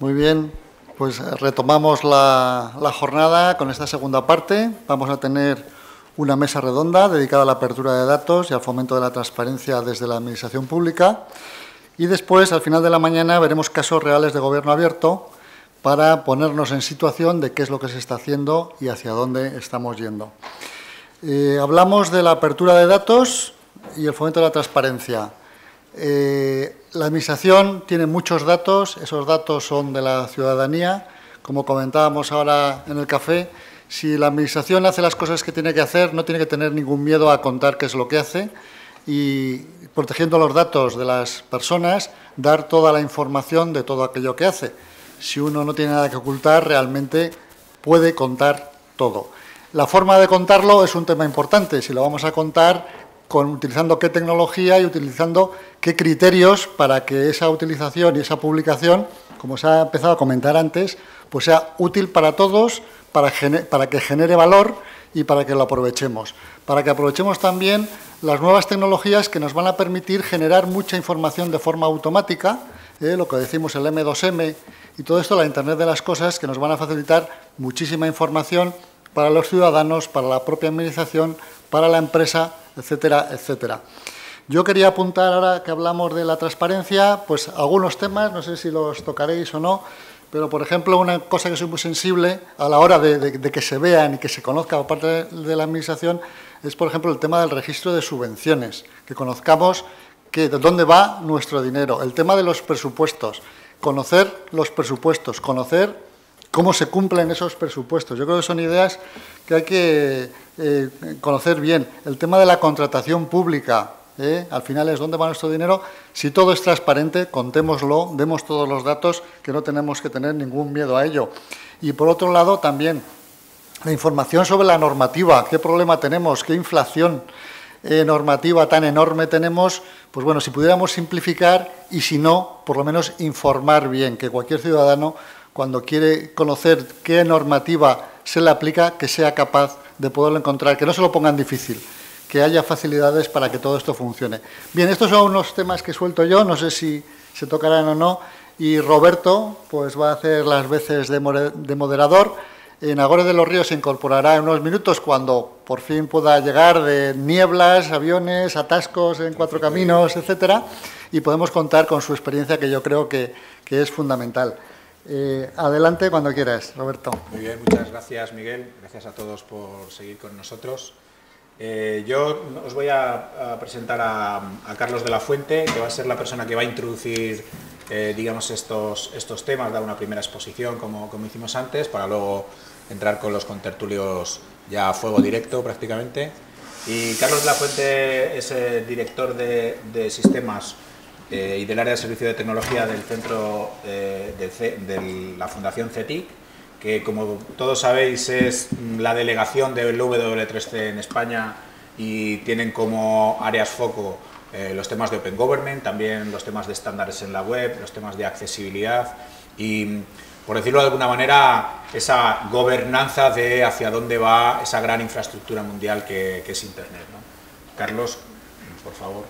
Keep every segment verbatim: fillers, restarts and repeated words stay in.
Muy bien, pues retomamos la, la jornada con esta segunda parte. Vamos a tener una mesa redonda dedicada a la apertura de datos y al fomento de la transparencia desde la Administración Pública. Y después, al final de la mañana, veremos casos reales de gobierno abierto para ponernos en situación de qué es lo que se está haciendo y hacia dónde estamos yendo. Eh, hablamos de la apertura de datos y el fomento de la transparencia. Eh, la Administración tiene muchos datos, esos datos son de la ciudadanía. Como comentábamos ahora en el café, si la Administración hace las cosas que tiene que hacer, no tiene que tener ningún miedo a contar qué es lo que hace y, protegiendo los datos de las personas, dar toda la información de todo aquello que hace. Si uno no tiene nada que ocultar, realmente puede contar todo. La forma de contarlo es un tema importante. Si lo vamos a contar, con, utilizando qué tecnología y utilizando qué criterios para que esa utilización y esa publicación, como se ha empezado a comentar antes, pues sea útil para todos, para, para que genere valor y para que lo aprovechemos. Para que aprovechemos también las nuevas tecnologías que nos van a permitir generar mucha información de forma automática, eh, lo que decimos el eme dos eme y todo esto, la Internet de las cosas, que nos van a facilitar muchísima información para los ciudadanos, para la propia Administración, para la empresa, etcétera, etcétera. Yo quería apuntar, ahora que hablamos de la transparencia, pues algunos temas, no sé si los tocaréis o no, pero, por ejemplo, una cosa que soy muy sensible a la hora de, de, de que se vean y que se conozca por parte de, de la Administración es, por ejemplo, el tema del registro de subvenciones, que conozcamos que, de dónde va nuestro dinero, el tema de los presupuestos, conocer los presupuestos, conocer cómo se cumplen esos presupuestos. Yo creo que son ideas que hay que eh, conocer bien. El tema de la contratación pública, ¿eh? Al final es dónde va nuestro dinero. Si todo es transparente, contémoslo, demos todos los datos, que no tenemos que tener ningún miedo a ello. Y por otro lado, también la información sobre la normativa, qué problema tenemos, qué inflación eh, normativa tan enorme tenemos. Pues bueno, si pudiéramos simplificar y si no, por lo menos informar bien, que cualquier ciudadano, cuando quiere conocer qué normativa se le aplica, que sea capaz de poderlo encontrar, que no se lo pongan difícil, que haya facilidades para que todo esto funcione. Bien, estos son unos temas que suelto yo, no sé si se tocarán o no, y Roberto pues va a hacer las veces de moderador. En Agora de los Ríos se incorporará en unos minutos cuando por fin pueda llegar de nieblas, aviones, atascos en Cuatro Caminos, etcétera, y podemos contar con su experiencia, que yo creo que, que es fundamental. Eh, adelante cuando quieras, Roberto. Muy bien, muchas gracias, Miguel. Gracias a todos por seguir con nosotros. Eh, yo os voy a, a presentar a, a Carlos de la Fuente, que va a ser la persona que va a introducir eh, digamos, estos, estos temas, dar una primera exposición, como, como hicimos antes, para luego entrar con los contertulios ya a fuego directo prácticamente. Y Carlos de la Fuente es el director de, de sistemas Eh, y del área de servicio de tecnología del centro eh, de, C, de la Fundación C E T I C, que, como todos sabéis, es la delegación del doble u doble u tres ce en España y tienen como áreas foco eh, los temas de Open Government, también los temas de estándares en la web, los temas de accesibilidad y, por decirlo de alguna manera, esa gobernanza de hacia dónde va esa gran infraestructura mundial que, que es Internet, ¿no? Carlos, por favor.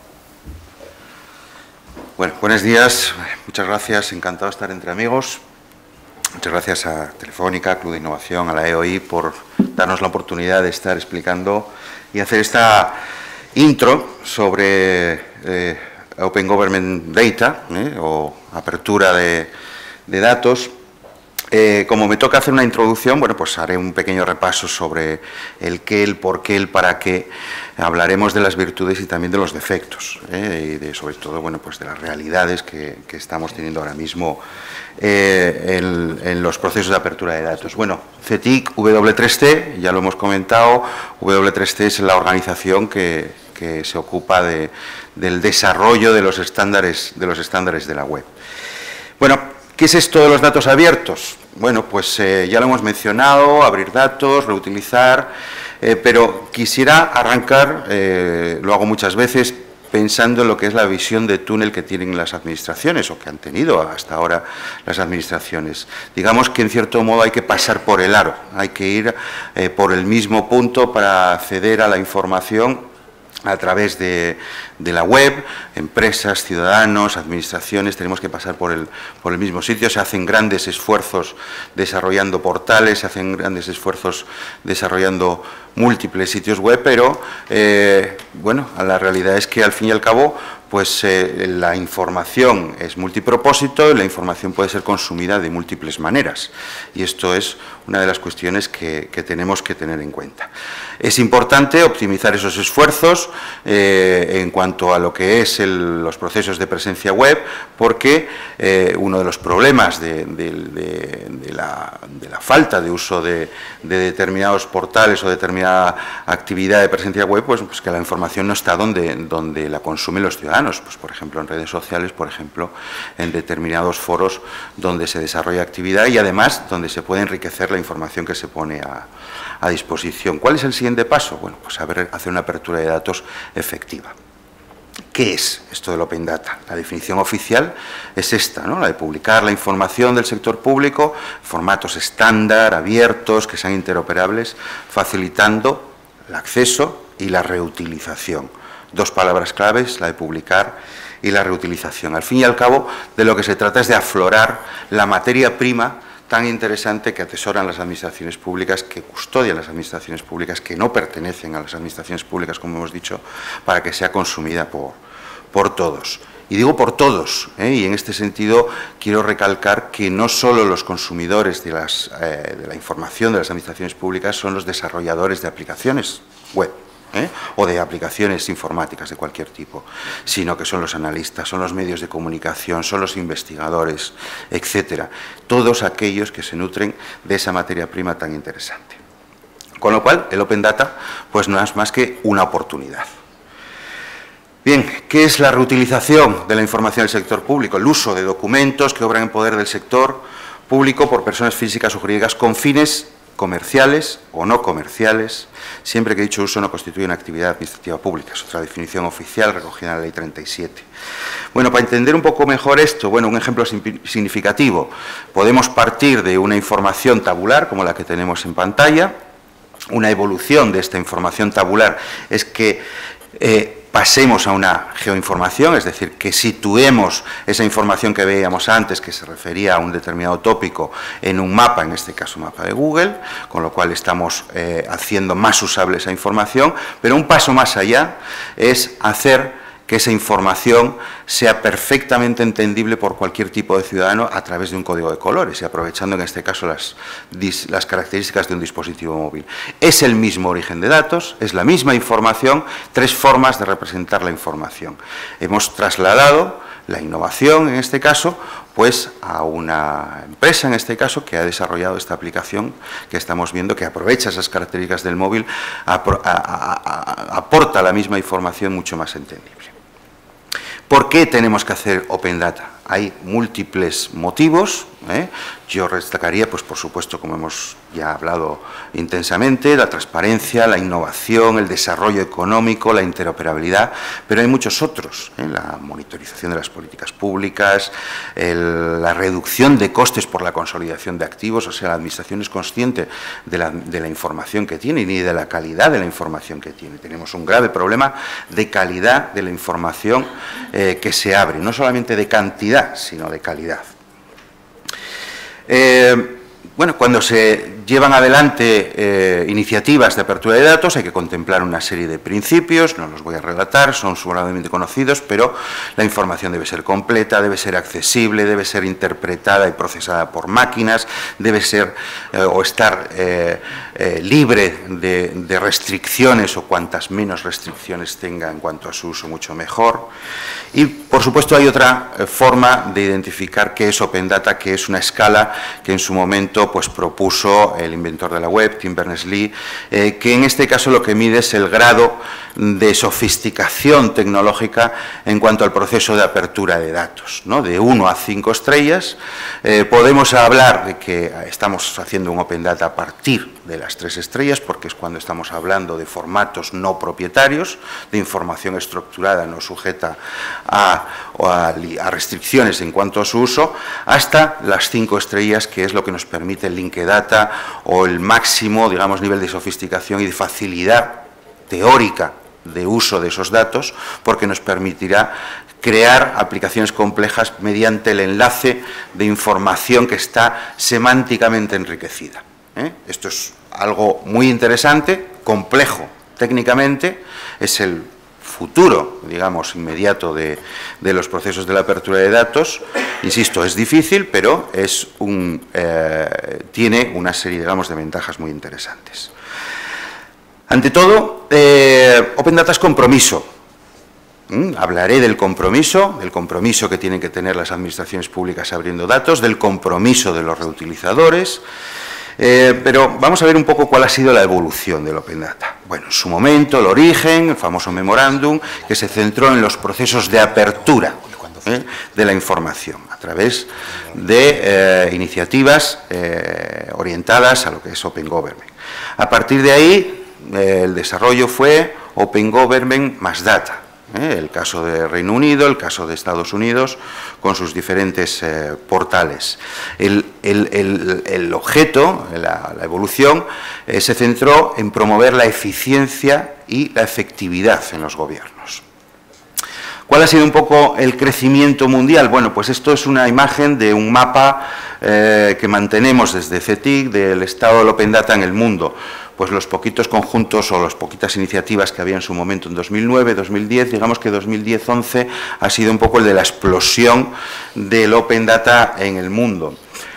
Bueno, buenos días, muchas gracias, encantado de estar entre amigos. Muchas gracias a Telefónica, Club de Innovación, a la E O I por darnos la oportunidad de estar explicando y hacer esta intro sobre eh, Open Government Data, eh, o apertura de, de datos. Eh, como me toca hacer una introducción, bueno, pues haré un pequeño repaso sobre el qué, el por qué, el para qué. Hablaremos de las virtudes y también de los defectos, eh, y de, sobre todo, bueno, pues de las realidades que, que estamos teniendo ahora mismo eh, en, en los procesos de apertura de datos. Bueno, C E T I C, doble u doble u tres ce, ya lo hemos comentado, doble u doble u tres ce es la organización que, que se ocupa de, del desarrollo de los estándares, de los estándares de la web. Bueno, ¿qué es esto de los datos abiertos? Bueno, pues eh, ya lo hemos mencionado, abrir datos, reutilizar, eh, pero quisiera arrancar, eh, lo hago muchas veces, pensando en lo que es la visión de túnel que tienen las administraciones o que han tenido hasta ahora las administraciones. Digamos que en cierto modo hay que pasar por el aro, hay que ir eh, por el mismo punto para acceder a la información a través de, de la web, empresas, ciudadanos, administraciones, tenemos que pasar por el, por el mismo sitio. Se hacen grandes esfuerzos desarrollando portales, se hacen grandes esfuerzos desarrollando múltiples sitios web, pero eh, bueno, la realidad es que al fin y al cabo pues eh, la información es multipropósito y la información puede ser consumida de múltiples maneras. Y esto es una de las cuestiones que, que tenemos que tener en cuenta. Es importante optimizar esos esfuerzos eh, en cuanto a lo que es el, los procesos de presencia web, porque eh, uno de los problemas de, de, de, de, la, de la falta de uso de, de determinados portales o determinada actividad de presencia web, pues, pues que la información no está donde, donde la consumen los ciudadanos. Pues, por ejemplo, en redes sociales, por ejemplo, en determinados foros donde se desarrolla actividad y además donde se puede enriquecer la información que se pone a, a disposición. ¿Cuál es el siguiente paso? Bueno, pues saber hacer una apertura de datos efectiva. ¿Qué es esto del Open Data? La definición oficial es esta, ¿no? La de publicar la información del sector público, formatos estándar, abiertos, que sean interoperables, facilitando el acceso y la reutilización. Dos palabras claves, la de publicar y la reutilización. Al fin y al cabo, de lo que se trata es de aflorar la materia prima tan interesante que atesoran las administraciones públicas, que custodian las administraciones públicas, que no pertenecen a las administraciones públicas, como hemos dicho, para que sea consumida por, por todos. Y digo por todos, ¿eh? Y en este sentido quiero recalcar que no solo los consumidores de, las, eh, de la información de las administraciones públicas son los desarrolladores de aplicaciones web, ¿Eh? o de aplicaciones informáticas de cualquier tipo, sino que son los analistas, son los medios de comunicación, son los investigadores, etcétera. Todos aquellos que se nutren de esa materia prima tan interesante. Con lo cual, el Open Data pues no es más que una oportunidad. Bien, ¿qué es la reutilización de la información del sector público? El uso de documentos que obran en poder del sector público por personas físicas o jurídicas con fines comerciales o no comerciales, siempre que dicho uso no constituye una actividad administrativa pública. Es otra definición oficial recogida en la Ley treinta y siete. Bueno, para entender un poco mejor esto, bueno, un ejemplo significativo. Podemos partir de una información tabular, como la que tenemos en pantalla. Una evolución de esta información tabular es que eh, pasemos a una geoinformación, es decir, que situemos esa información que veíamos antes, que se refería a un determinado tópico, en un mapa, en este caso mapa de Google, con lo cual estamos eh, haciendo más usable esa información, pero un paso más allá es hacer que esa información sea perfectamente entendible por cualquier tipo de ciudadano a través de un código de colores y aprovechando en este caso las, las características de un dispositivo móvil. Es el mismo origen de datos, es la misma información, tres formas de representar la información. Hemos trasladado la innovación, en este caso, pues a una empresa, en este caso, que ha desarrollado esta aplicación que estamos viendo, que aprovecha esas características del móvil, aporta la misma información mucho más entendible. ¿Por qué tenemos que hacer Open Data? Hay múltiples motivos, ¿eh? Yo destacaría, pues por supuesto, como hemos ya hablado intensamente, la transparencia, la innovación, el desarrollo económico, la interoperabilidad, pero hay muchos otros, ¿eh? La monitorización de las políticas públicas, el, la reducción de costes por la consolidación de activos, o sea, la administración es consciente de la, de la información que tiene y de la calidad de la información que tiene. Tenemos un grave problema de calidad de la información eh, que se abre, no solamente de cantidad, sino de calidad. Eh, bueno, cuando se llevan adelante eh, iniciativas de apertura de datos hay que contemplar una serie de principios, no los voy a relatar, son sobradamente conocidos, pero la información debe ser completa, debe ser accesible, debe ser interpretada y procesada por máquinas, debe ser eh, o estar eh, eh, libre de, de restricciones o cuantas menos restricciones tenga en cuanto a su uso, mucho mejor. Y, por supuesto, hay otra eh, forma de identificar qué es Open Data, que es una escala que en su momento pues, propuso el inventor de la web, Tim Berners-Lee, eh, que en este caso lo que mide es el grado de sofisticación tecnológica en cuanto al proceso de apertura de datos, ¿no? De uno a cinco estrellas. Eh, podemos hablar de que estamos haciendo un Open Data a partir de las tres estrellas, porque es cuando estamos hablando de formatos no propietarios, de información estructurada no sujeta a, a, a restricciones en cuanto a su uso, hasta las cinco estrellas, que es lo que nos permite el Linkedata o el máximo, digamos, nivel de sofisticación y de facilidad teórica de uso de esos datos, porque nos permitirá crear aplicaciones complejas mediante el enlace de información que está semánticamente enriquecida. ¿eh? Esto es algo muy interesante, complejo técnicamente, es el futuro, digamos, inmediato de, de los procesos de la apertura de datos. Insisto, es difícil, pero es un, eh, tiene una serie, digamos, de ventajas muy interesantes. Ante todo, eh, Open Data es compromiso. ¿Mm? Hablaré del compromiso, del compromiso que tienen que tener las administraciones públicas abriendo datos, del compromiso de los reutilizadores. Eh, pero vamos a ver un poco cuál ha sido la evolución del Open Data. Bueno, en su momento, el origen, el famoso memorándum, que se centró en los procesos de apertura ¿eh? de la información, a través de eh, iniciativas eh, orientadas a lo que es Open Government. A partir de ahí, eh, el desarrollo fue Open Government más Data. ¿eh? El caso de Reino Unido, el caso de Estados Unidos, con sus diferentes eh, portales. El, el, el, el objeto, la, la evolución, eh, se centró en promover la eficiencia y la efectividad en los gobiernos. ¿Cuál ha sido un poco el crecimiento mundial? Bueno, pues esto es una imagen de un mapa eh, que mantenemos desde C E T I C del estado del Open Data en el mundo. Pues los poquitos conjuntos o las poquitas iniciativas que había en su momento en dos mil nueve, dos mil diez, digamos que dos mil diez once ha sido un poco el de la explosión del Open Data en el mundo.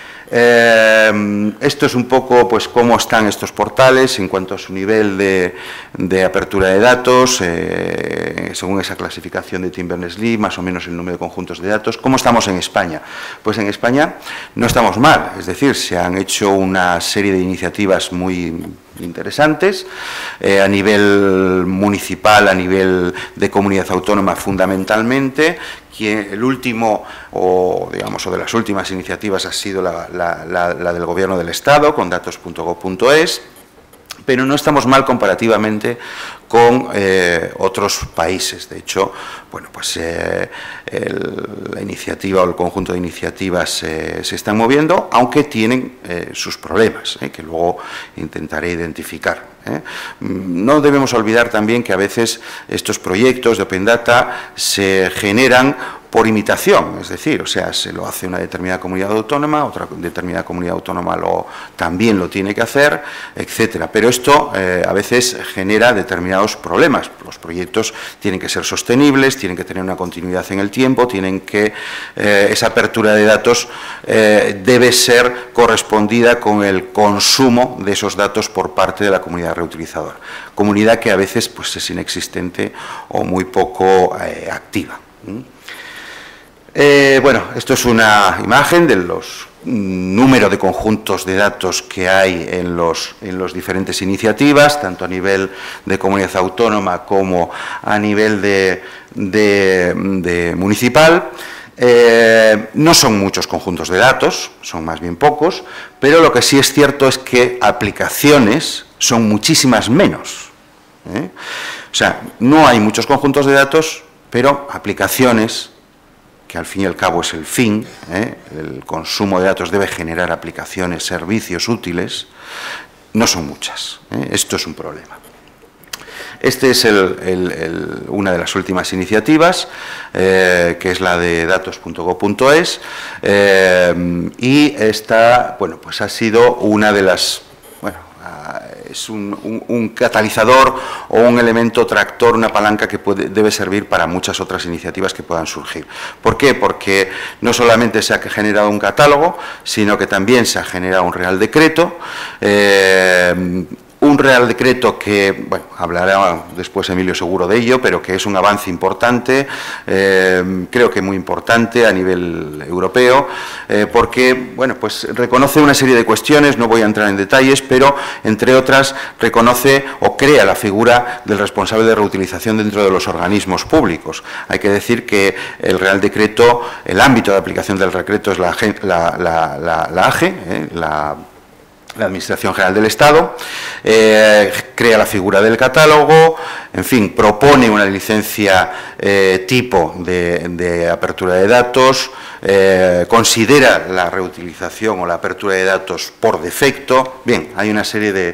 Eh, esto es un poco pues cómo están estos portales en cuanto a su nivel de, de apertura de datos, eh, según esa clasificación de Tim Berners-Lee, más o menos el número de conjuntos de datos. ¿Cómo estamos en España? Pues en España no estamos mal, es decir, se han hecho una serie de iniciativas muy interesantes eh, a nivel municipal, a nivel de comunidad autónoma fundamentalmente. Quien, el último, o digamos, o de las últimas iniciativas ha sido la, la, la, la del Gobierno del Estado, con datos punto gob punto es, pero no estamos mal comparativamente con eh, otros países. De hecho, bueno, pues eh, el, la iniciativa o el conjunto de iniciativas eh, se están moviendo, aunque tienen eh, sus problemas, eh, que luego intentaré identificar. ¿eh? No debemos olvidar también que a veces estos proyectos de Open Data se generan por imitación, es decir, o sea, se lo hace una determinada comunidad autónoma, otra determinada comunidad autónoma lo, también lo tiene que hacer, etcétera. Pero esto eh, a veces genera determinados problemas. Los proyectos tienen que ser sostenibles, tienen que tener una continuidad en el tiempo, tienen que, eh, esa apertura de datos eh, debe ser correspondida con el consumo de esos datos por parte de la comunidad reutilizadora. Comunidad que a veces pues, es inexistente o muy poco eh, activa. ¿Mm? Eh, bueno, esto es una imagen de los número de conjuntos de datos que hay en los, en los diferentes iniciativas, tanto a nivel de comunidad autónoma como a nivel de, de, de municipal. Eh, no son muchos conjuntos de datos, son más bien pocos, pero lo que sí es cierto es que aplicaciones son muchísimas menos. ¿eh? O sea, no hay muchos conjuntos de datos, pero aplicaciones, que al fin y al cabo es el fin, ¿eh? el consumo de datos debe generar aplicaciones, servicios útiles, no son muchas. ¿eh? Esto es un problema. Esta es el, el, el, una de las últimas iniciativas, eh, que es la de datos punto gob punto es, eh, y esta, bueno, pues ha sido una de las, bueno, es un, un, un catalizador o un elemento tractor, una palanca que puede, debe servir para muchas otras iniciativas que puedan surgir. ¿Por qué? Porque no solamente se ha generado un catálogo, sino que también se ha generado un Real Decreto, eh, un Real Decreto que, bueno, hablará después Emilio seguro de ello, pero que es un avance importante, eh, creo que muy importante a nivel europeo, eh, porque, bueno, pues reconoce una serie de cuestiones, no voy a entrar en detalles, pero, entre otras, reconoce o crea la figura del responsable de reutilización dentro de los organismos públicos. Hay que decir que el Real Decreto, el ámbito de aplicación del decreto es la, la, la, la, la A G E, eh, la la Administración General del Estado, eh, crea la figura del catálogo, en fin, propone una licencia eh, tipo de, de apertura de datos, eh, considera la reutilización o la apertura de datos por defecto. Bien, hay una serie de,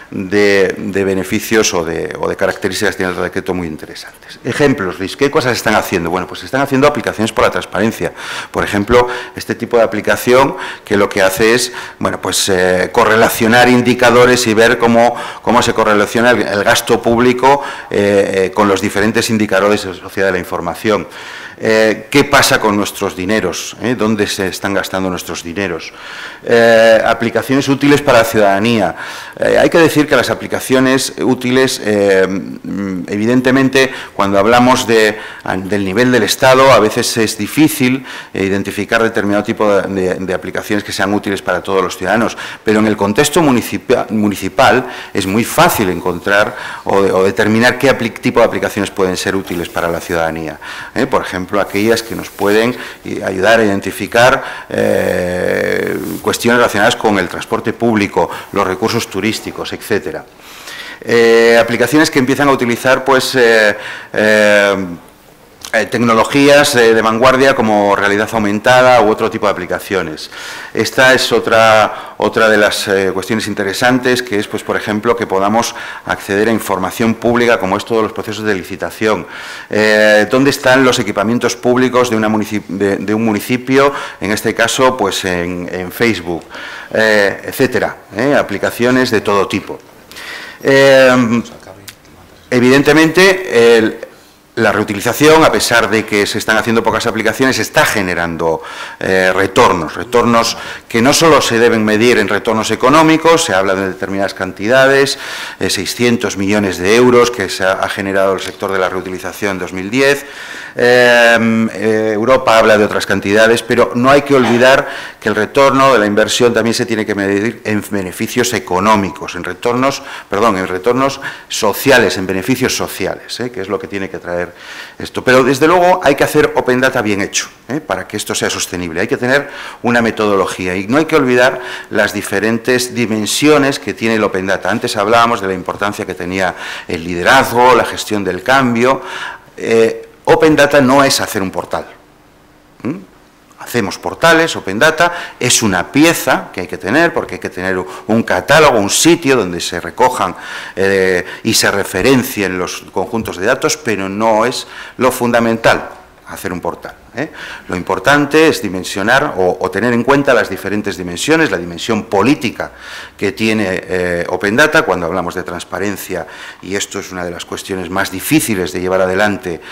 de, de beneficios o de, o de características que tiene el decreto muy interesantes. Ejemplos, Luis, ¿qué cosas están haciendo? Bueno, pues están haciendo aplicaciones por la transparencia. Por ejemplo, este tipo de aplicación que lo que hace es, bueno, pues eh, correlacionar indicadores y ver cómo, cómo se correlaciona el, el gasto público eh, eh, con los diferentes indicadores de la sociedad de la información. Eh, ¿Qué pasa con nuestros dineros? ¿Eh? ¿Dónde se están gastando nuestros dineros? Eh, aplicaciones útiles para la ciudadanía. Eh, hay que decir que las aplicaciones útiles, eh, evidentemente, cuando hablamos de, del nivel del Estado, a veces es difícil identificar determinado tipo de, de, de aplicaciones que sean útiles para todos los ciudadanos, pero en el contexto municipal, municipal es muy fácil encontrar o, o determinar qué tipo de aplicaciones pueden ser útiles para la ciudadanía. ¿Eh? Por ejemplo, aquellas que nos pueden ayudar a identificar eh, cuestiones relacionadas con el transporte público, los recursos turísticos, etcétera. Eh, aplicaciones que empiezan a utilizar, pues, eh, eh, Eh, tecnologías eh, de vanguardia como realidad aumentada u otro tipo de aplicaciones. Esta es otra, otra de las eh, cuestiones interesantes, que es, pues, por ejemplo, que podamos acceder a información pública como es todos los procesos de licitación. Eh, ¿Dónde están los equipamientos públicos de, una de, de un municipio? En este caso, pues en, en Facebook, eh, etcétera. Eh, aplicaciones de todo tipo. Eh, evidentemente, el La reutilización, a pesar de que se están haciendo pocas aplicaciones, está generando eh, retornos, retornos que no solo se deben medir en retornos económicos, se habla de determinadas cantidades, eh, seiscientos millones de euros que se ha, ha generado el sector de la reutilización en dos mil diez, eh, eh, Europa habla de otras cantidades, pero no hay que olvidar que el retorno de la inversión también se tiene que medir en beneficios económicos, en retornos, perdón, en retornos sociales, en beneficios sociales, eh, que es lo que tiene que traer esto. Pero desde luego hay que hacer Open Data bien hecho, ¿eh? para que esto sea sostenible. Hay que tener una metodología y no hay que olvidar las diferentes dimensiones que tiene el Open Data. Antes hablábamos de la importancia que tenía el liderazgo, la gestión del cambio. Eh, Open Data no es hacer un portal. ¿Mm? Hacemos portales, Open Data, es una pieza que hay que tener, porque hay que tener un catálogo, un sitio donde se recojan eh, y se referencien los conjuntos de datos, pero no es lo fundamental, hacer un portal. ¿eh? Lo importante es dimensionar o, o tener en cuenta las diferentes dimensiones, la dimensión política que tiene eh, Open Data cuando hablamos de transparencia, y esto es una de las cuestiones más difíciles de llevar adelante eh,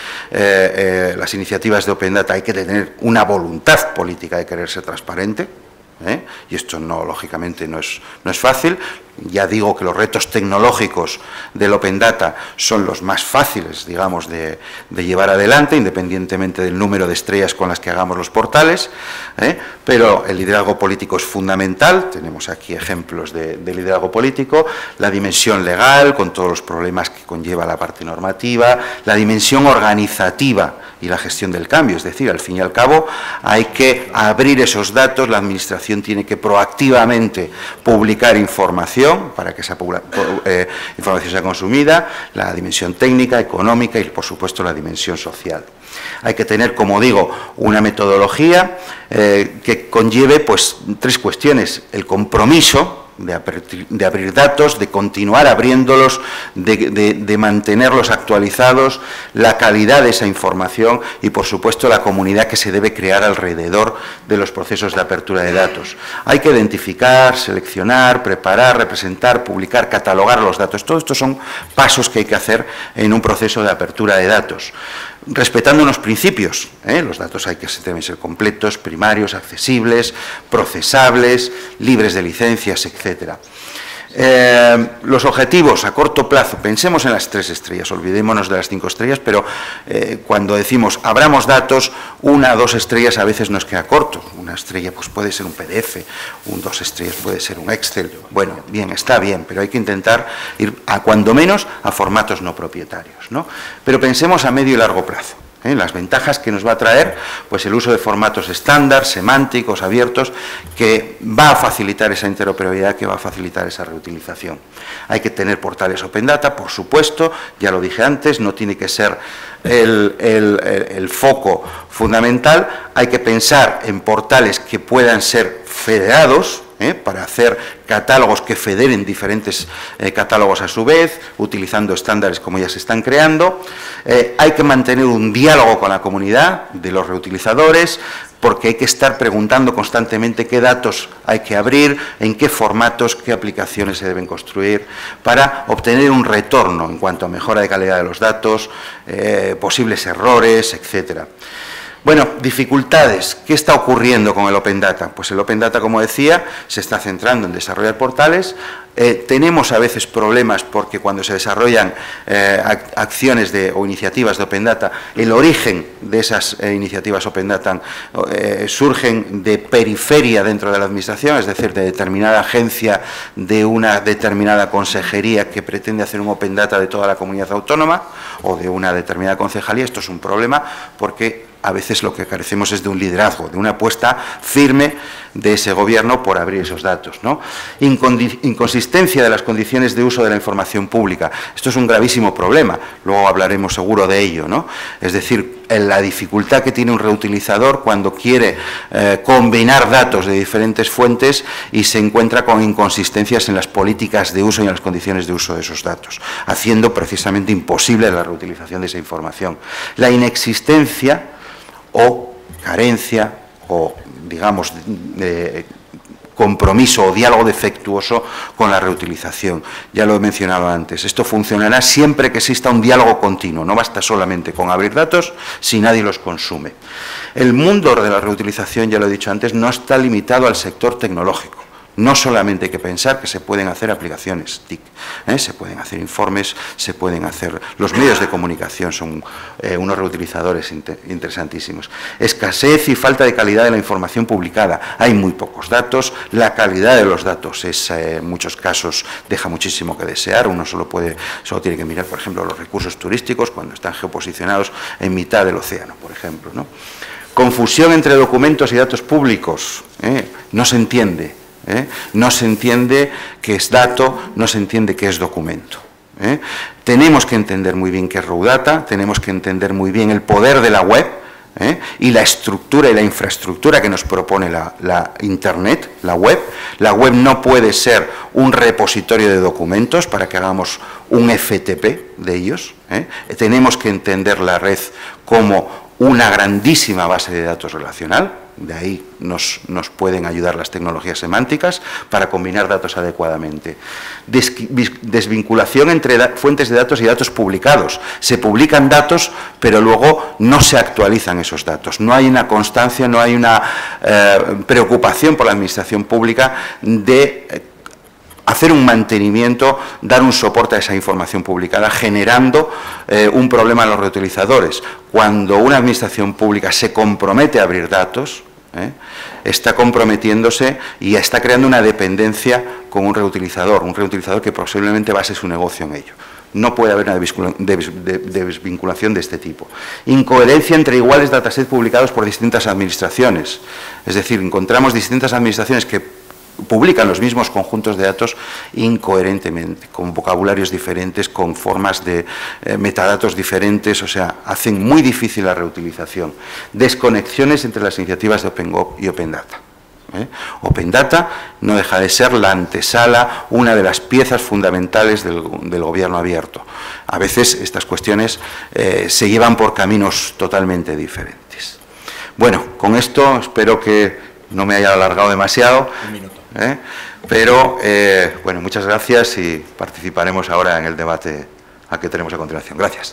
eh, las iniciativas de Open Data. Hay que tener una voluntad política de querer ser transparente, ¿eh? y esto no, lógicamente no es, no es fácil. Ya digo que los retos tecnológicos del Open Data son los más fáciles, digamos, de, de llevar adelante, independientemente del número de estrellas con las que hagamos los portales, ¿eh? pero el liderazgo político es fundamental. Tenemos aquí ejemplos de, de liderazgo político, la dimensión legal, con todos los problemas que conlleva la parte normativa, la dimensión organizativa y la gestión del cambio, es decir, al fin y al cabo hay que abrir esos datos, la Administración tiene que proactivamente publicar información para que esa eh, información sea consumida, la dimensión técnica, económica y, por supuesto, la dimensión social. Hay que tener, como digo, una metodología eh, que conlleve, pues, tres cuestiones: el compromiso de abrir, de abrir datos, de continuar abriéndolos, de, de, de mantenerlos actualizados, la calidad de esa información y, por supuesto, la comunidad que se debe crear alrededor de los procesos de apertura de datos. Hay que identificar, seleccionar, preparar, representar, publicar, catalogar los datos. Todos estos son pasos que hay que hacer en un proceso de apertura de datos, respetando unos principios. ¿eh? Los datos hay que deben ser completos, primarios, accesibles, procesables, libres de licencias, etcétera. Eh, los objetivos a corto plazo, pensemos en las tres estrellas, olvidémonos de las cinco estrellas, pero eh, cuando decimos abramos datos, una o dos estrellas a veces nos queda corto. Una estrella, pues, puede ser un P D F, un dos estrellas puede ser un Excel. Bueno, bien, está bien, pero hay que intentar ir a cuando menos a formatos no propietarios, ¿no? Pero pensemos a medio y largo plazo. ¿eh? Las ventajas que nos va a traer, pues, el uso de formatos estándar, semánticos, abiertos, que va a facilitar esa interoperabilidad, que va a facilitar esa reutilización. Hay que tener portales Open Data, por supuesto, ya lo dije antes, no tiene que ser el, el, el, el foco fundamental. Hay que pensar en portales que puedan ser federados, ¿eh? para hacer catálogos que federen diferentes eh, catálogos a su vez, utilizando estándares como ya se están creando. Eh, hay que mantener un diálogo con la comunidad de los reutilizadores, porque hay que estar preguntando constantemente qué datos hay que abrir, en qué formatos, qué aplicaciones se deben construir, para obtener un retorno en cuanto a mejora de calidad de los datos, eh, posibles errores, etcétera. Bueno, dificultades. ¿Qué está ocurriendo con el Open Data? Pues el Open Data, como decía, se está centrando en desarrollar portales. Eh, tenemos a veces problemas porque cuando se desarrollan eh, acciones de, o iniciativas de Open Data, el origen de esas eh, iniciativas Open Data eh, surgen de periferia dentro de la administración, es decir, de determinada agencia, de una determinada consejería que pretende hacer un Open Data de toda la comunidad autónoma o de una determinada concejalía. Esto es un problema porque a veces lo que carecemos es de un liderazgo, de una apuesta firme de ese gobierno por abrir esos datos, ¿no? Inconsistencia de las condiciones de uso de la información pública. Esto es un gravísimo problema, luego hablaremos seguro de ello, ¿no? Es decir, la dificultad que tiene un reutilizador cuando quiere eh, combinar datos de diferentes fuentes y se encuentra con inconsistencias en las políticas de uso y en las condiciones de uso de esos datos, haciendo precisamente imposible la reutilización de esa información. La inexistencia o carencia o, digamos, de compromiso o diálogo defectuoso con la reutilización. Ya lo he mencionado antes, esto funcionará siempre que exista un diálogo continuo, no basta solamente con abrir datos si nadie los consume. El mundo de la reutilización, ya lo he dicho antes, no está limitado al sector tecnológico. No solamente hay que pensar que se pueden hacer aplicaciones T I C, ¿eh? se pueden hacer informes, se pueden hacer... Los medios de comunicación son eh, unos reutilizadores inter interesantísimos. Escasez y falta de calidad de la información publicada. Hay muy pocos datos, la calidad de los datos es, eh, en muchos casos deja muchísimo que desear. Uno solo, puede, solo tiene que mirar, por ejemplo, los recursos turísticos cuando están geoposicionados en mitad del océano, por ejemplo, ¿no? Confusión entre documentos y datos públicos. ¿eh? No se entiende. ¿Eh? No se entiende qué es dato, no se entiende qué es documento. ¿eh? Tenemos que entender muy bien qué es Raw Data, tenemos que entender muy bien el poder de la web ¿eh? y la estructura y la infraestructura que nos propone la, la Internet, la web. La web no puede ser un repositorio de documentos para que hagamos un F T P de ellos. ¿eh? Tenemos que entender la red como una grandísima base de datos relacional. De ahí nos, nos pueden ayudar las tecnologías semánticas para combinar datos adecuadamente. Des, desvinculación entre da, fuentes de datos y datos publicados. Se publican datos, pero luego no se actualizan esos datos. No hay una constancia, no hay una eh, preocupación por la administración pública de eh, hacer un mantenimiento, dar un soporte a esa información publicada, generando eh, un problema a los reutilizadores. Cuando una administración pública se compromete a abrir datos, ¿eh? está comprometiéndose y está creando una dependencia con un reutilizador, un reutilizador que posiblemente base su negocio en ello. No puede haber una desvinculación de este tipo. Incoherencia entre iguales datasets publicados por distintas administraciones. Es decir, encontramos distintas administraciones que publican los mismos conjuntos de datos incoherentemente, con vocabularios diferentes, con formas de eh, metadatos diferentes, o sea, hacen muy difícil la reutilización. Desconexiones entre las iniciativas de OpenGov y Open Data. ¿eh? Open Data no deja de ser la antesala, una de las piezas fundamentales del, del gobierno abierto. A veces estas cuestiones eh, se llevan por caminos totalmente diferentes. Bueno, con esto espero que no me haya alargado demasiado. Un minuto. ¿Eh? Pero, eh, bueno, muchas gracias y participaremos ahora en el debate al que tenemos a continuación. Gracias.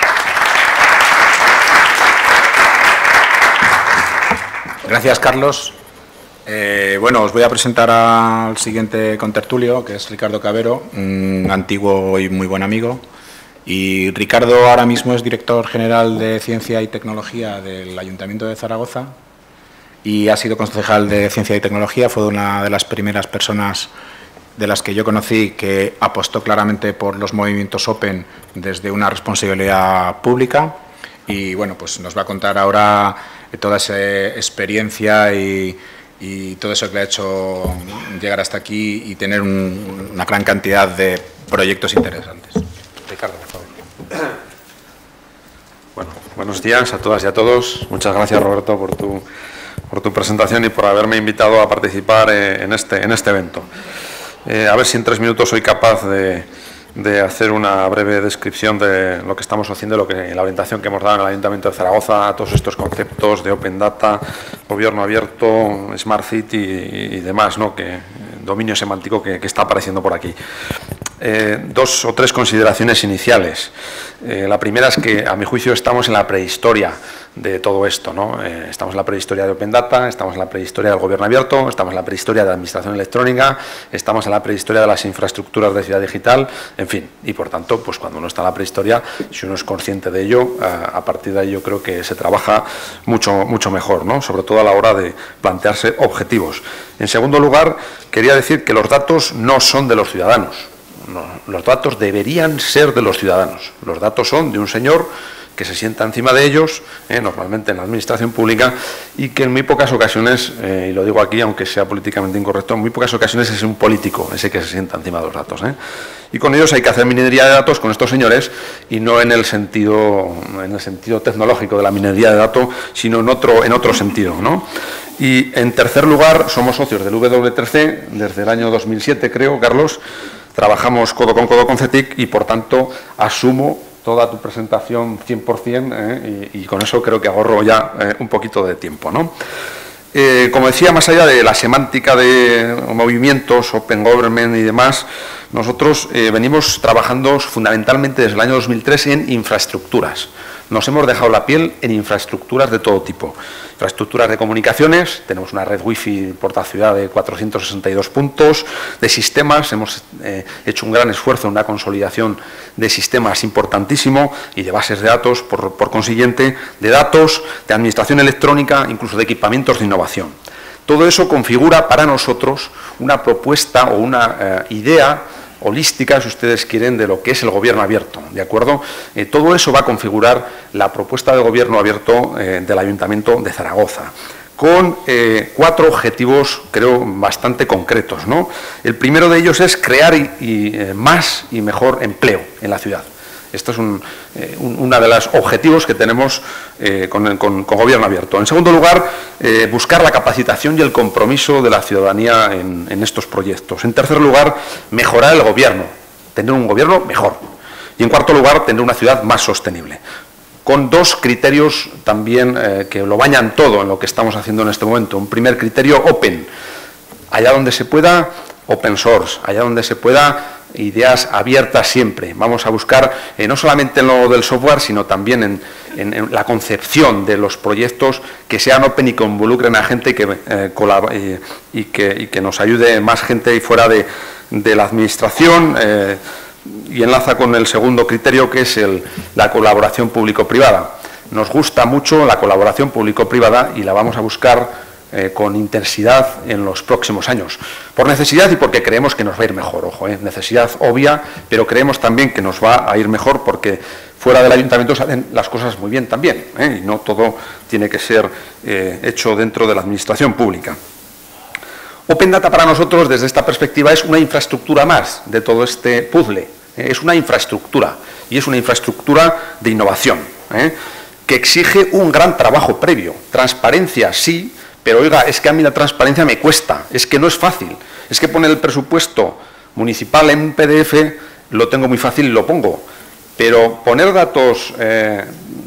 Gracias, Carlos. Eh, bueno, os voy a presentar al siguiente contertulio, que es Ricardo Cabero, un antiguo y muy buen amigo. Y Ricardo ahora mismo es director general de Ciencia y Tecnología del Ayuntamiento de Zaragoza. Y ha sido concejal de Ciencia y Tecnología, fue una de las primeras personas de las que yo conocí que apostó claramente por los movimientos Open desde una responsabilidad pública y bueno, pues nos va a contar ahora toda esa experiencia y, y todo eso que le ha hecho llegar hasta aquí y tener un, una gran cantidad de proyectos interesantes. Ricardo, por favor. Bueno, buenos días a todas y a todos. Muchas gracias, Roberto, por tu por tu presentación y por haberme invitado a participar eh, en, este, en este evento. Eh, a ver si en tres minutos soy capaz de, de hacer una breve descripción de lo que estamos haciendo, lo que, la orientación que hemos dado en el Ayuntamiento de Zaragoza a todos estos conceptos de Open Data, gobierno abierto, Smart City y, y demás, ¿no? Que, dominio semántico que, que está apareciendo por aquí. Eh, dos o tres consideraciones iniciales. Eh, la primera es que, a mi juicio, estamos en la prehistoria de todo esto, ¿no? Eh, estamos en la prehistoria de Open Data, estamos en la prehistoria del gobierno abierto, estamos en la prehistoria de la administración electrónica, estamos en la prehistoria de las infraestructuras de ciudad digital, en fin, y por tanto, pues cuando uno está en la prehistoria, si uno es consciente de ello, a, a partir de ahí yo creo que se trabaja mucho, mucho mejor, ¿no? Sobre todo a la hora de plantearse objetivos. En segundo lugar, quería decir que los datos no son de los ciudadanos. No, los datos deberían ser de los ciudadanos. Los datos son de un señor que se sienta encima de ellos, eh, normalmente en la administración pública, y que en muy pocas ocasiones, eh, y lo digo aquí aunque sea políticamente incorrecto, en muy pocas ocasiones es un político ese que se sienta encima de los datos. Eh. Y con ellos hay que hacer minería de datos con estos señores, y no en el sentido, en el sentido tecnológico de la minería de datos, sino en otro, en otro sentido, ¿no? Y en tercer lugar, somos socios del W W tres C desde el año dos mil siete, creo, Carlos. Trabajamos codo con codo con CETIC y, por tanto, asumo toda tu presentación cien por cien eh, y, y con eso creo que ahorro ya eh, un poquito de tiempo, ¿no? Eh, como decía, más allá de la semántica de movimientos, Open Government y demás, nosotros eh, venimos trabajando fundamentalmente desde el año dos mil tres en infraestructuras. Nos hemos dejado la piel en infraestructuras de todo tipo. Infraestructuras de comunicaciones, tenemos una red wifi por la ciudad de cuatrocientos sesenta y dos puntos, de sistemas, hemos eh, hecho un gran esfuerzo en una consolidación de sistemas importantísimo y de bases de datos, por, por consiguiente, de datos, de administración electrónica, incluso de equipamientos de innovación. Todo eso configura para nosotros una propuesta o una eh, idea holística, si ustedes quieren, de lo que es el gobierno abierto, ¿de acuerdo? Eh, todo eso va a configurar la propuesta de gobierno abierto eh, del Ayuntamiento de Zaragoza, con eh, cuatro objetivos, creo, bastante concretos, ¿no? El primero de ellos es crear y, y, eh, más y mejor empleo en la ciudad. Esto es un, eh, un, uno de los objetivos que tenemos eh, con, con, con gobierno abierto. En segundo lugar, eh, buscar la capacitación y el compromiso de la ciudadanía en, en estos proyectos. En tercer lugar, mejorar el gobierno, tener un gobierno mejor. Y en cuarto lugar, tener una ciudad más sostenible. Con dos criterios también eh, que lo bañan todo en lo que estamos haciendo en este momento. Un primer criterio, open. Allá donde se pueda, open source. Allá donde se pueda, ideas abiertas siempre. Vamos a buscar eh, no solamente en lo del software, sino también en, en, en la concepción de los proyectos que sean open y que involucren a gente que, eh, eh, y, que, y que nos ayude más gente y fuera de, de la administración. Eh, y enlaza con el segundo criterio, que es el, la colaboración público-privada. Nos gusta mucho la colaboración público-privada y la vamos a buscar Eh, con intensidad en los próximos años, por necesidad y porque creemos que nos va a ir mejor, ojo, eh, necesidad obvia, pero creemos también que nos va a ir mejor porque fuera del ayuntamiento se hacen las cosas muy bien también, eh, y no todo tiene que ser eh, hecho dentro de la administración pública. Open Data para nosotros, desde esta perspectiva, es una infraestructura más de todo este puzzle, eh, es una infraestructura, y es una infraestructura de innovación, eh, que exige un gran trabajo previo, transparencia sí, pero oiga, es que a mí la transparencia me cuesta, es que no es fácil, es que poner el presupuesto municipal en un P D F lo tengo muy fácil y lo pongo, pero poner datos eh,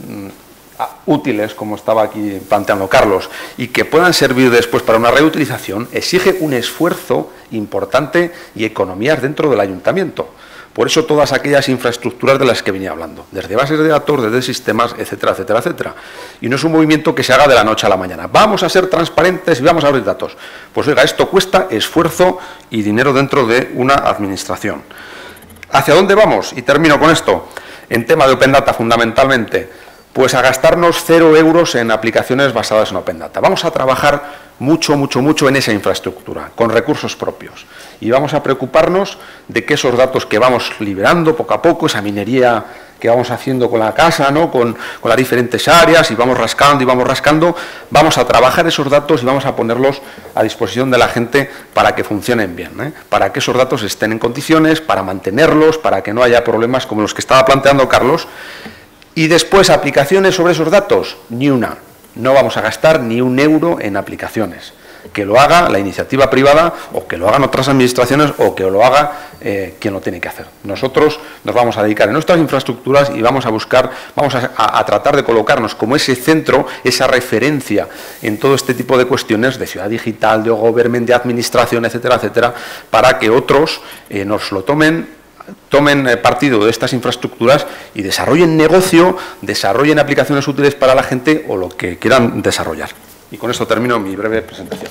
útiles, como estaba aquí planteando Carlos, y que puedan servir después para una reutilización, exige un esfuerzo importante y economías dentro del ayuntamiento. Por eso todas aquellas infraestructuras de las que venía hablando, desde bases de datos, desde sistemas, etcétera, etcétera, etcétera. Y no es un movimiento que se haga de la noche a la mañana. Vamos a ser transparentes y vamos a abrir datos. Pues oiga, esto cuesta esfuerzo y dinero dentro de una administración. ¿Hacia dónde vamos? Y termino con esto. En tema de Open Data, fundamentalmente, pues a gastarnos cero euros en aplicaciones basadas en Open Data. Vamos a trabajar mucho, mucho, mucho en esa infraestructura, con recursos propios. Y vamos a preocuparnos de que esos datos que vamos liberando poco a poco, esa minería que vamos haciendo con la casa, ¿no? con, con las diferentes áreas, y vamos rascando y vamos rascando, vamos a trabajar esos datos y vamos a ponerlos a disposición de la gente para que funcionen bien, ¿eh? Para que esos datos estén en condiciones, para mantenerlos, para que no haya problemas como los que estaba planteando Carlos. Y después, aplicaciones sobre esos datos, ni una. No vamos a gastar ni un euro en aplicaciones. Que lo haga la iniciativa privada o que lo hagan otras administraciones o que lo haga eh, quien lo tiene que hacer. Nosotros nos vamos a dedicar en nuestras infraestructuras y vamos a buscar, vamos a, a, a tratar de colocarnos como ese centro, esa referencia en todo este tipo de cuestiones de ciudad digital, de gobierno, de administración, etcétera, etcétera, para que otros eh, nos lo tomen, tomen partido de estas infraestructuras y desarrollen negocio, desarrollen aplicaciones útiles para la gente o lo que quieran desarrollar. Y con esto termino mi breve presentación.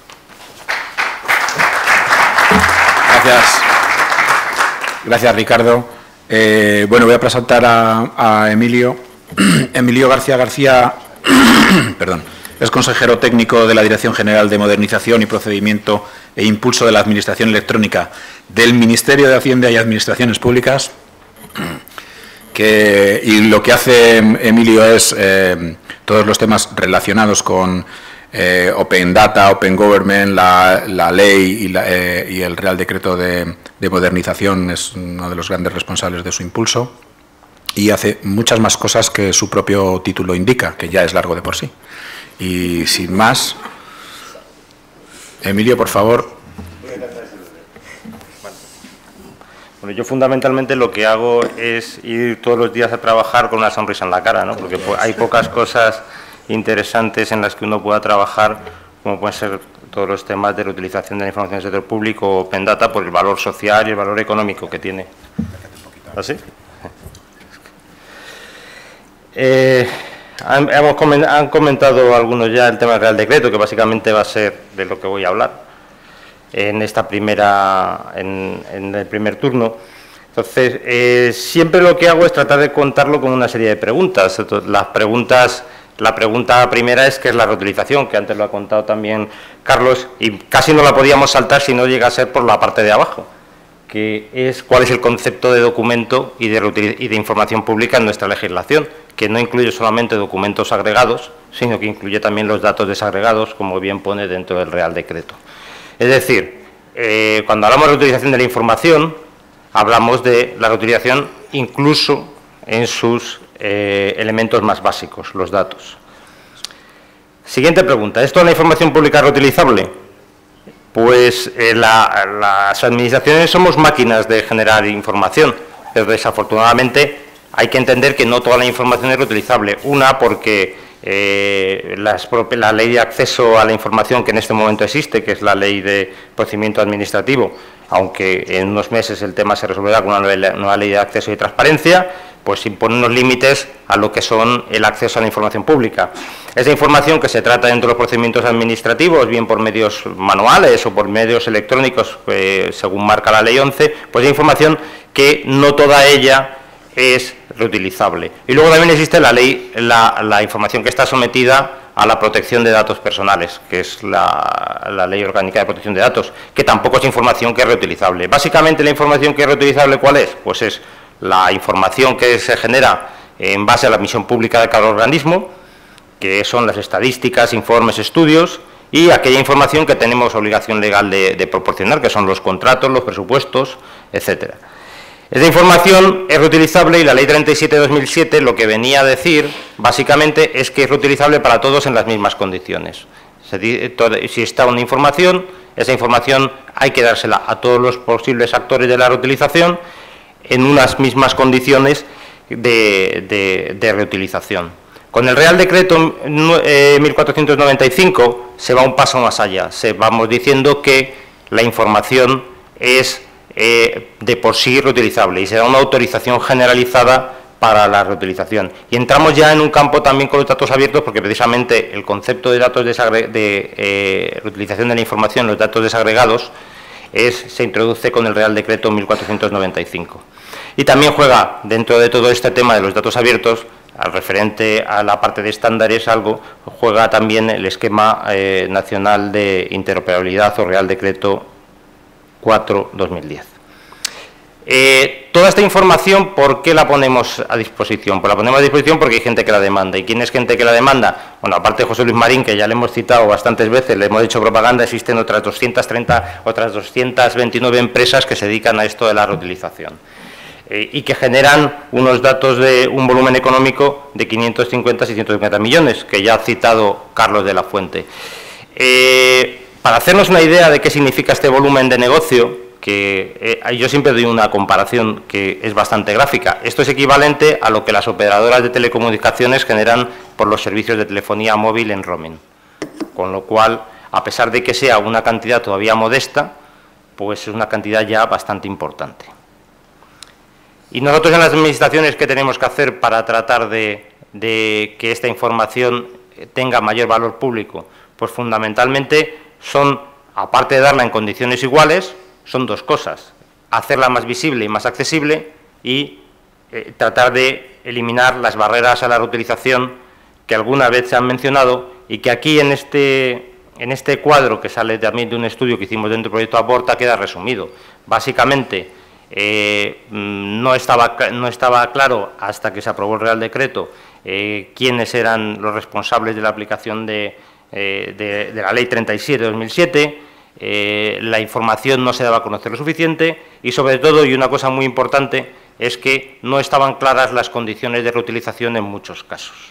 Gracias. Gracias, Ricardo. Eh, bueno, voy a presentar a, a Emilio. Emilio García García, perdón, es consejero técnico de la Dirección General de Modernización y Procedimiento e Impulso de la Administración Electrónica del Ministerio de Hacienda y Administraciones Públicas. Que, y lo que hace Emilio es eh, todos los temas relacionados con eh, Open Data, Open Government, la, la ley y, la, eh, y el Real Decreto de, de Modernización, es uno de los grandes responsables de su impulso, y hace muchas más cosas que su propio título indica, que ya es largo de por sí. Y sin más, Emilio, por favor. Bueno, yo fundamentalmente lo que hago es ir todos los días a trabajar con una sonrisa en la cara, ¿no? Porque hay pocas cosas interesantes en las que uno pueda trabajar, como pueden ser todos los temas de reutilización de la información del sector público o Open Data, por el valor social y el valor económico que tiene. ¿Así? Eh, han, hemos coment, han comentado algunos ya el tema del Real Decreto, que básicamente va a ser de lo que voy a hablar en esta primera, en, en el primer turno. Entonces, eh, siempre lo que hago es tratar de contarlo con una serie de preguntas. Entonces, las preguntas, la pregunta primera es ¿qué es la reutilización?, que antes lo ha contado también Carlos, y casi no la podíamos saltar si no llega a ser por la parte de abajo, que es cuál es el concepto de documento y de, y de información pública en nuestra legislación, que no incluye solamente documentos agregados, sino que incluye también los datos desagregados, como bien pone dentro del Real Decreto. Es decir, eh, cuando hablamos de reutilización de la información, hablamos de la reutilización incluso en sus eh, elementos más básicos, los datos. Siguiente pregunta, ¿es toda la información pública reutilizable? Pues eh, la, las administraciones somos máquinas de generar información, pero desafortunadamente hay que entender que no toda la información es reutilizable. Una, porque Eh, las, la ley de acceso a la información que en este momento existe, que es la ley de procedimiento administrativo, aunque en unos meses el tema se resolverá con una nueva ley de acceso y transparencia, pues impone unos límites a lo que son el acceso a la información pública. Esa información que se trata dentro de los procedimientos administrativos, bien por medios manuales o por medios electrónicos, eh, según marca la ley once, pues es información que no toda ella es reutilizable. Y luego también existe la ley, la, la información que está sometida a la protección de datos personales, que es la, la Ley Orgánica de Protección de Datos, que tampoco es información que es reutilizable. Básicamente, la información que es reutilizable, ¿cuál es? Pues es la información que se genera en base a la admisión pública de cada organismo, que son las estadísticas, informes, estudios, y aquella información que tenemos obligación legal de, de proporcionar, que son los contratos, los presupuestos, etcétera. Esta información es reutilizable y la Ley treinta y siete de dos mil siete lo que venía a decir, básicamente, es que es reutilizable para todos en las mismas condiciones. Si está una información, esa información hay que dársela a todos los posibles actores de la reutilización en unas mismas condiciones de, de, de reutilización. Con el Real Decreto eh, mil cuatrocientos noventa y cinco se va un paso más allá. Se, vamos diciendo que la información es Eh, de por sí reutilizable y se da una autorización generalizada para la reutilización. Y entramos ya en un campo también con los datos abiertos, porque precisamente el concepto de datos desagre de eh, reutilización de la información, los datos desagregados, es, se introduce con el Real Decreto mil cuatrocientos noventa y cinco. Y también juega, dentro de todo este tema de los datos abiertos, al referente a la parte de estándares, algo, juega también el esquema eh, nacional de interoperabilidad o Real Decreto cuatro barra dos mil diez. Eh, toda esta información, ¿por qué la ponemos a disposición? Pues la ponemos a disposición porque hay gente que la demanda. ¿Y quién es gente que la demanda? Bueno, aparte de José Luis Marín, que ya le hemos citado bastantes veces, le hemos hecho propaganda, existen otras doscientas treinta, otras doscientas veintinueve empresas que se dedican a esto de la reutilización. eh, y que generan unos datos de un volumen económico de quinientos cincuenta a seiscientos cincuenta millones, que ya ha citado Carlos de la Fuente. Eh, para hacernos una idea de qué significa este volumen de negocio, que eh, yo siempre doy una comparación que es bastante gráfica. Esto es equivalente a lo que las operadoras de telecomunicaciones generan por los servicios de telefonía móvil en roaming. Con lo cual, a pesar de que sea una cantidad todavía modesta, pues es una cantidad ya bastante importante. Y nosotros en las administraciones, ¿qué tenemos que hacer para tratar de, de que esta información tenga mayor valor público? Pues fundamentalmente son, aparte de darla en condiciones iguales, son dos cosas: hacerla más visible y más accesible y eh, tratar de eliminar las barreras a la reutilización que alguna vez se han mencionado y que aquí en este, en este cuadro, que sale también de un estudio que hicimos dentro del proyecto Aporta, queda resumido. Básicamente, eh, no, estaba, no estaba claro hasta que se aprobó el Real Decreto eh, quiénes eran los responsables de la aplicación de, eh, de, de la Ley treinta y siete de dos mil siete, Eh, la información no se daba a conocer lo suficiente y, sobre todo, y una cosa muy importante, es que no estaban claras las condiciones de reutilización en muchos casos.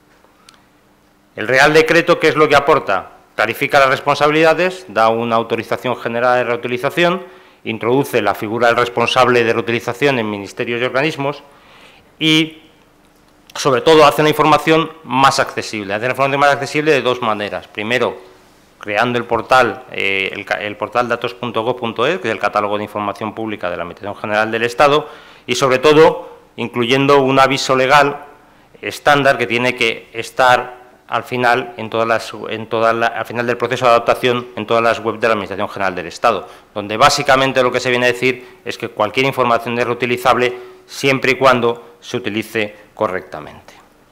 El Real Decreto, ¿qué es lo que aporta? Clarifica las responsabilidades, da una autorización general de reutilización, introduce la figura del responsable de reutilización en ministerios y organismos y, sobre todo, hace una información más accesible. Hace una información más accesible de dos maneras. Primero, creando el portal, eh, el, el portal datos punto gob punto es, que es el catálogo de información pública de la Administración General del Estado, y sobre todo incluyendo un aviso legal estándar que tiene que estar al final, en todas las, en toda la, al final del proceso de adaptación en todas las webs de la Administración General del Estado, donde básicamente lo que se viene a decir es que cualquier información es reutilizable siempre y cuando se utilice correctamente.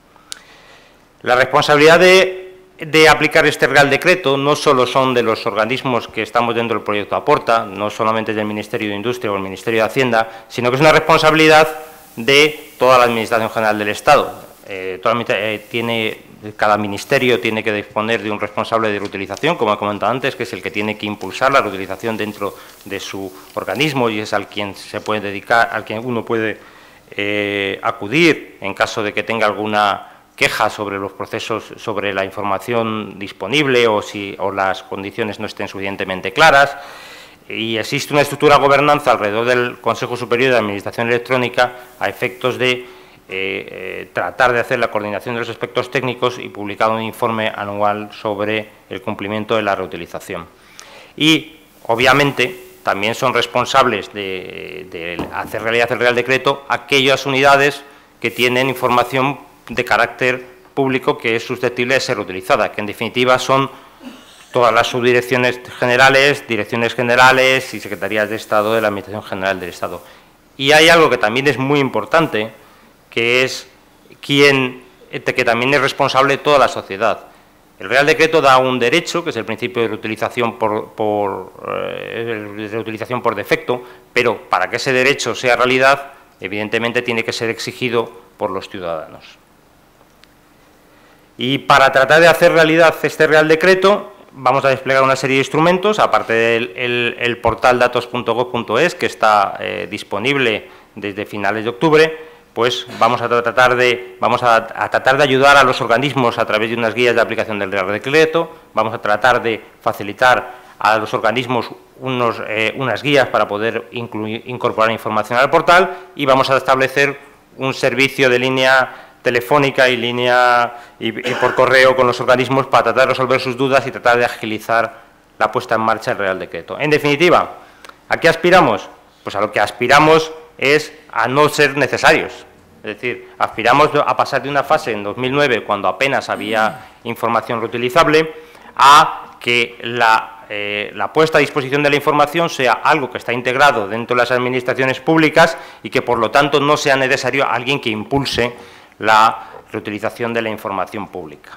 La responsabilidad de de aplicar este Real Decreto no solo son de los organismos que estamos dentro del proyecto Aporta, no solamente del Ministerio de Industria o el Ministerio de Hacienda, sino que es una responsabilidad de toda la Administración General del Estado. Eh, toda, eh, tiene, cada ministerio tiene que disponer de un responsable de reutilización, como he comentado antes, que es el que tiene que impulsar la reutilización dentro de su organismo y es al quien se puede dedicar, al quien uno puede eh, acudir en caso de que tenga alguna quejas sobre los procesos, sobre la información disponible o si o las condiciones no estén suficientemente claras. Y existe una estructura de gobernanza alrededor del Consejo Superior de Administración Electrónica a efectos de eh, eh, tratar de hacer la coordinación de los aspectos técnicos y publicar un informe anual sobre el cumplimiento de la reutilización. Y, obviamente, también son responsables de, de hacer realidad el Real Decreto aquellas unidades que tienen información de carácter público que es susceptible de ser utilizada, que en definitiva son todas las subdirecciones generales, direcciones generales y secretarías de Estado de la Administración General del Estado. Y hay algo que también es muy importante, que es quien, que también es responsable de toda la sociedad. El Real Decreto da un derecho, que es el principio de reutilización por, por, eh, de reutilización por defecto, pero para que ese derecho sea realidad, evidentemente tiene que ser exigido por los ciudadanos. Y para tratar de hacer realidad este Real Decreto, vamos a desplegar una serie de instrumentos, aparte del el, el portal datos punto gob punto es, que está eh, disponible desde finales de octubre, pues vamos a tratar de, vamos a, a tratar de ayudar a los organismos a través de unas guías de aplicación del Real Decreto, vamos a tratar de facilitar a los organismos unos, eh, unas guías para poder incluir, incorporar información al portal y vamos a establecer un servicio de línea telefónica y línea y, y por correo con los organismos para tratar de resolver sus dudas y tratar de agilizar la puesta en marcha del Real Decreto. En definitiva, ¿a qué aspiramos? Pues a lo que aspiramos es a no ser necesarios. Es decir, aspiramos a pasar de una fase en dos mil nueve, cuando apenas había información reutilizable, a que la, eh, la puesta a disposición de la información sea algo que está integrado dentro de las administraciones públicas y que, por lo tanto, no sea necesario alguien que impulse la reutilización de la información pública.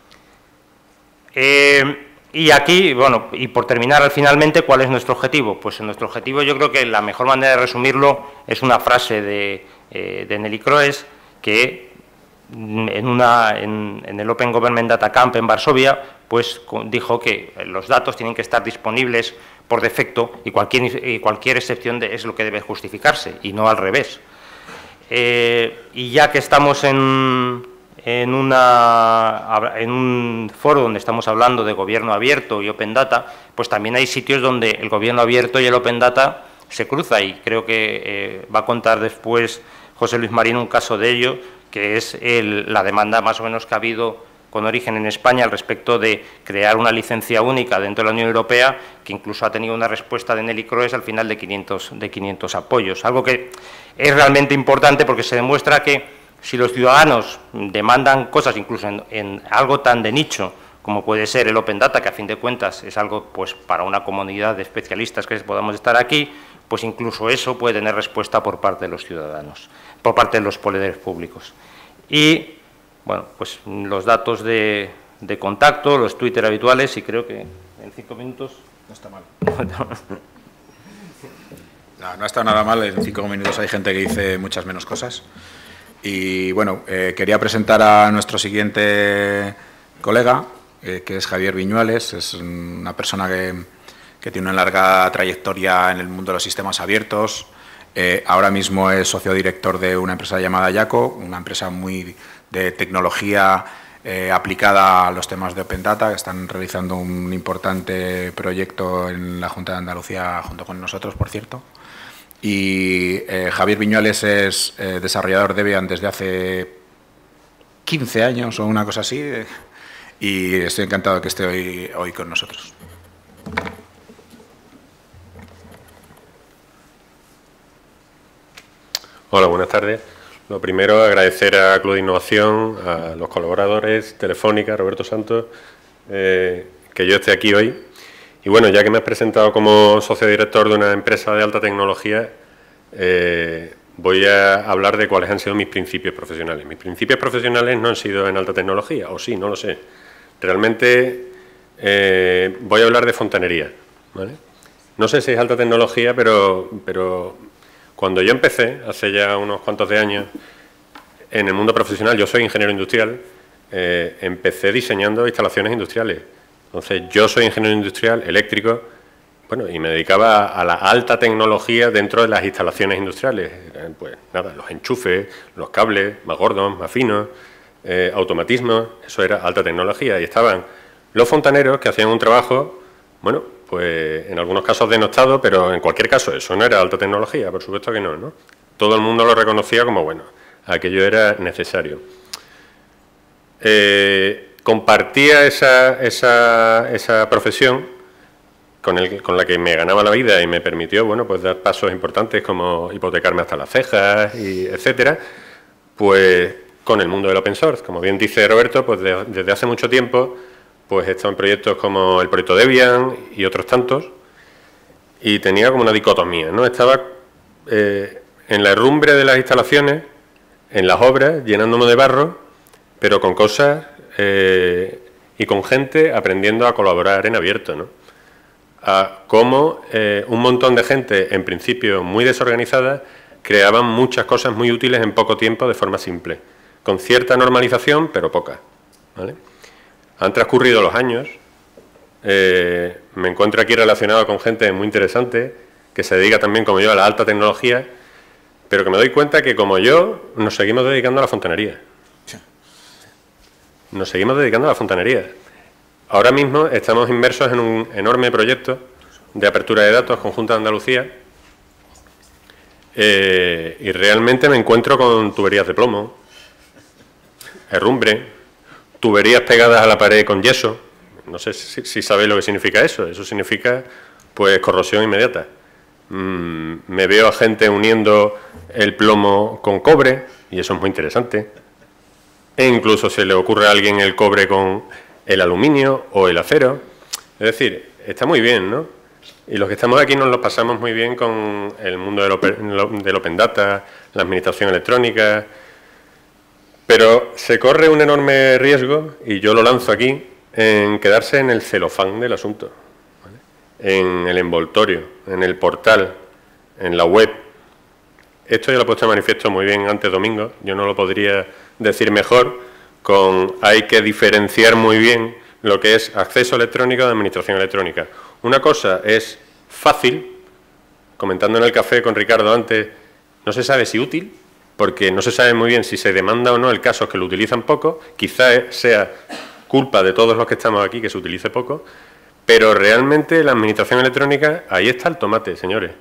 Eh, y aquí, bueno, y por terminar finalmente, ¿cuál es nuestro objetivo? Pues nuestro objetivo, yo creo que la mejor manera de resumirlo es una frase de, eh, de Nelly Kroes, que en, una, en, en el Open Government Data Camp en Varsovia, pues dijo que los datos tienen que estar disponibles por defecto y cualquier, y cualquier excepción de, es lo que debe justificarse, y no al revés. eh, y ya que estamos en, en, una, en un foro donde estamos hablando de gobierno abierto y Open Data, pues también hay sitios donde el gobierno abierto y el Open Data se cruza, y creo que eh, va a contar después José Luis Marín un caso de ello, que es el, la demanda más o menos que ha habido con origen en España al respecto de crear una licencia única dentro de la Unión Europea, que incluso ha tenido una respuesta de Nelly Kroes al final de quinientos, de quinientos apoyos. Algo que es realmente importante porque se demuestra que si los ciudadanos demandan cosas, incluso en, en algo tan de nicho como puede ser el Open Data, que a fin de cuentas es algo pues para una comunidad de especialistas que podamos estar aquí, pues incluso eso puede tener respuesta por parte de los ciudadanos, por parte de los poderes públicos. Y bueno, pues los datos de, de contacto, los Twitter habituales, y creo que en cinco minutos... No está mal. No, no está nada mal, en cinco minutos hay gente que dice muchas menos cosas. Y bueno, eh, quería presentar a nuestro siguiente colega, eh, que es Javier Viñuales. Es una persona que, que tiene una larga trayectoria en el mundo de los sistemas abiertos. Eh, ahora mismo es socio director de una empresa llamada Yaco, una empresa muy de tecnología eh, aplicada a los temas de Open Data, que están realizando un importante proyecto en la Junta de Andalucía, junto con nosotros, por cierto. Y eh, Javier Viñuales es eh, desarrollador Debian desde hace quince años o una cosa así, eh, y estoy encantado de que esté hoy, hoy con nosotros. Hola, buenas tardes. Lo primero, agradecer a Club de Innovación, a los colaboradores, Telefónica, Roberto Santos, eh, que yo esté aquí hoy. Y bueno, ya que me has presentado como socio director de una empresa de alta tecnología, eh, voy a hablar de cuáles han sido mis principios profesionales. Mis principios profesionales no han sido en alta tecnología, o sí, no lo sé. Realmente eh, voy a hablar de fontanería, ¿vale? No sé si es alta tecnología, pero... pero cuando yo empecé, hace ya unos cuantos de años, en el mundo profesional, yo soy ingeniero industrial, eh, empecé diseñando instalaciones industriales. Entonces, yo soy ingeniero industrial, eléctrico, bueno, y me dedicaba a la alta tecnología dentro de las instalaciones industriales. Eh, pues nada, los enchufes, los cables, más gordos, más finos, eh, automatismos, eso era alta tecnología. Y estaban los fontaneros que hacían un trabajo, bueno, pues en algunos casos denostado, pero en cualquier caso eso no era alta tecnología, por supuesto que no, ¿no? Todo el mundo lo reconocía como, bueno, aquello era necesario. Eh, compartía esa, esa, esa profesión con, el, con la que me ganaba la vida y me permitió, bueno, pues dar pasos importantes como hipotecarme hasta las cejas, y etcétera, pues con el mundo del open source. Como bien dice Roberto, pues de, desde hace mucho tiempo pues he estado en proyectos como el proyecto Debian y otros tantos, y tenía como una dicotomía, ¿no? Estaba eh, en la herrumbre de las instalaciones, en las obras, llenándome de barro, pero con cosas eh, y con gente aprendiendo a colaborar en abierto, ¿no? A cómo eh, un montón de gente, en principio muy desorganizada, creaban muchas cosas muy útiles en poco tiempo de forma simple, con cierta normalización, pero poca, ¿vale? Han transcurrido los años, eh, me encuentro aquí relacionado con gente muy interesante, que se dedica también, como yo, a la alta tecnología, pero que me doy cuenta que, como yo, nos seguimos dedicando a la fontanería. Nos seguimos dedicando a la fontanería. Ahora mismo estamos inmersos en un enorme proyecto de apertura de datos con Junta de Andalucía, eh, y realmente me encuentro con tuberías de plomo, herrumbre, tuberías pegadas a la pared con yeso. No sé si, si sabéis lo que significa eso. Eso significa, pues, corrosión inmediata. Mm, me veo a gente uniendo el plomo con cobre, y eso es muy interesante. E incluso se le ocurre a alguien el cobre con el aluminio o el acero. Es decir, está muy bien, ¿no? Y los que estamos aquí nos lo pasamos muy bien con el mundo del open, del open data, la administración electrónica. Pero se corre un enorme riesgo, y yo lo lanzo aquí, en quedarse en el celofán del asunto, ¿vale? En el envoltorio, en el portal, en la web. Esto ya lo he puesto de manifiesto muy bien antes domingo, yo no lo podría decir mejor, con hay que diferenciar muy bien lo que es acceso electrónico de administración electrónica. Una cosa es fácil, comentando en el café con Ricardo antes, no se sabe si útil, porque no se sabe muy bien si se demanda o no el caso que lo utilizan poco, quizá sea culpa de todos los que estamos aquí que se utilice poco, pero realmente la administración electrónica, ahí está el tomate, señores.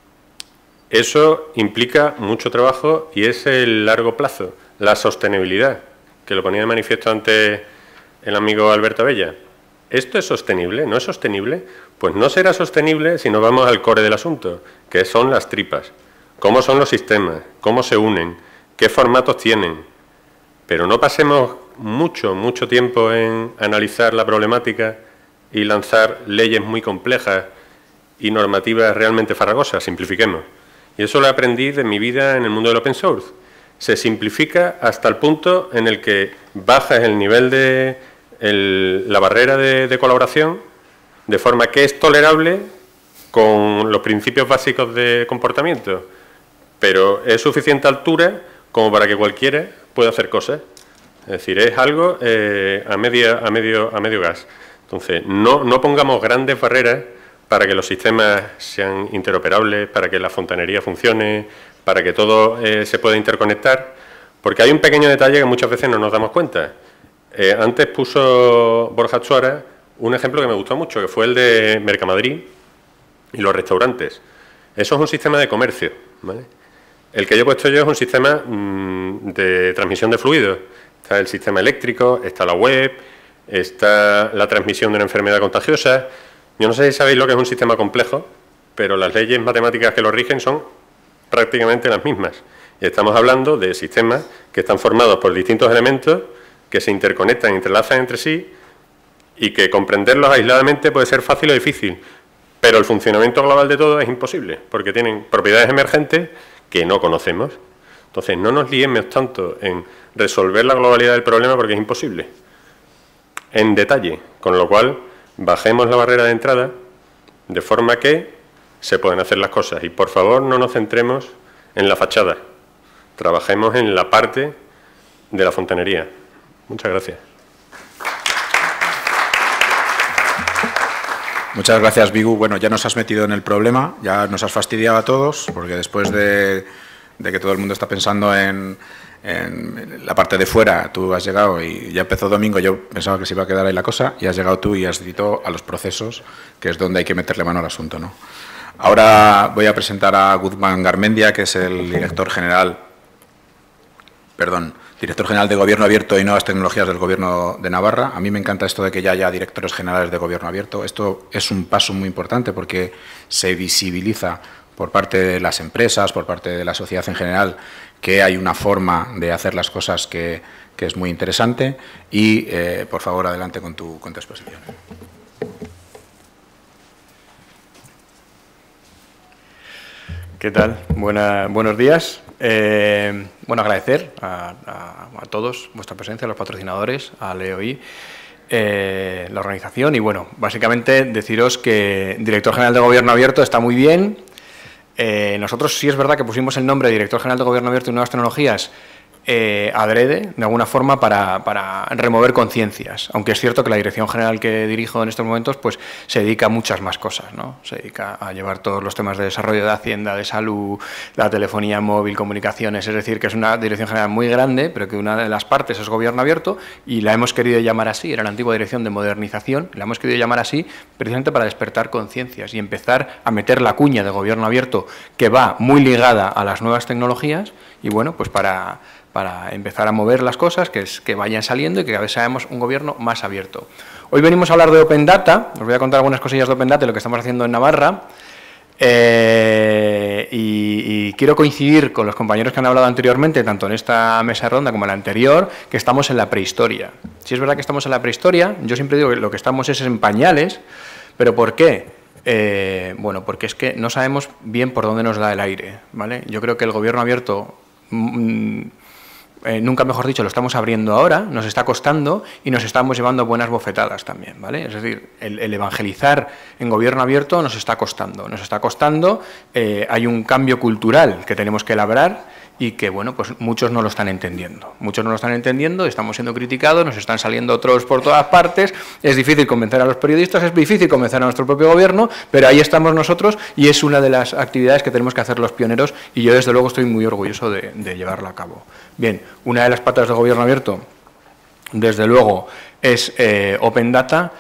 Eso implica mucho trabajo y es el largo plazo, la sostenibilidad, que lo ponía de manifiesto antes el amigo Alberto Abella. ¿Esto es sostenible? ¿No es sostenible? Pues no será sostenible si nos vamos al core del asunto, que son las tripas. ¿Cómo son los sistemas? ¿Cómo se unen? ¿Qué formatos tienen? Pero no pasemos mucho, mucho tiempo en analizar la problemática y lanzar leyes muy complejas y normativas realmente farragosas. Simplifiquemos. Y eso lo aprendí de mi vida en el mundo del open source. Se simplifica hasta el punto en el que bajas el nivel de el, la barrera de, de colaboración, de forma que es tolerable con los principios básicos de comportamiento, pero es suficiente altura como para que cualquiera pueda hacer cosas. Es decir, es algo eh, a, media, a, medio, a medio gas. Entonces, no, no pongamos grandes barreras para que los sistemas sean interoperables, para que la fontanería funcione, para que todo eh, se pueda interconectar, porque hay un pequeño detalle que muchas veces no nos damos cuenta. Eh, antes puso Borja Chuara un ejemplo que me gustó mucho, que fue el de Mercamadrid y los restaurantes. Eso es un sistema de comercio, ¿vale? El que yo he puesto yo es un sistema mmm, de transmisión de fluidos. Está el sistema eléctrico, está la web, está la transmisión de una enfermedad contagiosa. Yo no sé si sabéis lo que es un sistema complejo, pero las leyes matemáticas que lo rigen son prácticamente las mismas. Y estamos hablando de sistemas que están formados por distintos elementos que se interconectan, entrelazan entre sí y que comprenderlos aisladamente puede ser fácil o difícil, pero el funcionamiento global de todo es imposible, porque tienen propiedades emergentes que no conocemos. Entonces, no nos liemos tanto en resolver la globalidad del problema porque es imposible, en detalle, con lo cual bajemos la barrera de entrada de forma que se puedan hacer las cosas. Y, por favor, no nos centremos en la fachada, trabajemos en la parte de la fontanería. Muchas gracias. Muchas gracias, Vigu. Bueno, ya nos has metido en el problema, ya nos has fastidiado a todos, porque después de, de que todo el mundo está pensando en, en la parte de fuera, tú has llegado y ya empezó domingo, yo pensaba que se iba a quedar ahí la cosa, y has llegado tú y has dicho a los procesos, que es donde hay que meterle mano al asunto, ¿no? Ahora voy a presentar a Guzmán Garmendia, que es el director general, perdón, director general de Gobierno Abierto y Nuevas Tecnologías del Gobierno de Navarra. A mí me encanta esto de que ya haya directores generales de Gobierno Abierto. Esto es un paso muy importante porque se visibiliza por parte de las empresas, por parte de la sociedad en general, que hay una forma de hacer las cosas que, que es muy interesante. Y, eh, por favor, adelante con tu, con tu exposición. ¿Qué tal? Buena, buenos días. Eh, bueno, agradecer a, a, a todos vuestra presencia, a los patrocinadores, al E O I, eh, la organización y, bueno, básicamente deciros que Director General de Gobierno Abierto está muy bien. Eh, nosotros sí es verdad que pusimos el nombre de Director General de Gobierno Abierto y Nuevas Tecnologías eh, adrede, de alguna forma, para, para remover conciencias, aunque es cierto que la dirección general que dirijo en estos momentos pues se dedica a muchas más cosas, ¿no? Se dedica a llevar todos los temas de desarrollo de Hacienda, de salud, la telefonía móvil, comunicaciones, es decir, que es una dirección general muy grande, pero que una de las partes es Gobierno Abierto y la hemos querido llamar así, era la antigua Dirección de Modernización, la hemos querido llamar así precisamente para despertar conciencias y empezar a meter la cuña de Gobierno Abierto que va muy ligada a las nuevas tecnologías y, bueno, pues para... para empezar a mover las cosas, que, es, que vayan saliendo y que cada vez seamos un gobierno más abierto. Hoy venimos a hablar de Open Data, os voy a contar algunas cosillas de Open Data, de lo que estamos haciendo en Navarra, eh, y, y quiero coincidir con los compañeros que han hablado anteriormente, tanto en esta mesa ronda como en la anterior, que estamos en la prehistoria. Si es verdad que estamos en la prehistoria, yo siempre digo que lo que estamos es en pañales, pero ¿por qué? Eh, bueno, porque es que no sabemos bien por dónde nos da el aire, ¿vale? Yo creo que el gobierno abierto... Mmm, Eh, nunca mejor dicho, lo estamos abriendo ahora, nos está costando y nos estamos llevando buenas bofetadas también, ¿vale? Es decir, el, el evangelizar en gobierno abierto nos está costando, nos está costando, eh, hay un cambio cultural que tenemos que labrar y que, bueno, pues muchos no lo están entendiendo. Muchos no lo están entendiendo, estamos siendo criticados, nos están saliendo otros por todas partes, es difícil convencer a los periodistas, es difícil convencer a nuestro propio gobierno, pero ahí estamos nosotros y es una de las actividades que tenemos que hacer los pioneros y yo desde luego estoy muy orgulloso de, de llevarla a cabo. Bien, una de las patas del gobierno abierto, desde luego, es eh, Open Data.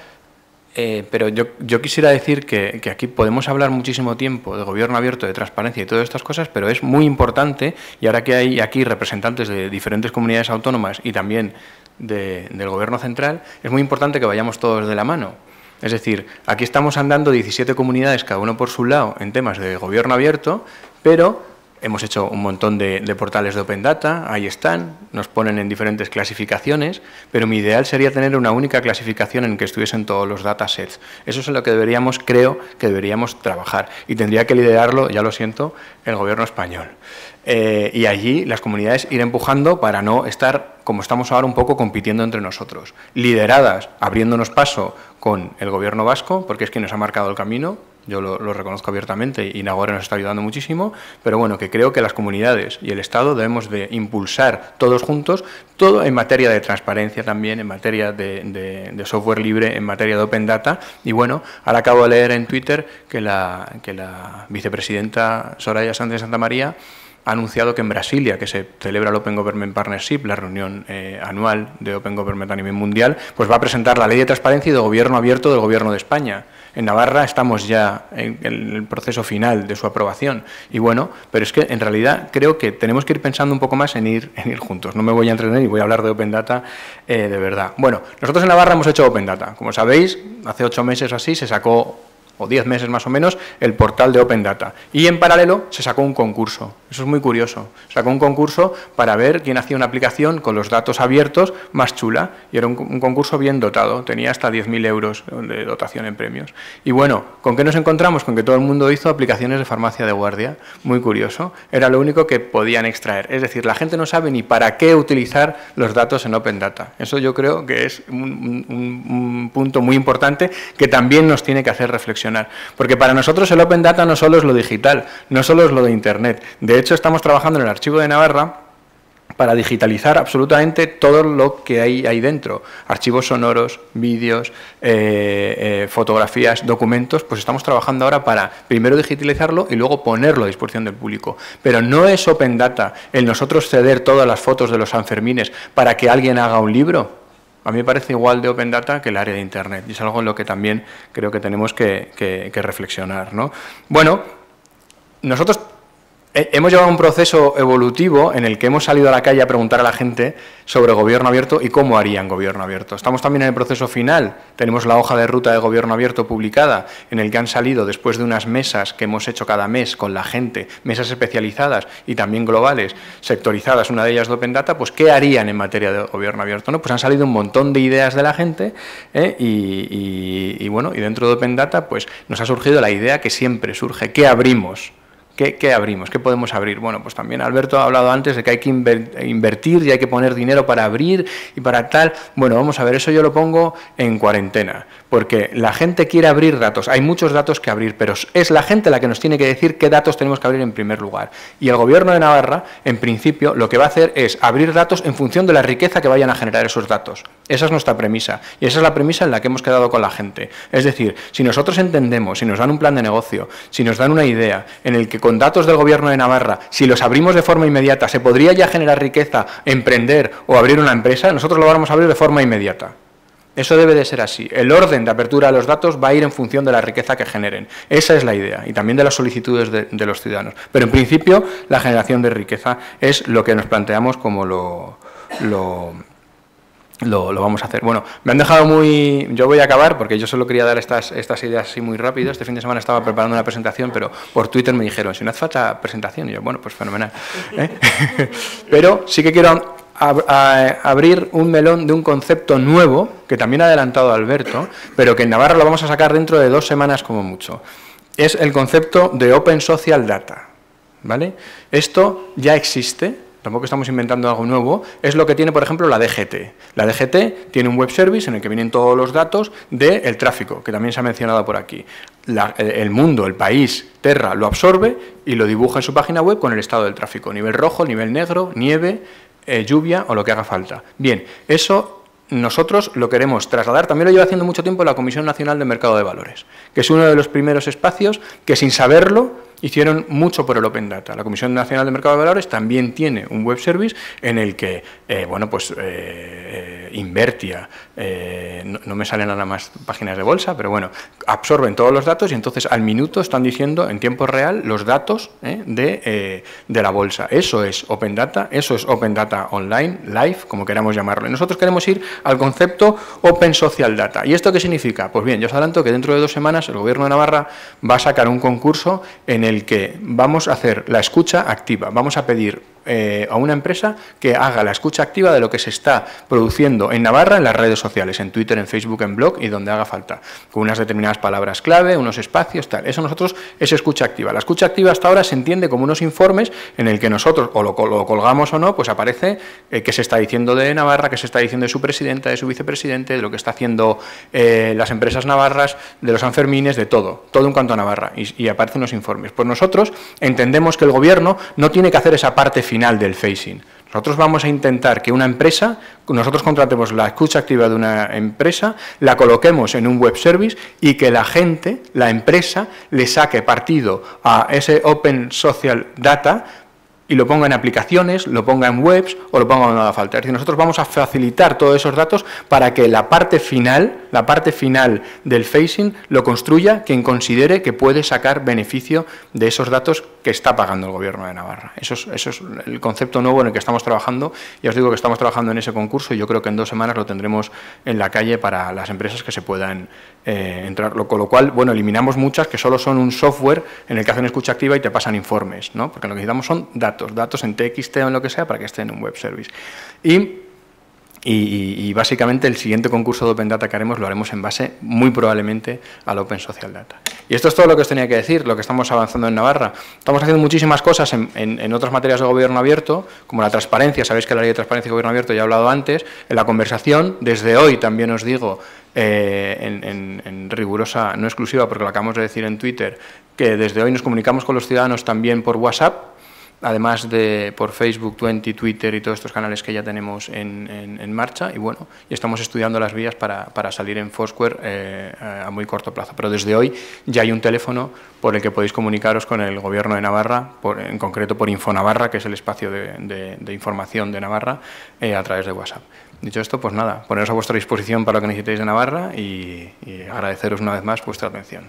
Eh, pero yo, yo quisiera decir que, que aquí podemos hablar muchísimo tiempo de gobierno abierto, de transparencia y todas estas cosas, pero es muy importante, y ahora que hay aquí representantes de diferentes comunidades autónomas y también de, del gobierno central, es muy importante que vayamos todos de la mano. Es decir, aquí estamos andando diecisiete comunidades, cada uno por su lado, en temas de gobierno abierto, pero hemos hecho un montón de, de portales de Open Data, ahí están, nos ponen en diferentes clasificaciones, pero mi ideal sería tener una única clasificación en que estuviesen todos los datasets. Eso es en lo que deberíamos, creo, que deberíamos trabajar. Y tendría que liderarlo, ya lo siento, el gobierno español. Eh, y allí las comunidades ir empujando para no estar, como estamos ahora, un poco compitiendo entre nosotros. Lideradas, abriéndonos paso con el gobierno vasco, porque es quien nos ha marcado el camino. Yo lo, lo reconozco abiertamente y Nagore nos está ayudando muchísimo, pero bueno, que creo que las comunidades y el Estado debemos de impulsar todos juntos, todo en materia de transparencia también, en materia de, de, de software libre, en materia de Open Data. Y bueno, ahora acabo de leer en Twitter que la, que la vicepresidenta Soraya Sánchez de Santa María ha anunciado que en Brasilia, que se celebra el Open Government Partnership, la reunión eh, anual de Open Government a nivel mundial, pues va a presentar la Ley de Transparencia y de Gobierno Abierto del Gobierno de España. En Navarra estamos ya en el proceso final de su aprobación y bueno, pero es que en realidad creo que tenemos que ir pensando un poco más en ir, en ir juntos. No me voy a entretener y voy a hablar de Open Data eh, de verdad. Bueno, nosotros en Navarra hemos hecho Open Data. Como sabéis, hace ocho meses o así se sacó, o diez meses más o menos, el portal de Open Data. Y en paralelo se sacó un concurso. Eso es muy curioso. Se sacó un concurso para ver quién hacía una aplicación con los datos abiertos más chula. Y era un, un concurso bien dotado. Tenía hasta diez mil euros de dotación en premios. Y bueno, ¿con qué nos encontramos? Con que todo el mundo hizo aplicaciones de farmacia de guardia. Muy curioso. Era lo único que podían extraer. Es decir, la gente no sabe ni para qué utilizar los datos en Open Data. Eso yo creo que es un, un, un punto muy importante que también nos tiene que hacer reflexionar. Porque para nosotros el Open Data no solo es lo digital, no solo es lo de Internet. De hecho, estamos trabajando en el Archivo de Navarra para digitalizar absolutamente todo lo que hay ahí dentro. Archivos sonoros, vídeos, eh, eh, fotografías, documentos, pues estamos trabajando ahora para primero digitalizarlo y luego ponerlo a disposición del público. Pero no es Open Data el nosotros ceder todas las fotos de los Sanfermines para que alguien haga un libro. A mí me parece igual de Open Data que el área de Internet y es algo en lo que también creo que tenemos que, que, que reflexionar, ¿no? Bueno, nosotros hemos llevado un proceso evolutivo en el que hemos salido a la calle a preguntar a la gente sobre gobierno abierto y cómo harían gobierno abierto. Estamos también en el proceso final, tenemos la hoja de ruta de gobierno abierto publicada, en el que han salido, después de unas mesas que hemos hecho cada mes con la gente, mesas especializadas y también globales, sectorizadas, una de ellas de Open Data, pues ¿qué harían en materia de gobierno abierto? ¿No? Pues han salido un montón de ideas de la gente ¿eh? y, y, y bueno, y dentro de Open Data pues nos ha surgido la idea que siempre surge, ¿qué abrimos? ¿Qué, ¿Qué abrimos? ¿Qué podemos abrir? Bueno, pues también Alberto ha hablado antes de que hay que invertir y hay que poner dinero para abrir y para tal. Bueno, vamos a ver, eso yo lo pongo en cuarentena, porque la gente quiere abrir datos. Hay muchos datos que abrir, pero es la gente la que nos tiene que decir qué datos tenemos que abrir en primer lugar. Y el Gobierno de Navarra, en principio, lo que va a hacer es abrir datos en función de la riqueza que vayan a generar esos datos. Esa es nuestra premisa y esa es la premisa en la que hemos quedado con la gente. Es decir, si nosotros entendemos, si nos dan un plan de negocio, si nos dan una idea en el que con datos del Gobierno de Navarra, si los abrimos de forma inmediata, se podría ya generar riqueza, emprender o abrir una empresa, nosotros lo vamos a abrir de forma inmediata. Eso debe de ser así. El orden de apertura de los datos va a ir en función de la riqueza que generen. Esa es la idea y también de las solicitudes de, de los ciudadanos. Pero en principio la generación de riqueza es lo que nos planteamos como lo... lo Lo, lo vamos a hacer. Bueno, me han dejado muy... Yo voy a acabar porque yo solo quería dar estas, estas ideas así muy rápido. Este fin de semana estaba preparando una presentación, pero por Twitter me dijeron, si no hace falta presentación. Y yo, bueno, pues fenomenal. ¿eh? Pero sí que quiero ab a abrir un melón de un concepto nuevo, que también ha adelantado Alberto, pero que en Navarra lo vamos a sacar dentro de dos semanas como mucho. Es el concepto de Open Social Data. ¿Vale? Esto ya existe. tampoco estamos inventando algo nuevo, es lo que tiene, por ejemplo, la D G T. La D G T tiene un web service en el que vienen todos los datos del tráfico, que también se ha mencionado por aquí. La, el mundo, el país, Terra, lo absorbe y lo dibuja en su página web con el estado del tráfico, nivel rojo, nivel negro, nieve, eh, lluvia o lo que haga falta. Bien, eso nosotros lo queremos trasladar, también lo lleva haciendo mucho tiempo la Comisión Nacional de Mercado de Valores, que es uno de los primeros espacios que sin saberlo hicieron mucho por el Open Data. La Comisión Nacional de Mercado de Valores también tiene un web service en el que, eh, bueno, pues eh, Invertia, eh, no, no me salen nada más páginas de bolsa, pero bueno, absorben todos los datos y entonces al minuto están diciendo en tiempo real los datos eh, de, eh, de la bolsa. Eso es Open Data, eso es Open Data Online, Live, como queramos llamarlo. Y nosotros queremos ir al concepto Open Social Data. ¿Y esto qué significa? Pues bien, yo os adelanto que dentro de dos semanas el Gobierno de Navarra va a sacar un concurso en el que vamos a hacer la escucha activa, vamos a pedir eh, a una empresa que haga la escucha activa de lo que se está produciendo en Navarra en las redes sociales, en Twitter, en Facebook, en blog y donde haga falta, con unas determinadas palabras clave, unos espacios, tal. Eso nosotros es escucha activa. La escucha activa hasta ahora se entiende como unos informes en el que nosotros, o lo, lo colgamos o no, pues aparece eh, qué se está diciendo de Navarra, qué se está diciendo de su presidenta, de su vicepresidente, de lo que está haciendo eh, las empresas navarras, de los Sanfermines, de todo, todo en cuanto a Navarra, y, y aparecen unos informes. Pues nosotros entendemos que el Gobierno no tiene que hacer esa parte final del facing. Nosotros vamos a intentar que una empresa, nosotros contratemos la escucha activa de una empresa, la coloquemos en un web service y que la gente, la empresa, le saque partido a ese Open Social Data y lo ponga en aplicaciones, lo ponga en webs o lo ponga donde haga falta. Es decir, nosotros vamos a facilitar todos esos datos para que la parte final, la parte final del facing lo construya quien considere que puede sacar beneficio de esos datos que está pagando el Gobierno de Navarra. Eso es, eso es el concepto nuevo en el que estamos trabajando. Ya os digo que estamos trabajando en ese concurso y yo creo que en dos semanas lo tendremos en la calle para las empresas que se puedan eh, entrar. Con lo cual, bueno, eliminamos muchas que solo son un software en el que hacen escucha activa y te pasan informes, ¿no? Porque lo que necesitamos son datos. datos en T X T o en lo que sea para que esté en un web service. Y, y, y básicamente el siguiente concurso de Open Data que haremos lo haremos en base muy probablemente al Open Social Data. Y esto es todo lo que os tenía que decir, lo que estamos avanzando en Navarra. Estamos haciendo muchísimas cosas en, en, en otras materias de gobierno abierto, como la transparencia, sabéis que la ley de transparencia y gobierno abierto ya he hablado antes, en la conversación, desde hoy también os digo, eh, en, en, en rigurosa, no exclusiva, porque lo acabamos de decir en Twitter, que desde hoy nos comunicamos con los ciudadanos también por WhatsApp, además de por Facebook, veinte, Twitter y todos estos canales que ya tenemos en, en, en marcha, y bueno, y estamos estudiando las vías para, para salir en Foursquare eh, a muy corto plazo. Pero desde hoy ya hay un teléfono por el que podéis comunicaros con el Gobierno de Navarra, por, en concreto por Infonavarra, que es el espacio de, de, de información de Navarra, eh, a través de WhatsApp. Dicho esto, pues nada, poneros a vuestra disposición para lo que necesitéis de Navarra y, y agradeceros una vez más vuestra atención.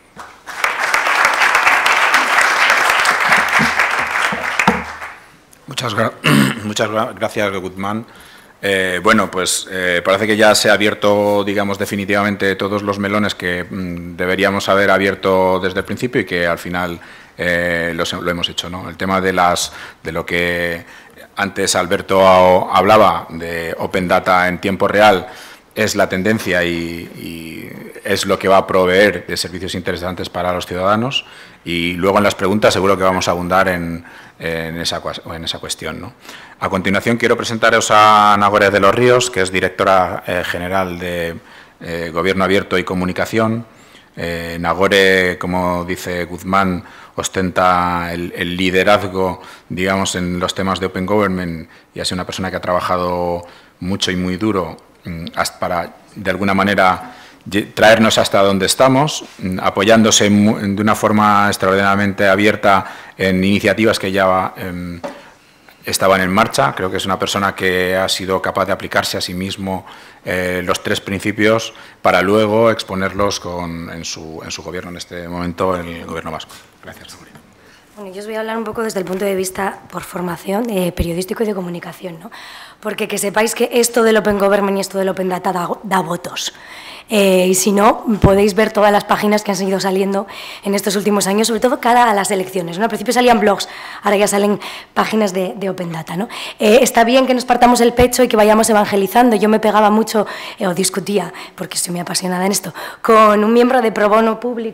Muchas, gra muchas gra gracias, Guzmán. Eh, bueno, pues eh, parece que ya se ha abierto, digamos, definitivamente todos los melones que mm, deberíamos haber abierto desde el principio y que al final eh, los, lo hemos hecho, ¿no? El tema de, las, de lo que antes Alberto hablaba, de Open Data en tiempo real, es la tendencia y, y es lo que va a proveer de servicios interesantes para los ciudadanos. Y luego en las preguntas seguro que vamos a abundar en, en, esa, en esa cuestión, ¿no? A continuación quiero presentaros a Nagore de los Ríos, que es directora eh, general de eh, Gobierno Abierto y Comunicación. Eh, Nagore, como dice Guzmán, ostenta el, el liderazgo, digamos, en los temas de Open Government y ha sido una persona que ha trabajado mucho y muy duro hasta para, de alguna manera, traernos hasta donde estamos, apoyándose de una forma extraordinariamente abierta en iniciativas que ya eh, estaban en marcha. Creo que es una persona que ha sido capaz de aplicarse a sí mismo eh, los tres principios para luego exponerlos con, en, su, en su gobierno, en este momento el Gobierno vasco. Gracias. Bueno, yo os voy a hablar un poco desde el punto de vista por formación eh, periodístico y de comunicación, ¿no? Porque que sepáis que esto del Open Government y esto del Open Data da, da votos. Eh, y si no, podéis ver todas las páginas que han seguido saliendo en estos últimos años, sobre todo cara a las elecciones, ¿no? Al principio salían blogs, ahora ya salen páginas de, de Open Data, ¿no? Eh, está bien que nos partamos el pecho y que vayamos evangelizando. Yo me pegaba mucho, eh, o discutía, porque estoy muy apasionada en esto, con un miembro de Pro Bono Público,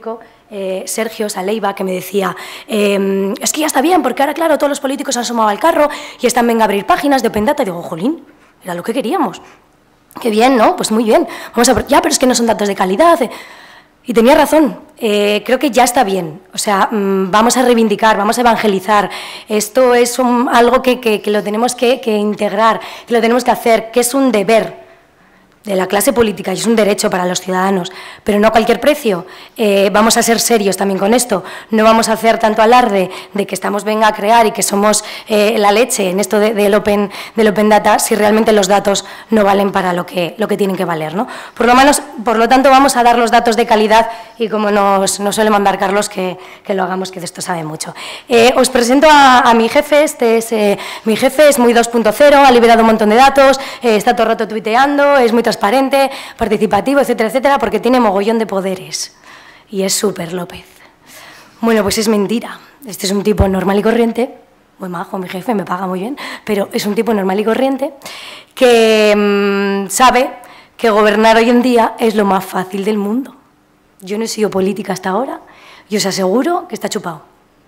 eh, Sergio Saleiva, que me decía, eh, es que ya está bien, porque ahora, claro, todos los políticos han asomado al carro y están, venga, a abrir páginas de Open Data. Y digo, jolín, era lo que queríamos. Qué bien, ¿no? Pues muy bien. Vamos a... Ya, pero es que no son datos de calidad. Y tenía razón. Eh, creo que ya está bien. O sea, mmm, vamos a reivindicar, vamos a evangelizar. Esto es un, algo que, que, que lo tenemos que, que integrar, que lo tenemos que hacer, que es un deber de la clase política y es un derecho para los ciudadanos, pero no a cualquier precio. Eh, vamos a ser serios también con esto, no vamos a hacer tanto alarde de que estamos venga a crear y que somos eh, la leche en esto de, de, del, open, del Open Data si realmente los datos no valen para lo que, lo que tienen que valer, ¿no? Por lo menos, por lo tanto, vamos a dar los datos de calidad y como nos, nos suele mandar Carlos, que, que lo hagamos, que de esto sabe mucho. Eh, os presento a, a mi jefe, este es eh, mi jefe, es muy dos punto cero, ha liberado un montón de datos, eh, está todo el rato tuiteando, es muy transparente, participativo, etcétera, etcétera, porque tiene mogollón de poderes. Y es súper López. Bueno, pues es mentira. Este es un tipo normal y corriente, muy majo, mi jefe, me paga muy bien, pero es un tipo normal y corriente que mmm, sabe que gobernar hoy en día es lo más fácil del mundo. Yo no he sido política hasta ahora y os aseguro que está chupado.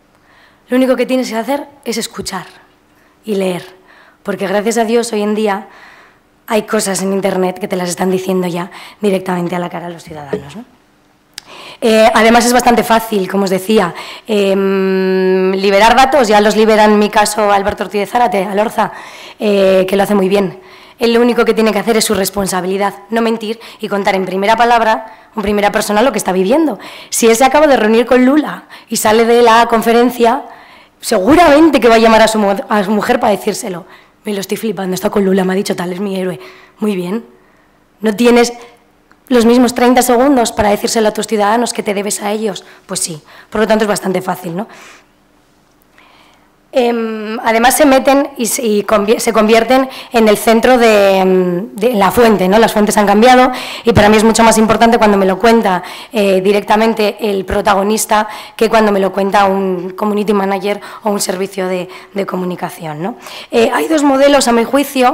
Lo único que tienes que hacer es escuchar y leer, porque gracias a Dios hoy en día hay cosas en Internet que te las están diciendo ya directamente a la cara a los ciudadanos, ¿no? Eh, además es bastante fácil, como os decía, eh, liberar datos, ya los libera en mi caso Alberto Ortiz de Zárate, Alorza, eh, que lo hace muy bien. Él lo único que tiene que hacer es su responsabilidad, no mentir y contar en primera palabra, en primera persona, lo que está viviendo. Si él se acaba de reunir con Lula y sale de la conferencia, seguramente que va a llamar a su, a su mujer para decírselo. Me lo estoy flipando, está con Lula, me ha dicho tal, es mi héroe. Muy bien. ¿No tienes los mismos treinta segundos para decírselo a tus ciudadanos que te debes a ellos? Pues sí, por lo tanto es bastante fácil, ¿no? Eh, además se meten y se, y se convierten en el centro de, de la fuente, ¿no? Las fuentes han cambiado y para mí es mucho más importante cuando me lo cuenta eh, directamente el protagonista que cuando me lo cuenta un community manager o un servicio de, de comunicación, ¿no? Eh, hay dos modelos, a mi juicio,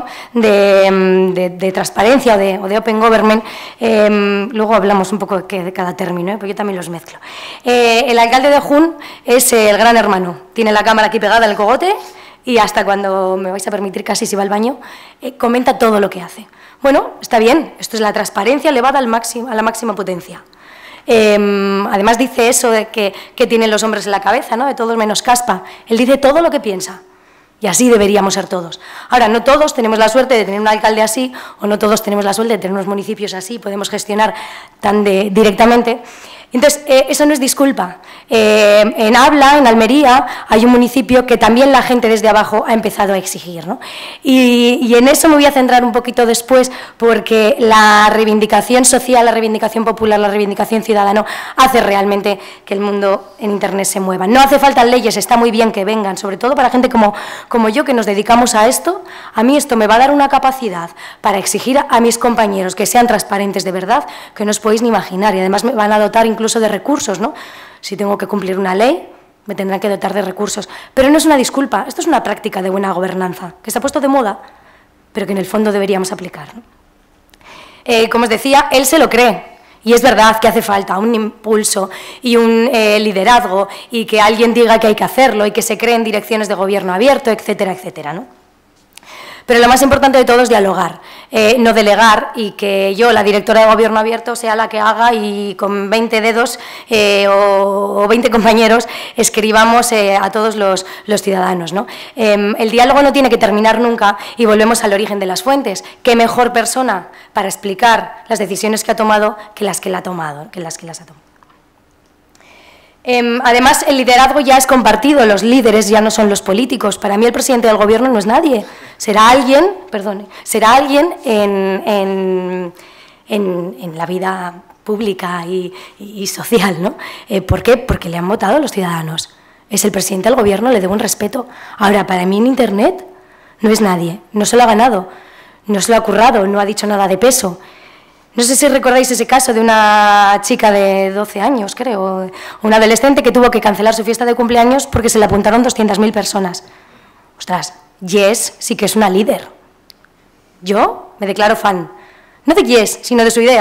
de, de, de transparencia o de, o de open government. Eh, luego hablamos un poco de, de cada término, ¿eh? Porque yo también los mezclo. Eh, el alcalde de Jun es el gran hermano, tiene la cámara aquí pegada el cogote y hasta cuando me vais a permitir casi si va al baño, eh, comenta todo lo que hace. Bueno, está bien, esto es la transparencia elevada al máximo, a la máxima potencia. Eh, además dice eso de que, que tienen los hombres en la cabeza, ¿no? De todos menos caspa. Él dice todo lo que piensa y así deberíamos ser todos. Ahora, no todos tenemos la suerte de tener un alcalde así o no todos tenemos la suerte de tener unos municipios así, podemos gestionar tan de, directamente. Entonces, eh, eso no es disculpa. Eh, en Abla, en Almería, hay un municipio que también la gente desde abajo ha empezado a exigir, ¿no? Y, y en eso me voy a centrar un poquito después, porque la reivindicación social, la reivindicación popular, la reivindicación ciudadana hace realmente que el mundo en Internet se mueva. No hace falta leyes, está muy bien que vengan, sobre todo para gente como, como yo, que nos dedicamos a esto. A mí esto me va a dar una capacidad para exigir a, a mis compañeros que sean transparentes de verdad, que no os podéis ni imaginar, y además me van a dotar incluso de recursos, ¿no? Si tengo que cumplir una ley, me tendrán que dotar de recursos. Pero no es una disculpa, esto es una práctica de buena gobernanza, que se ha puesto de moda, pero que en el fondo deberíamos aplicar, ¿no? Eh, como os decía, él se lo cree, y es verdad que hace falta un impulso y un eh, liderazgo, y que alguien diga que hay que hacerlo, y que se creen direcciones de gobierno abierto, etcétera, etcétera, ¿no? Pero lo más importante de todo es dialogar, eh, no delegar, y que yo, la directora de Gobierno Abierto, sea la que haga y con veinte dedos eh, o, o veinte compañeros escribamos eh, a todos los, los ciudadanos, ¿no? Eh, el diálogo no tiene que terminar nunca y volvemos al origen de las fuentes. ¿Qué mejor persona para explicar las decisiones que ha tomado que las que, la ha tomado, que, las que las ha tomado? Eh, además, el liderazgo ya es compartido, los líderes ya no son los políticos. Para mí el presidente del gobierno no es nadie, será alguien, perdón, será alguien en, en, en, en la vida pública y, y social, ¿no? Eh, ¿Por qué? Porque le han votado los ciudadanos. Es el presidente del gobierno, le debo un respeto. Ahora, para mí en Internet no es nadie, no se lo ha ganado, no se lo ha currado, no ha dicho nada de peso. No sé si recordáis ese caso de una chica de doce años, creo, una adolescente que tuvo que cancelar su fiesta de cumpleaños porque se le apuntaron doscientas mil personas. Ostras, Yes sí que es una líder. Yo me declaro fan, no de Yes, sino de su idea.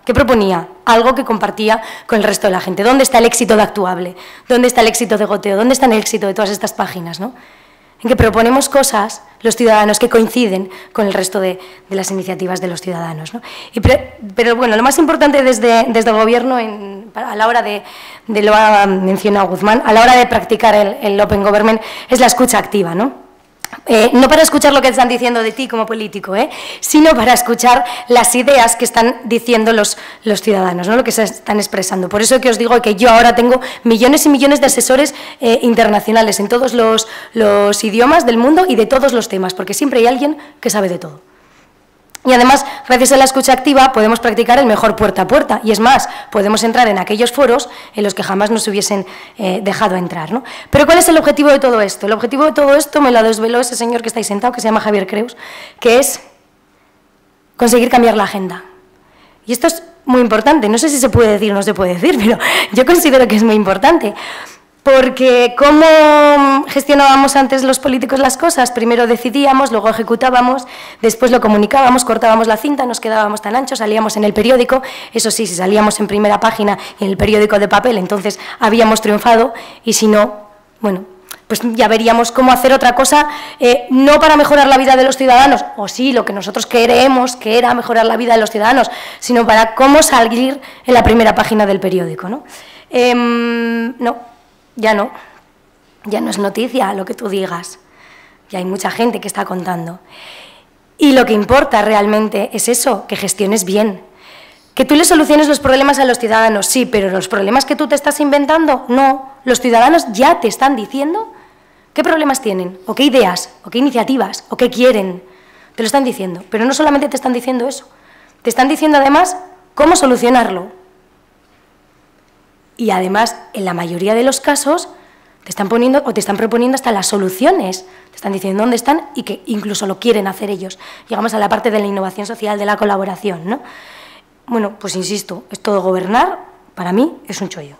¿Qué proponía? Algo que compartía con el resto de la gente. ¿Dónde está el éxito de Actuable? ¿Dónde está el éxito de Goteo? ¿Dónde está el éxito de todas estas páginas, ¿no? En que proponemos cosas, los ciudadanos, que coinciden con el resto de, de las iniciativas de los ciudadanos, ¿no? Y pre, pero bueno, lo más importante desde, desde el Gobierno, en, a la hora de, de, lo ha mencionado Guzmán, a la hora de practicar el, el Open Government, es la escucha activa, ¿no? Eh, no para escuchar lo que están diciendo de ti como político, ¿eh? sino para escuchar las ideas que están diciendo los, los ciudadanos, ¿no? Lo que se están expresando. Por eso que os digo que yo ahora tengo millones y millones de asesores eh, internacionales en todos los, los idiomas del mundo y de todos los temas, porque siempre hay alguien que sabe de todo. Y además, gracias a la escucha activa, podemos practicar el mejor puerta a puerta. Y es más, podemos entrar en aquellos foros en los que jamás nos hubiesen eh, dejado entrar, ¿no? Pero ¿cuál es el objetivo de todo esto? El objetivo de todo esto me lo desveló ese señor que está ahí sentado, que se llama Javier Creus, que es conseguir cambiar la agenda. Y esto es muy importante. No sé si se puede decir o no se puede decir, pero yo considero que es muy importante. Porque ¿cómo gestionábamos antes los políticos las cosas? Primero decidíamos, luego ejecutábamos, después lo comunicábamos, cortábamos la cinta, nos quedábamos tan anchos, salíamos en el periódico, eso sí, si salíamos en primera página en el periódico de papel, entonces habíamos triunfado, y si no, bueno, pues ya veríamos cómo hacer otra cosa, eh, no para mejorar la vida de los ciudadanos, o sí, lo que nosotros creemos que era mejorar la vida de los ciudadanos, sino para cómo salir en la primera página del periódico, ¿no? Eh, no. Ya no, ya no es noticia lo que tú digas, ya hay mucha gente que está contando. Y lo que importa realmente es eso, que gestiones bien, que tú le soluciones los problemas a los ciudadanos, sí, pero los problemas que tú te estás inventando, no, los ciudadanos ya te están diciendo qué problemas tienen, o qué ideas, o qué iniciativas, o qué quieren, te lo están diciendo, pero no solamente te están diciendo eso, te están diciendo además cómo solucionarlo. Y además, en la mayoría de los casos, te están poniendo o te están proponiendo hasta las soluciones. Te están diciendo dónde están y que incluso lo quieren hacer ellos. Llegamos a la parte de la innovación social, de la colaboración, ¿no? Bueno, pues insisto, esto de gobernar, para mí, es un chollo.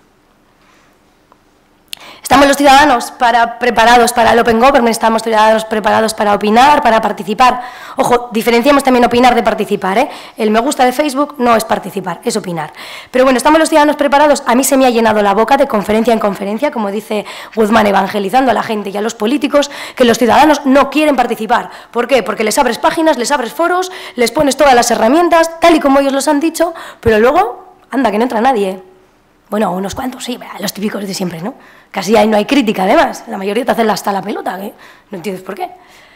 ¿Estamos los ciudadanos para, preparados para el Open Government? ¿Estamos ciudadanos preparados para opinar, para participar? Ojo, diferenciamos también opinar de participar, ¿eh? El me gusta de Facebook no es participar, es opinar. Pero bueno, ¿estamos los ciudadanos preparados? A mí se me ha llenado la boca de conferencia en conferencia, como dice Guzmán, evangelizando a la gente y a los políticos, que los ciudadanos no quieren participar. ¿Por qué? Porque les abres páginas, les abres foros, les pones todas las herramientas, tal y como ellos los han dicho, pero luego, anda, que no entra nadie. Bueno, unos cuantos, sí, los típicos de siempre, ¿no? Casi ahí no hay crítica, además. La mayoría te hacen hasta la pelota, ¿eh? No entiendes por qué.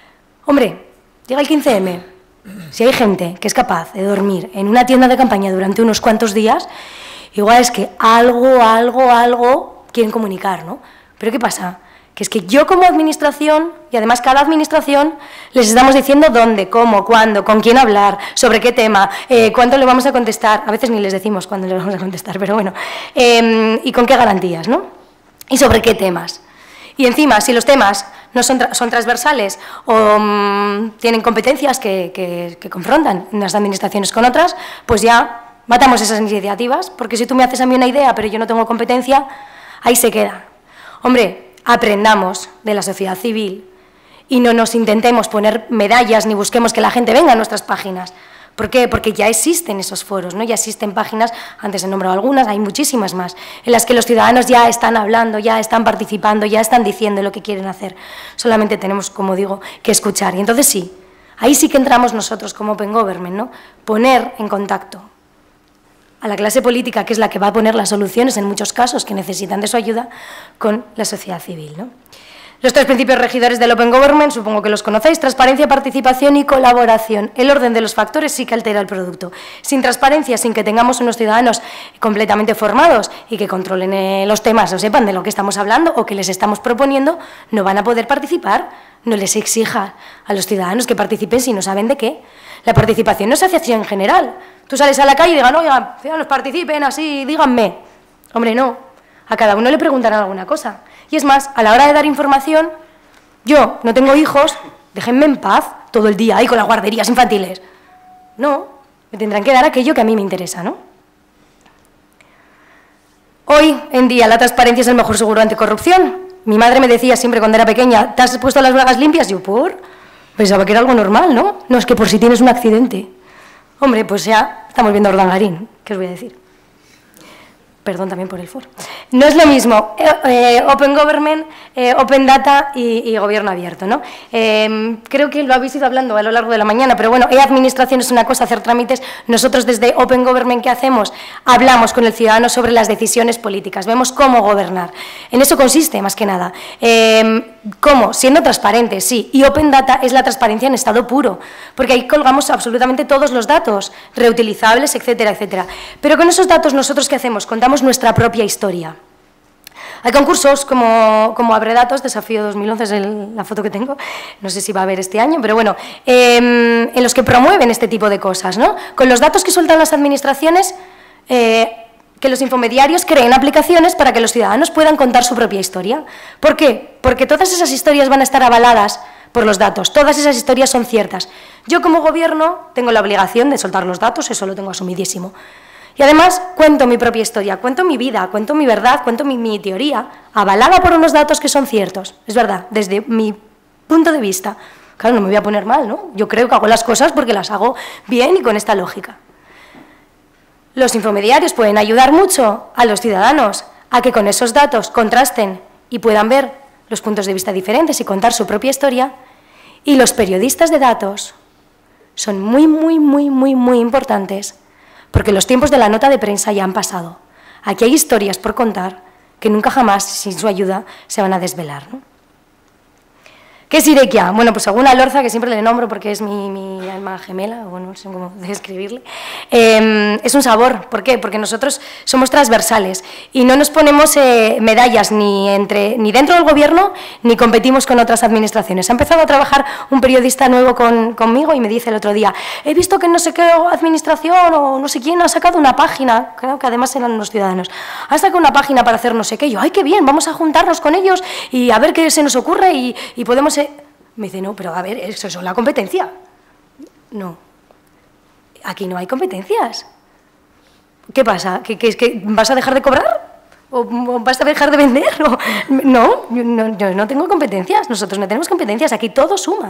Hombre, llega el quince eme. Si hay gente que es capaz de dormir en una tienda de campaña durante unos cuantos días, igual es que algo, algo, algo quieren comunicar, ¿no? Pero ¿qué pasa? Que es que yo como administración, y además cada administración, les estamos diciendo dónde, cómo, cuándo, con quién hablar, sobre qué tema, eh, cuánto le vamos a contestar. A veces ni les decimos cuándo le vamos a contestar, pero bueno. Eh, y con qué garantías, ¿no? Y sobre qué temas. Y encima, si los temas no son, tra son transversales o mmm, tienen competencias que, que, que confrontan unas administraciones con otras, pues ya matamos esas iniciativas, porque si tú me haces a mí una idea, pero yo no tengo competencia, ahí se queda. Hombre, aprendamos de la sociedad civil y no nos intentemos poner medallas ni busquemos que la gente venga a nuestras páginas. ¿Por qué? Porque ya existen esos foros, ¿no? Ya existen páginas, antes he nombrado algunas, hay muchísimas más, en las que los ciudadanos ya están hablando, ya están participando, ya están diciendo lo que quieren hacer. Solamente tenemos, como digo, que escuchar. Y entonces sí, ahí sí que entramos nosotros como Open Government, ¿no? Poner en contacto a la clase política, que es la que va a poner las soluciones en muchos casos que necesitan de su ayuda, con la sociedad civil, ¿no? Los tres principios regidores del Open Government, supongo que los conocéis: transparencia, participación y colaboración. El orden de los factores sí que altera el producto. Sin transparencia, sin que tengamos unos ciudadanos completamente formados y que controlen eh, los temas o sepan de lo que estamos hablando o que les estamos proponiendo, no van a poder participar. No les exija a los ciudadanos que participen si no saben de qué. La participación no se hace así en general. Tú sales a la calle y digan, oigan, ciudadanos, participen así, díganme. Hombre, no. A cada uno le preguntarán alguna cosa. Y es más, a la hora de dar información, yo no tengo hijos, déjenme en paz todo el día ahí con las guarderías infantiles. No, me tendrán que dar aquello que a mí me interesa, ¿no? Hoy en día la transparencia es el mejor seguro anticorrupción. Mi madre me decía siempre cuando era pequeña, ¿te has puesto las bragas limpias? Yo, ¿por? Pensaba que era algo normal, ¿no? No, es que por si tienes un accidente. Hombre, pues ya estamos viendo Ordangarín, ¿qué os voy a decir? Perdón también por el foro. No es lo mismo eh, eh, Open Government, eh, Open Data y, y Gobierno abierto, ¿no? Eh, creo que lo habéis ido hablando a lo largo de la mañana, pero bueno, e-administración es una cosa, hacer trámites. Nosotros desde Open Government, ¿qué hacemos? Hablamos con el ciudadano sobre las decisiones políticas, vemos cómo gobernar. En eso consiste, más que nada. Eh, ¿Cómo? Siendo transparentes, sí. Y Open Data es la transparencia en estado puro, porque ahí colgamos absolutamente todos los datos, reutilizables, etcétera, etcétera. Pero con esos datos, ¿nosotros qué hacemos? Contamos nuestra propia historia. Hay concursos como, como Abredatos, Desafío dos mil once, es el, la foto que tengo, no sé si va a haber este año, pero bueno, eh, en los que promueven este tipo de cosas, ¿no? Con los datos que sueltan las administraciones, eh, que los infomediarios creen aplicaciones para que los ciudadanos puedan contar su propia historia. ¿Por qué? Porque todas esas historias van a estar avaladas por los datos, todas esas historias son ciertas. Yo como gobierno tengo la obligación de soltar los datos, eso lo tengo asumidísimo. Y además cuento mi propia historia, cuento mi vida, cuento mi verdad, cuento mi, mi teoría, avalada por unos datos que son ciertos. Es verdad, desde mi punto de vista. Claro, no me voy a poner mal, ¿no? Yo creo que hago las cosas porque las hago bien y con esta lógica. Los infomediarios pueden ayudar mucho a los ciudadanos a que con esos datos contrasten y puedan ver los puntos de vista diferentes y contar su propia historia. Y los periodistas de datos son muy, muy, muy, muy, muy importantes, porque los tiempos de la nota de prensa ya han pasado. Aquí hay historias por contar que nunca jamás, sin su ayuda, se van a desvelar, ¿no? ¿Qué es Irekia? Bueno, pues según Alorza, que siempre le nombro porque es mi, mi alma gemela, bueno, no sé cómo describirle, eh, es un sabor. ¿Por qué? Porque nosotros somos transversales y no nos ponemos eh, medallas ni, entre, ni dentro del gobierno ni competimos con otras administraciones. Ha empezado a trabajar un periodista nuevo con, conmigo y me dice el otro día, he visto que no sé qué administración o no sé quién ha sacado una página, creo que además eran los ciudadanos, ha sacado una página para hacer no sé qué. Y yo, ¡ay, qué bien! Vamos a juntarnos con ellos y a ver qué se nos ocurre y, y podemos... Me dice, no, pero a ver, eso es la competencia. No, aquí no hay competencias. ¿Qué pasa? ¿Que, que, que vas a dejar de cobrar? ¿O vas a dejar de vender? ¿O, no, no, yo no tengo competencias, nosotros no tenemos competencias, aquí todo suma.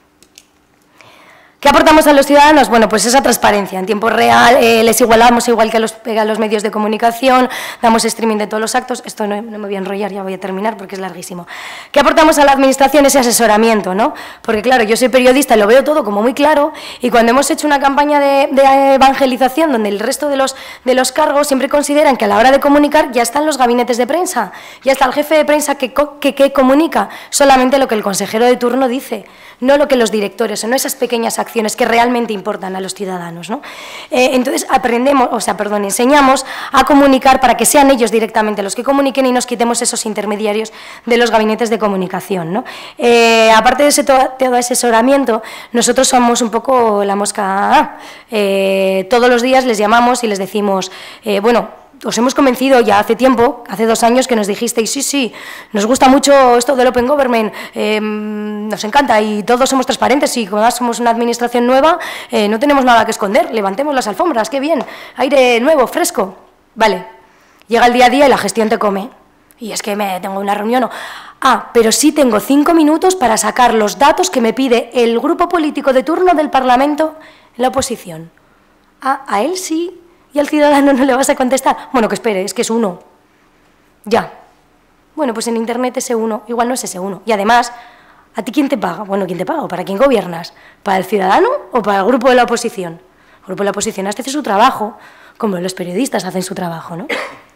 ¿Qué aportamos a los ciudadanos? Bueno, pues esa transparencia. En tiempo real eh, les igualamos igual que a los, a los medios de comunicación, damos streaming de todos los actos. Esto no, no me voy a enrollar, ya voy a terminar porque es larguísimo. ¿Qué aportamos a la administración? Ese asesoramiento, ¿no? Porque claro, yo soy periodista y lo veo todo como muy claro y cuando hemos hecho una campaña de, de evangelización donde el resto de los, de los cargos siempre consideran que a la hora de comunicar ya están los gabinetes de prensa, ya está el jefe de prensa que, que, que comunica solamente lo que el consejero de turno dice, no lo que los directores, o no esas pequeñas acciones que realmente importan a los ciudadanos, ¿no? Eh, entonces aprendemos, o sea, perdón, enseñamos a comunicar para que sean ellos directamente los que comuniquen y nos quitemos esos intermediarios de los gabinetes de comunicación, ¿no? Eh, aparte de ese todo, todo ese asesoramiento, nosotros somos un poco la mosca, ah, eh, todos los días les llamamos y les decimos, eh, bueno, os hemos convencido ya hace tiempo, hace dos años que nos dijisteis, sí, sí, nos gusta mucho esto del Open Government, eh, nos encanta y todos somos transparentes y como somos una administración nueva, eh, no tenemos nada que esconder, levantemos las alfombras, qué bien, aire nuevo, fresco. Vale, llega el día a día y la gestión te come. Y es que me tengo una reunión o... Ah, pero sí tengo cinco minutos para sacar los datos que me pide el grupo político de turno del Parlamento en la oposición. Ah, a él sí... ¿Y al ciudadano no le vas a contestar? Bueno, que espere, es que es uno. Ya. Bueno, pues en Internet ese uno, igual no es ese uno. Y además, ¿a ti quién te paga? Bueno, ¿quién te paga? ¿Para quién gobiernas? ¿Para el ciudadano o para el grupo de la oposición? El grupo de la oposición hace su trabajo, como los periodistas hacen su trabajo, ¿no?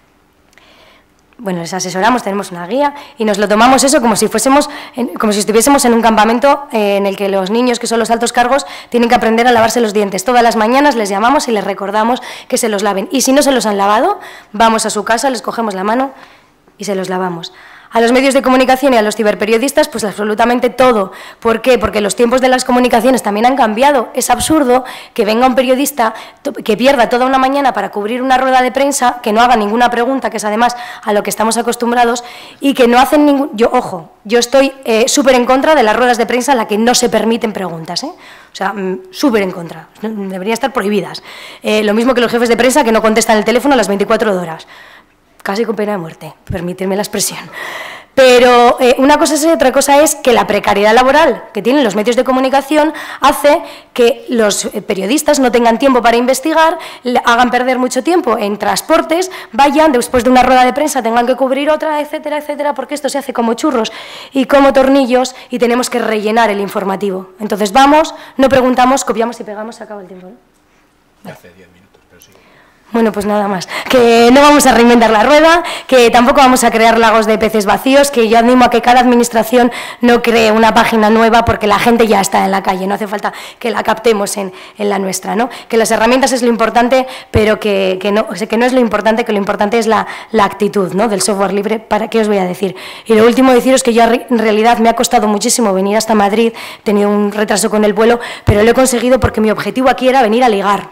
Bueno, les asesoramos, tenemos una guía y nos lo tomamos eso como si fuésemos, en, como si estuviésemos en un campamento eh, en el que los niños, que son los altos cargos, tienen que aprender a lavarse los dientes. Todas las mañanas les llamamos y les recordamos que se los laven. Y si no se los han lavado, vamos a su casa, les cogemos la mano y se los lavamos. A los medios de comunicación y a los ciberperiodistas, pues absolutamente todo. ¿Por qué? Porque los tiempos de las comunicaciones también han cambiado. Es absurdo que venga un periodista que pierda toda una mañana para cubrir una rueda de prensa, que no haga ninguna pregunta, que es además a lo que estamos acostumbrados, y que no hacen ningún... Yo, ojo, yo estoy eh, súper en contra de las ruedas de prensa en las que no se permiten preguntas, ¿eh? O sea, súper en contra, deberían estar prohibidas. Eh, lo mismo que los jefes de prensa que no contestan el teléfono a las veinticuatro horas. Casi con pena de muerte, permíteme la expresión. Pero Pero eh, una cosa es y otra cosa es que la precariedad laboral que tienen los medios de comunicación hace que los periodistas no tengan tiempo para investigar, hagan perder mucho tiempo en transportes, vayan después de una rueda de prensa, tengan que cubrir otra, etcétera, etcétera, porque esto se hace como churros y como tornillos y tenemos que rellenar el informativo. Entonces vamos, no preguntamos, copiamos y pegamos, se acaba el tiempo, ¿no? Vale. Hace diez minutos, pero sí. Bueno, pues nada más, que no vamos a reinventar la rueda, que tampoco vamos a crear lagos de peces vacíos, que yo animo a que cada administración no cree una página nueva porque la gente ya está en la calle, no hace falta que la captemos en, en la nuestra, ¿no? Que las herramientas es lo importante, pero que, que, no, o sea, que no es lo importante, que lo importante es la, la actitud, ¿no?, del software libre. ¿Para qué os voy a decir? Y lo último, deciros que yo en realidad me ha costado muchísimo venir hasta Madrid, he tenido un retraso con el vuelo, pero lo he conseguido porque mi objetivo aquí era venir a ligar.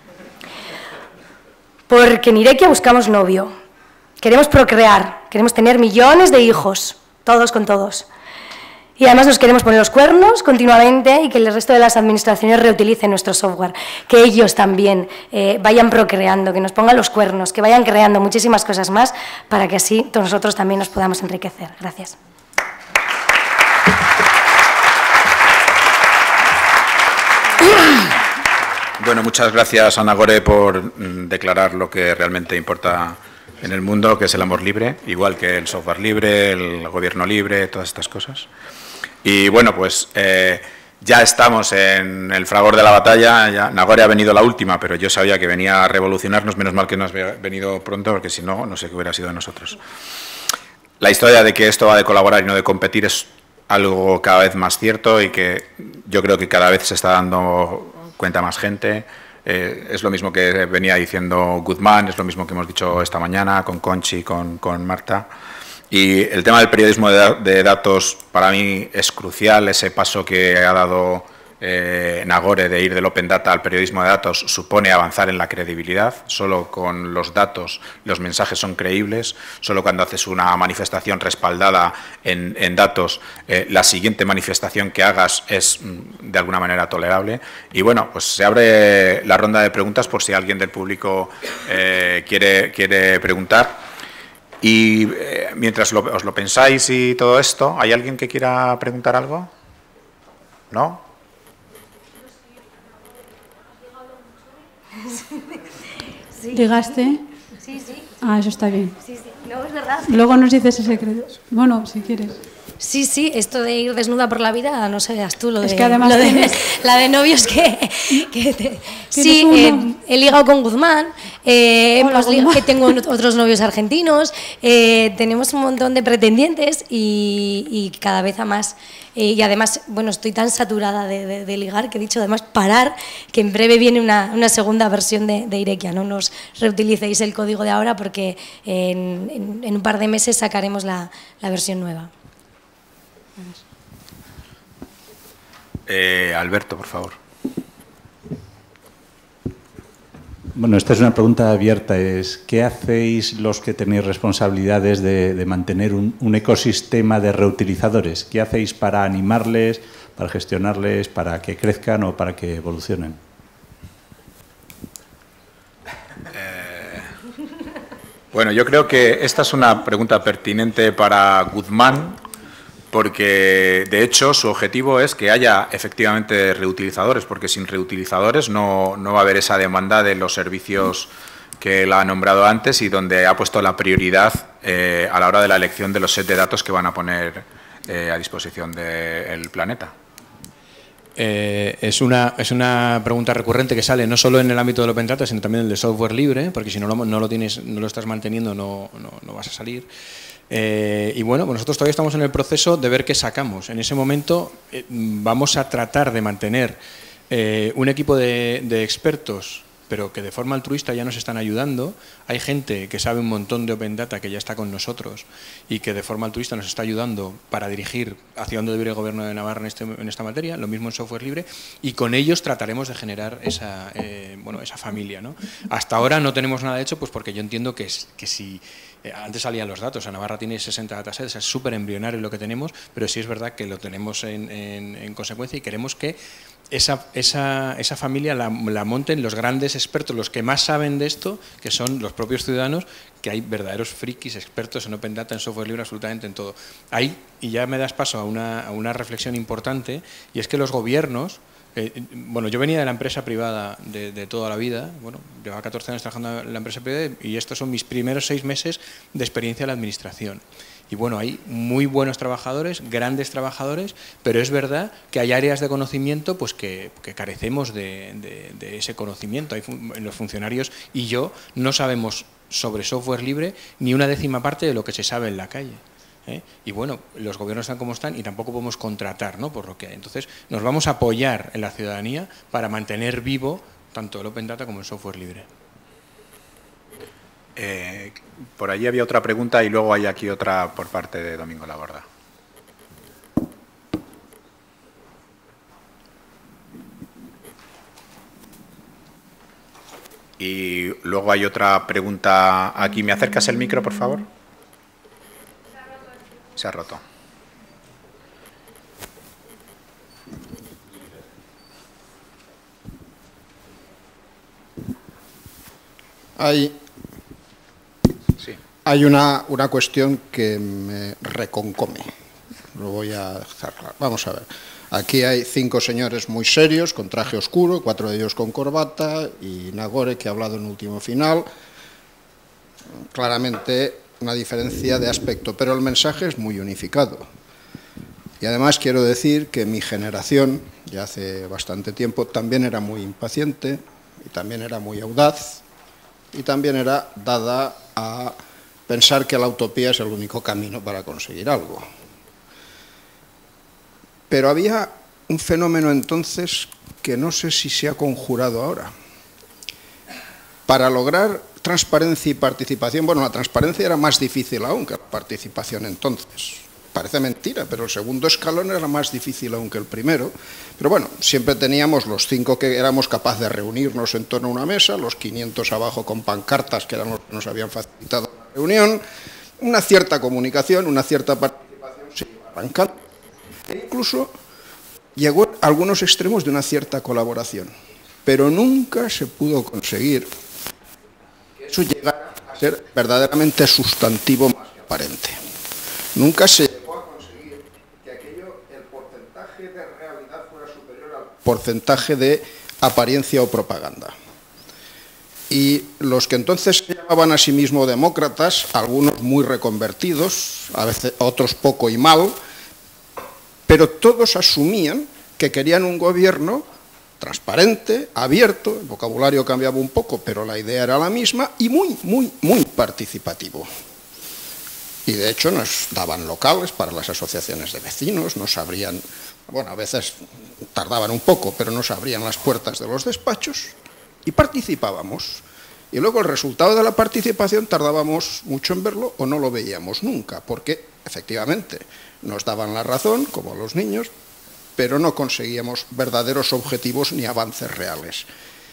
Porque en Irekia buscamos novio, queremos procrear, queremos tener millones de hijos, todos con todos. Y además nos queremos poner los cuernos continuamente y que el resto de las administraciones reutilicen nuestro software, que ellos también eh, vayan procreando, que nos pongan los cuernos, que vayan creando muchísimas cosas más para que así nosotros también nos podamos enriquecer. Gracias. Bueno, muchas gracias, Ana Gore, por mm, declarar lo que realmente importa en el mundo, que es el amor libre, igual que el software libre, el gobierno libre, todas estas cosas. Y bueno, pues eh, ya estamos en el fragor de la batalla. Ya, Nagore ha venido la última, pero yo sabía que venía a revolucionarnos, menos mal que no has venido pronto, porque si no, no sé qué hubiera sido de nosotros. La historia de que esto va de colaborar y no de competir es algo cada vez más cierto y que yo creo que cada vez se está dando cuenta más gente. Eh, es lo mismo que venía diciendo Guzmán, es lo mismo que hemos dicho esta mañana con Conchi, con, con Marta. Y el tema del periodismo de, da de datos para mí es crucial. Ese paso que ha dado eh, Nagore de ir del Open Data al periodismo de datos supone avanzar en la credibilidad. Solo con los datos los mensajes son creíbles. Solo cuando haces una manifestación respaldada en, en datos, eh, la siguiente manifestación que hagas es de alguna manera tolerable. Y bueno, pues se abre la ronda de preguntas por si alguien del público eh, quiere, quiere preguntar. Y eh, mientras lo, os lo pensáis y todo esto, ¿hay alguien que quiera preguntar algo? ¿No? Sí. ¿Llegaste? Sí, sí. Ah, eso está bien. Sí, sí. No, es verdad. Luego nos dices ese secreto. Bueno, si quieres. Sí, sí, esto de ir desnuda por la vida, no sabías tú lo de... Es que además lo de, tienes... la de novios que... que te, sí, eh, he ligado con Guzmán, eh, Hola, hemos Guzmán. ligado, tengo otros novios argentinos, eh, tenemos un montón de pretendientes y, y cada vez a más. Eh, y además, bueno, estoy tan saturada de, de, de ligar que he dicho además parar, que en breve viene una, una segunda versión de, de Irekia. No nos reutilicéis el código de ahora porque en, en, en un par de meses sacaremos la, la versión nueva. Eh, Alberto, por favor. Bueno, esta es una pregunta abierta. Es, ¿qué hacéis los que tenéis responsabilidades de, de mantener un, un ecosistema de reutilizadores? ¿Qué hacéis para animarles, para gestionarles, para que crezcan o para que evolucionen? Eh, bueno, yo creo que esta es una pregunta pertinente para Guzmán, porque de hecho su objetivo es que haya efectivamente reutilizadores, porque sin reutilizadores no, no va a haber esa demanda de los servicios que él ha nombrado antes y donde ha puesto la prioridad eh, a la hora de la elección de los sets de datos que van a poner eh, a disposición del planeta. Eh, es, una, es una pregunta recurrente que sale no solo en el ámbito del Open Data, sino también en el de software libre, porque si no lo, no lo, tienes, no lo estás manteniendo no, no, no vas a salir. Eh, y bueno, pues nosotros todavía estamos en el proceso de ver qué sacamos. En ese momento eh, vamos a tratar de mantener eh, un equipo de, de expertos, pero que de forma altruista ya nos están ayudando. Hay gente que sabe un montón de Open Data que ya está con nosotros y que de forma altruista nos está ayudando para dirigir hacia dónde debe ir el Gobierno de Navarra en, este, en esta materia, lo mismo en software libre, y con ellos trataremos de generar esa, eh, bueno, esa familia, ¿no? Hasta ahora no tenemos nada hecho, pues porque yo entiendo que, es, que si... Antes salían los datos, a Navarra tiene sesenta datasets, es súper embrionario lo que tenemos, pero sí es verdad que lo tenemos en, en, en consecuencia y queremos que esa, esa, esa familia la, la monten los grandes expertos, los que más saben de esto, que son los propios ciudadanos, que hay verdaderos frikis, expertos en Open Data, en software libre, absolutamente en todo. Hay, y ya me das paso a una, a una reflexión importante, y es que los gobiernos, eh, bueno, yo venía de la empresa privada de, de toda la vida, bueno, llevaba catorce años trabajando en la empresa privada, y estos son mis primeros seis meses de experiencia en la administración. Y bueno, hay muy buenos trabajadores, grandes trabajadores, pero es verdad que hay áreas de conocimiento pues que, que carecemos de, de, de ese conocimiento. Hay, los funcionarios y yo no sabemos sobre software libre ni una décima parte de lo que se sabe en la calle. ¿eh? Y bueno, los gobiernos están como están y tampoco podemos contratar, ¿no?, por lo que hay. Entonces, nos vamos a apoyar en la ciudadanía para mantener vivo tanto el Open Data como el software libre. Eh, por allí había otra pregunta y luego hay aquí otra por parte de Domingo Laborda. Y luego hay otra pregunta aquí. ¿Me acercas el micro, por favor? Se ha roto. Hay, sí. Hay una, una cuestión que me reconcome. Lo voy a dejar claro. Vamos a ver. Aquí hay cinco señores muy serios, con traje oscuro, cuatro de ellos con corbata, y Nagore, que ha hablado en último final. Claramente una diferencia de aspecto, pero el mensaje es muy unificado. Y además quiero decir que mi generación, ya hace bastante tiempo, también era muy impaciente, y también era muy audaz, y también era dada a pensar que la utopía es el único camino para conseguir algo. Pero había un fenómeno entonces que no sé si se ha conjurado ahora. Para lograr transparencia y participación, bueno, la transparencia era más difícil aún que la participación entonces. Parece mentira, pero el segundo escalón era más difícil aún que el primero. Pero bueno, siempre teníamos los cinco que éramos capaces de reunirnos en torno a una mesa, los quinientos abajo con pancartas, que eran los que nos habían facilitado la reunión, una cierta comunicación, una cierta participación, sí, arrancando. E incluso llegó a algunos extremos de una cierta colaboración, pero nunca se pudo conseguir que eso llegara a ser verdaderamente sustantivo más que aparente. Nunca se llegó a conseguir que aquello, el porcentaje de realidad fuera superior al porcentaje de apariencia o propaganda. Y los que entonces se llamaban a sí mismos demócratas, algunos muy reconvertidos, a veces otros poco y mal, pero todos asumían que querían un gobierno transparente, abierto, el vocabulario cambiaba un poco, pero la idea era la misma, y muy, muy, muy participativo. Y de hecho nos daban locales para las asociaciones de vecinos, nos abrían, bueno, a veces tardaban un poco, pero nos abrían las puertas de los despachos y participábamos. Y luego el resultado de la participación tardábamos mucho en verlo o no lo veíamos nunca, porque efectivamente nos daban la razón, como a los niños, pero no conseguíamos verdaderos objetivos ni avances reales.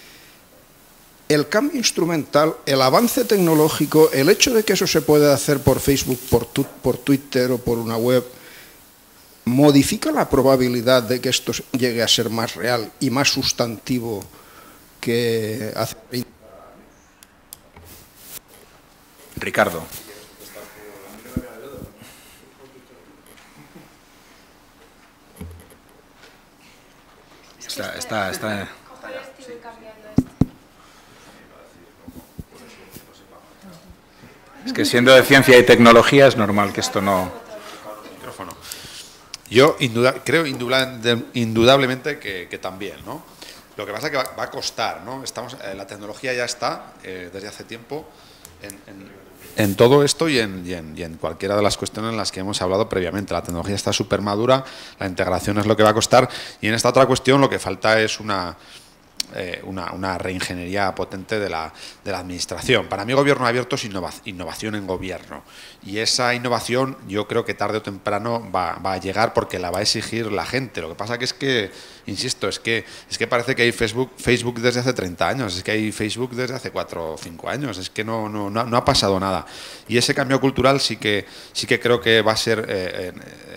El cambio instrumental, el avance tecnológico, el hecho de que eso se pueda hacer por Facebook, por, tu, por Twitter o por una web, modifica la probabilidad de que esto llegue a ser más real y más sustantivo que hace veinte años. Ricardo. Está, está, está. Es que siendo de ciencia y tecnología es normal que esto no... Micrófono. Yo induda, creo indudablemente que, que también, ¿no? Lo que pasa es que va, va a costar, ¿no? Estamos, eh, la tecnología ya está eh, desde hace tiempo en, en, en todo esto y en, y, en, y en cualquiera de las cuestiones en las que hemos hablado previamente. La tecnología está súper madura, la integración es lo que va a costar, y en esta otra cuestión lo que falta es una... Eh, una, una reingeniería potente de la, de la administración. Para mí, gobierno abierto es innova, innovación en gobierno, y esa innovación yo creo que tarde o temprano va, va a llegar porque la va a exigir la gente. Lo que pasa que es que, insisto, es que, es que parece que hay Facebook, Facebook desde hace treinta años, es que hay Facebook desde hace cuatro o cinco años, es que no, no, no, no ha pasado nada. Y ese cambio cultural sí que, sí que creo que va a ser eh,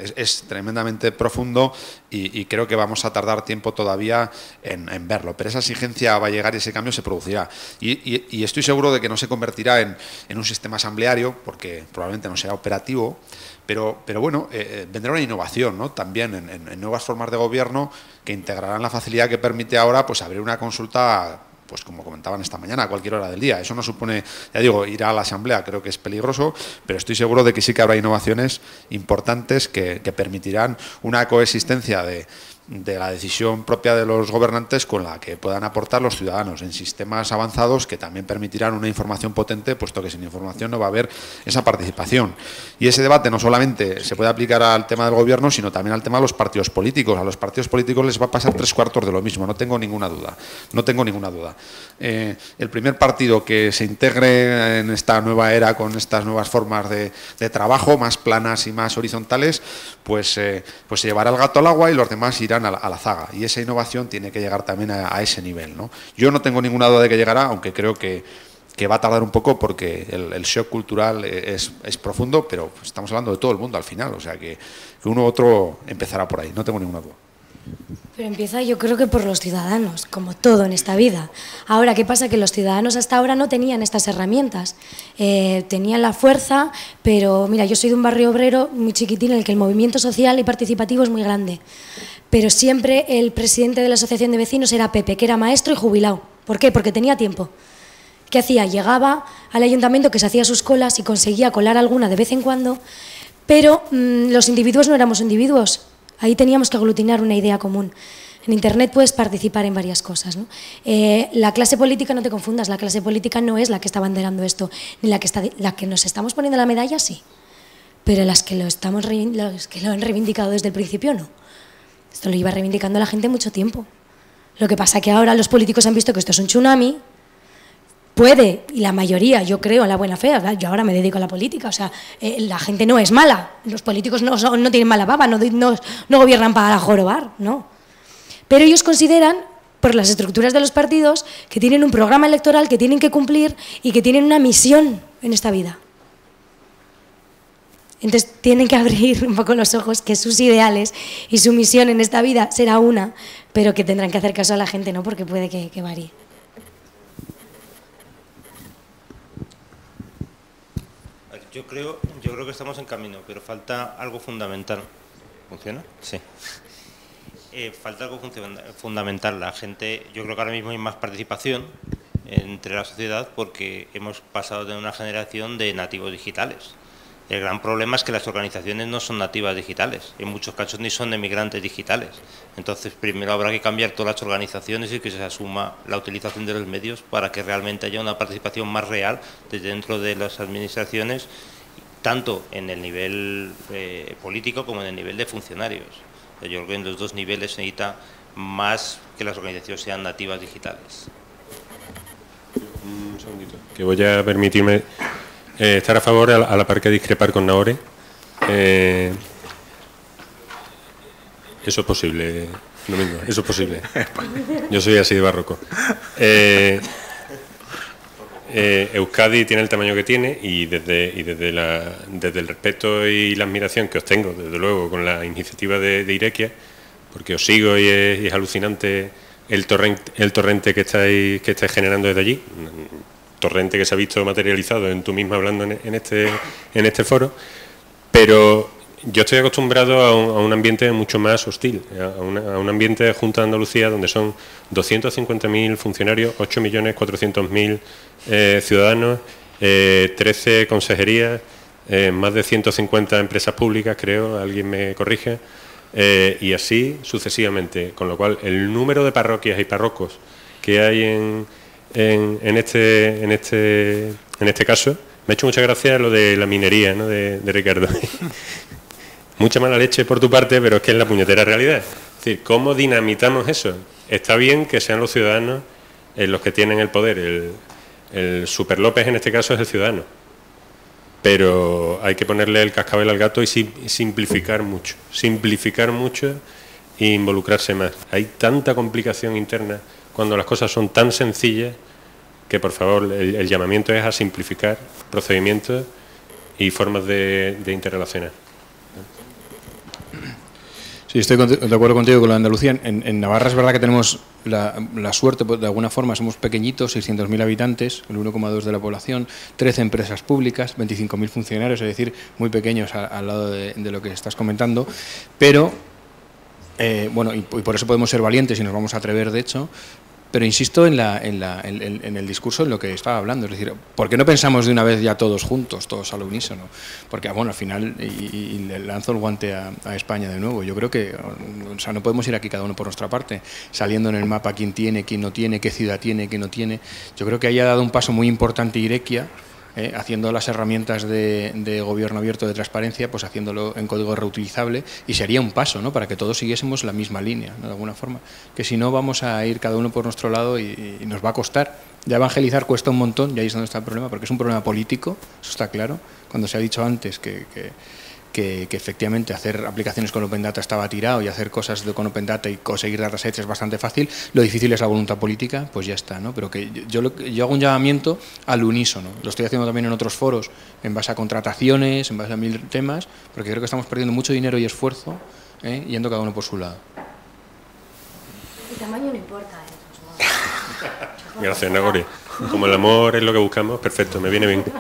es, es tremendamente profundo y, y creo que vamos a tardar tiempo todavía en, en verlo, pero esa exigencia va a llegar y ese cambio se producirá. Y, y, y estoy seguro de que no se convertirá en, en un sistema asambleario, porque probablemente no será operativo, pero, pero bueno, eh, vendrá una innovación, ¿no? También en, en, en nuevas formas de gobierno que integrarán la facilidad que permite ahora pues abrir una consulta, pues como comentaban esta mañana, a cualquier hora del día. Eso no supone, ya digo, ir a la asamblea, creo que es peligroso, pero estoy seguro de que sí que habrá innovaciones importantes que, que permitirán una coexistencia de, de la decisión propia de los gobernantes con la que puedan aportar los ciudadanos en sistemas avanzados que también permitirán una información potente, puesto que sin información no va a haber esa participación. Y ese debate no solamente se puede aplicar al tema del gobierno, sino también al tema de los partidos políticos. A los partidos políticos les va a pasar tres cuartos de lo mismo, no tengo ninguna duda. No tengo ninguna duda. Eh, el primer partido que se integre en esta nueva era con estas nuevas formas de, de trabajo, más planas y más horizontales, pues, eh, pues se llevará el gato al agua y los demás irán a la, a la zaga. Y esa innovación tiene que llegar también a, a ese nivel, ¿no? Yo no tengo ninguna duda de que llegará, aunque creo que, que va a tardar un poco porque el, el shock cultural es, es profundo, pero estamos hablando de todo el mundo al final, o sea que, que uno u otro empezará por ahí, no tengo ninguna duda. Pero empieza yo creo que por los ciudadanos, como todo en esta vida. Ahora, ¿qué pasa? Que los ciudadanos hasta ahora no tenían estas herramientas. Eh, tenían la fuerza, pero mira, yo soy de un barrio obrero muy chiquitín en el que el movimiento social y participativo es muy grande. Pero siempre el presidente de la asociación de vecinos era Pepe, que era maestro y jubilado. ¿Por qué? Porque tenía tiempo. ¿Qué hacía? Llegaba al ayuntamiento, que se hacía sus colas y conseguía colar alguna de vez en cuando, pero mmm, los individuos no éramos individuos. Ahí teníamos que aglutinar una idea común. En Internet puedes participar en varias cosas, ¿no? Eh, la clase política, no te confundas, la clase política no es la que está abanderando esto, ni la que, está, la que nos estamos poniendo la medalla, sí, pero las que lo, estamos, los que lo han reivindicado desde el principio, no. Esto lo iba reivindicando la gente mucho tiempo. Lo que pasa es que ahora los políticos han visto que esto es un tsunami. Puede, y la mayoría, yo creo en la buena fe, yo ahora me dedico a la política, o sea, eh, la gente no es mala, los políticos no, son, no tienen mala baba, no, no, no gobiernan para jorobar, no. Pero ellos consideran, por las estructuras de los partidos, que tienen un programa electoral que tienen que cumplir y que tienen una misión en esta vida. Entonces tienen que abrir un poco los ojos, que sus ideales y su misión en esta vida será una, pero que tendrán que hacer caso a la gente, ¿no? Porque puede que, que varíe. Yo creo, yo creo que estamos en camino, pero falta algo fundamental. ¿Funciona? Sí. Eh, falta algo fundamental. La gente, yo creo que ahora mismo hay más participación entre la sociedad porque hemos pasado de una generación de nativos digitales. El gran problema es que las organizaciones no son nativas digitales, en muchos casos ni son emigrantes digitales. Entonces, primero habrá que cambiar todas las organizaciones y que se asuma la utilización de los medios para que realmente haya una participación más real desde dentro de las administraciones, tanto en el nivel eh, político como en el nivel de funcionarios. Yo creo que en los dos niveles se necesita más que las organizaciones sean nativas digitales. Un segundito, que voy a permitirme eh, estar a favor a la, a la par que discrepar con Nahore. Eh, eso es posible, Domingo, eso es posible. Yo soy así de barroco. Eh, eh, Euskadi tiene el tamaño que tiene y desde, y desde, la, desde el respeto y la admiración que os tengo, desde luego, con la iniciativa de, de Irekia, porque os sigo y es, y es alucinante el torrente, el torrente que estáis, que estáis generando desde allí, torrente que se ha visto materializado en tú misma hablando en, en, este, en este foro, pero yo estoy acostumbrado a un, a un ambiente mucho más hostil, a, una, a un ambiente de Junta de Andalucía donde son doscientos cincuenta mil funcionarios, ocho millones cuatrocientos mil eh, ciudadanos, eh, trece consejerías, eh, más de ciento cincuenta empresas públicas, creo, alguien me corrige, eh, y así sucesivamente, con lo cual el número de parroquias y párrocos que hay en, en, en, este, en, este, en este caso, me ha hecho mucha gracia lo de la minería, ¿no?, de, de Ricardo. Mucha mala leche por tu parte, pero es que es la puñetera realidad. Es decir, ¿cómo dinamitamos eso? Está bien que sean los ciudadanos eh, los que tienen el poder. El, el Super López en este caso es el ciudadano. Pero hay que ponerle el cascabel al gato y, sim, y simplificar mucho. Simplificar mucho e involucrarse más. Hay tanta complicación interna cuando las cosas son tan sencillas que, por favor, el, el llamamiento es a simplificar procedimientos y formas de, de interrelacionar. Sí, estoy de acuerdo contigo con lo de Andalucía. En, en Navarra es verdad que tenemos la, la suerte, pues, de alguna forma, somos pequeñitos, seiscientos mil habitantes, el uno coma dos de la población, trece empresas públicas, veinticinco mil funcionarios, es decir, muy pequeños a, al lado de, de lo que estás comentando, pero, eh, bueno, y, y por eso podemos ser valientes y nos vamos a atrever, de hecho. Pero insisto en, la, en, la, en, en el discurso en lo que estaba hablando, es decir, ¿por qué no pensamos de una vez ya todos juntos, todos al unísono? Porque, bueno, al final, y, y le lanzo el guante a, a España de nuevo, yo creo que, o sea, no podemos ir aquí cada uno por nuestra parte, saliendo en el mapa quién tiene, quién no tiene, qué ciudad tiene, qué no tiene. Yo creo que ahí ha dado un paso muy importante Irekia, Eh, haciendo las herramientas de, de gobierno abierto de transparencia, pues haciéndolo en código reutilizable, y sería un paso, ¿no?, para que todos siguiésemos la misma línea, ¿no?, de alguna forma, que si no vamos a ir cada uno por nuestro lado y, y nos va a costar. Ya evangelizar cuesta un montón, y ahí es donde está el problema, porque es un problema político, eso está claro, cuando se ha dicho antes que, que Que, que efectivamente hacer aplicaciones con Open Data estaba tirado y hacer cosas de, con Open Data y conseguir datasets es bastante fácil, lo difícil es la voluntad política, pues ya está, ¿no? Pero que yo, yo hago un llamamiento al unísono, lo estoy haciendo también en otros foros, en base a contrataciones, en base a mil temas, porque creo que estamos perdiendo mucho dinero y esfuerzo, ¿eh?, yendo cada uno por su lado. El tamaño no importa, ¿eh? Gracias, Nagori. Como el amor es lo que buscamos, perfecto, me viene bien.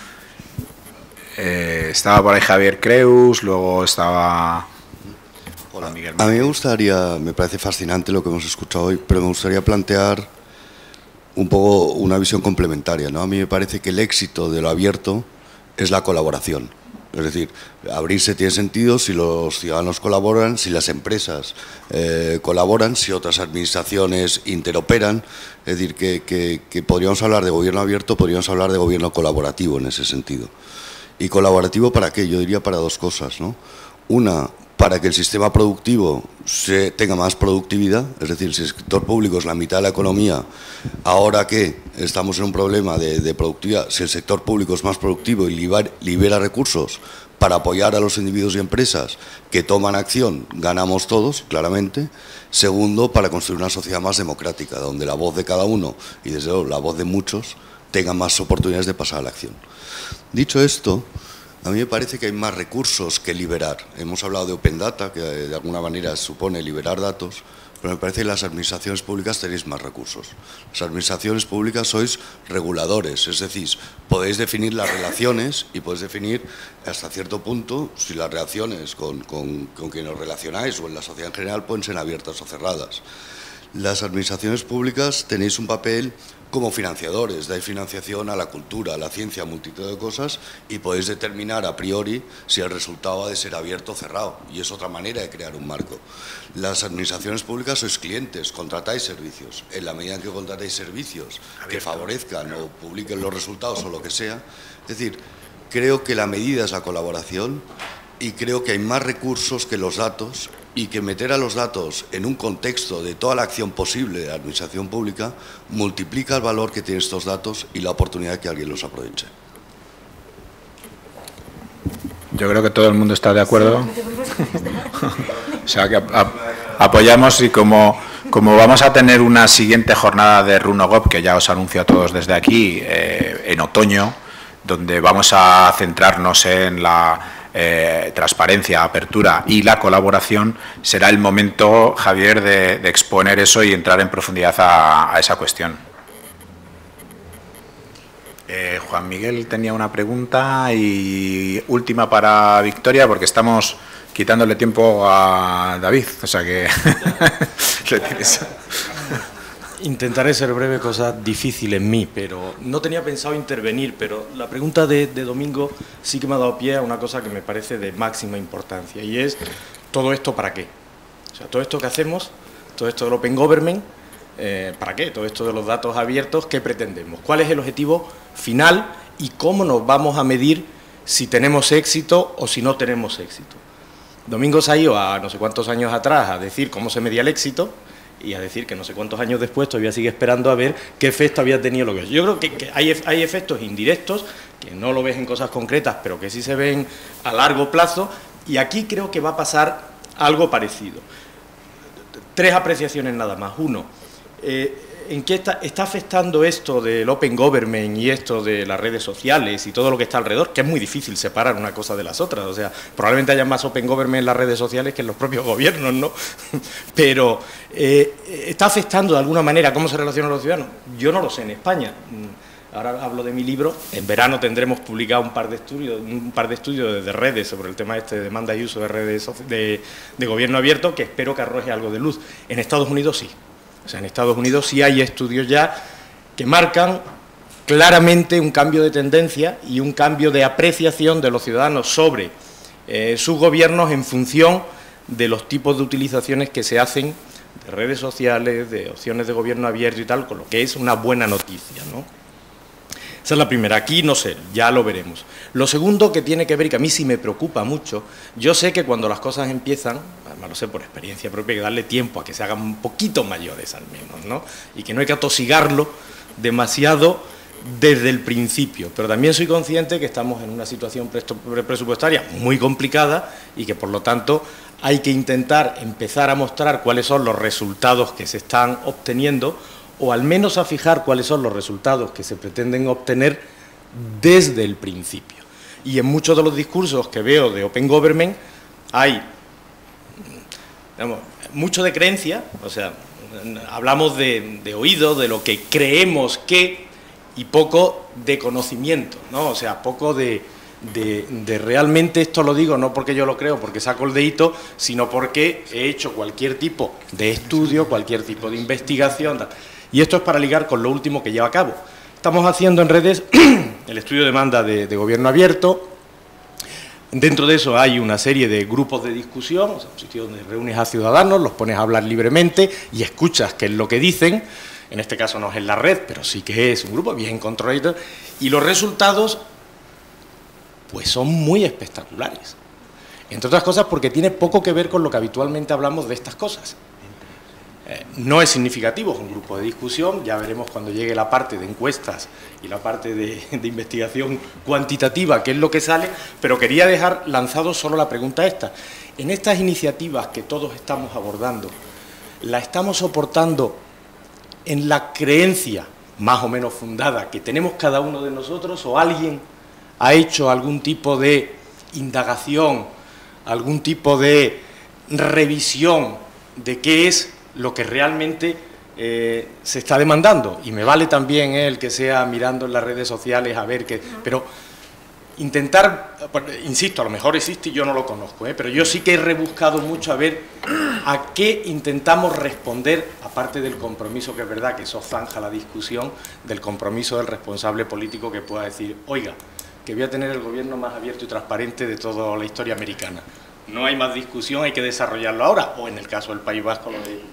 Eh, estaba por ahí Javier Creus, luego estaba... Hola, Miguel. A mí me gustaría, me parece fascinante lo que hemos escuchado hoy, pero me gustaría plantear un poco una visión complementaria, ¿no? A mí me parece que el éxito de lo abierto es la colaboración. Es decir, abrirse tiene sentido si los ciudadanos colaboran, si las empresas eh, colaboran, si otras administraciones interoperan. Es decir, que, que, que podríamos hablar de gobierno abierto, podríamos hablar de gobierno colaborativo en ese sentido. ¿Y colaborativo para qué? Yo diría para dos cosas, ¿no? Una, para que el sistema productivo se tenga más productividad, es decir, si el sector público es la mitad de la economía, ahora que estamos en un problema de, de productividad, si el sector público es más productivo y libera, libera recursos para apoyar a los individuos y empresas que toman acción, ganamos todos, claramente. Segundo, para construir una sociedad más democrática, donde la voz de cada uno y, desde luego, la voz de muchos tengan más oportunidades de pasar a la acción. Dicho esto, a mí me parece que hay más recursos que liberar. Hemos hablado de Open Data, que de alguna manera supone liberar datos, pero me parece que las administraciones públicas tenéis más recursos. Las administraciones públicas sois reguladores, es decir, podéis definir las relaciones y podéis definir hasta cierto punto si las relaciones con, con, con quien os relacionáis o en la sociedad en general pueden ser abiertas o cerradas. Las administraciones públicas tenéis un papel como financiadores, dais financiación a la cultura, a la ciencia, a multitud de cosas, y podéis determinar a priori si el resultado ha de ser abierto o cerrado, y es otra manera de crear un marco. Las administraciones públicas sois clientes, contratáis servicios, en la medida en que contratáis servicios que favorezcan o publiquen los resultados o lo que sea. Es decir, creo que la medida es la colaboración y creo que hay más recursos que los datos, y que meter a los datos en un contexto de toda la acción posible de la administración pública multiplica el valor que tienen estos datos y la oportunidad de que alguien los aproveche. Yo creo que todo el mundo está de acuerdo. O sea, que a, a, apoyamos, y como, como vamos a tener una siguiente jornada de RUNOGOP, que ya os anuncio a todos desde aquí, eh, en otoño, donde vamos a centrarnos en la Eh, transparencia, apertura y la colaboración, será el momento, Javier, de, de exponer eso y entrar en profundidad a, a esa cuestión. Eh, Juan Miguel tenía una pregunta y última para Victoria, porque estamos quitándole tiempo a David, o sea que... Intentaré ser breve, cosa difícil en mí, pero no tenía pensado intervenir, pero la pregunta de, de Domingo sí que me ha dado pie a una cosa que me parece de máxima importancia, y es, ¿todo esto para qué? O sea, todo esto que hacemos, todo esto del Open Government, eh, ¿para qué? Todo esto de los datos abiertos, ¿qué pretendemos? ¿Cuál es el objetivo final y cómo nos vamos a medir si tenemos éxito o si no tenemos éxito? Domingo se ha ido a no sé cuántos años atrás a decir cómo se medía el éxito, y a decir que no sé cuántos años después todavía sigue esperando a ver qué efecto había tenido lo que es. Yo creo que, que hay, hay efectos indirectos, que no lo ves en cosas concretas, pero que sí se ven a largo plazo, y aquí creo que va a pasar algo parecido. Tres apreciaciones nada más. Uno, eh, ¿en qué está, está afectando esto del Open Government y esto de las redes sociales y todo lo que está alrededor? Que es muy difícil separar una cosa de las otras. O sea, probablemente haya más Open Government en las redes sociales que en los propios gobiernos, ¿no? Pero, eh, ¿está afectando de alguna manera cómo se relacionan los ciudadanos? Yo no lo sé en España. Ahora hablo de mi libro. En verano tendremos publicado un par de estudios, un par de estudios de redes sobre el tema este de demanda y uso de redes de, de gobierno abierto, que espero que arroje algo de luz. En Estados Unidos sí. O sea, en Estados Unidos sí hay estudios ya que marcan claramente un cambio de tendencia y un cambio de apreciación de los ciudadanos sobre eh, sus gobiernos en función de los tipos de utilizaciones que se hacen de redes sociales, de opciones de gobierno abierto y tal, con lo que es una buena noticia, ¿no? Esa es la primera. Aquí no sé, ya lo veremos. Lo segundo que tiene que ver, y que a mí sí me preocupa mucho, yo sé que cuando las cosas empiezan, además lo sé por experiencia propia, hay que darle tiempo a que se hagan un poquito mayores al menos, ¿no? Y que no hay que atosigarlo demasiado desde el principio. Pero también soy consciente que estamos en una situación presupuestaria muy complicada y que por lo tanto hay que intentar empezar a mostrar cuáles son los resultados que se están obteniendo, o al menos a fijar cuáles son los resultados que se pretenden obtener desde el principio. Y en muchos de los discursos que veo de Open Government hay, digamos, mucho de creencia, o sea, hablamos de, de oído, de lo que creemos que, y poco de conocimiento, ¿no? O sea, poco de, de, de realmente, esto lo digo no porque yo lo creo, porque saco el dedito, sino porque he hecho cualquier tipo de estudio, cualquier tipo de investigación. Y esto es para ligar con lo último que lleva a cabo. Estamos haciendo en redes el estudio de demanda de, de gobierno abierto. Dentro de eso hay una serie de grupos de discusión, o sea, un sitio donde reúnes a ciudadanos, los pones a hablar libremente y escuchas qué es lo que dicen. En este caso no es en la red, pero sí que es un grupo bien controlado. Y los resultados, pues son muy espectaculares. Entre otras cosas porque tiene poco que ver con lo que habitualmente hablamos de estas cosas. Eh, no es significativo, es un grupo de discusión, ya veremos cuando llegue la parte de encuestas y la parte de, de investigación cuantitativa, qué es lo que sale, pero quería dejar lanzado solo la pregunta esta. En estas iniciativas que todos estamos abordando, ¿la estamos soportando en la creencia más o menos fundada que tenemos cada uno de nosotros, o alguien ha hecho algún tipo de indagación, algún tipo de revisión de qué es lo que realmente eh, se está demandando? Y me vale también eh, el que sea mirando en las redes sociales a ver qué, pero intentar, insisto, a lo mejor existe y yo no lo conozco, eh, pero yo sí que he rebuscado mucho a ver a qué intentamos responder, aparte del compromiso, que es verdad que eso zanja la discusión, del compromiso del responsable político que pueda decir, oiga, que voy a tener el gobierno más abierto y transparente de toda la historia americana. No hay más discusión, hay que desarrollarlo ahora, o en el caso del País Vasco lo de,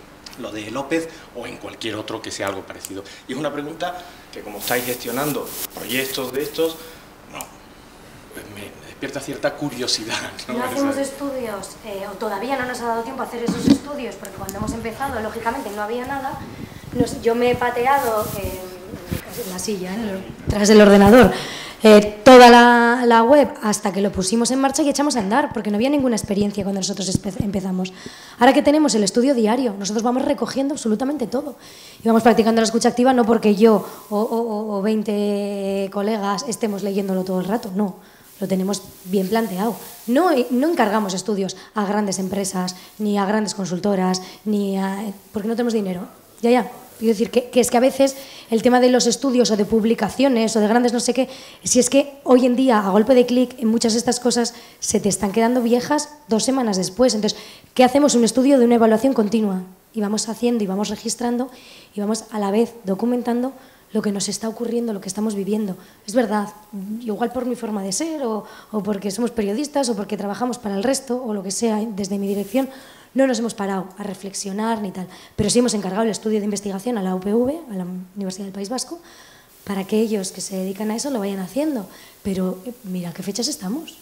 lo de López, o en cualquier otro que sea algo parecido. Y es una pregunta que, como estáis gestionando proyectos de estos, no, pues me despierta cierta curiosidad, ¿no? No hacemos estudios, eh, o todavía no nos ha dado tiempo a hacer esos estudios, porque cuando hemos empezado, lógicamente, no había nada. Nos, yo me he pateado eh, en la silla, ¿eh? tras el ordenador, Eh, toda la, la web hasta que lo pusimos en marcha y echamos a andar, porque no había ninguna experiencia cuando nosotros empezamos. Ahora que tenemos el estudio diario, nosotros vamos recogiendo absolutamente todo. Y vamos practicando la escucha activa no porque yo o, o, o veinte colegas estemos leyéndolo todo el rato, no. Lo tenemos bien planteado. No, no encargamos estudios a grandes empresas, ni a grandes consultoras, ni a, porque no tenemos dinero. Ya, ya. Quiero decir que, que es que a veces el tema de los estudios o de publicaciones o de grandes no sé qué, si es que hoy en día, a golpe de clic, en muchas de estas cosas se te están quedando viejas dos semanas después. Entonces, ¿qué hacemos? Un estudio de una evaluación continua. Y vamos haciendo y vamos registrando y vamos a la vez documentando lo que nos está ocurriendo, lo que estamos viviendo. Es verdad, igual por mi forma de ser o, o porque somos periodistas o porque trabajamos para el resto o lo que sea desde mi dirección, no nos hemos parado a reflexionar ni tal, pero sí hemos encargado el estudio de investigación a la U P V, a la Universidad del País Vasco, para que ellos que se dedican a eso lo vayan haciendo. Pero mira, ¿qué fechas estamos?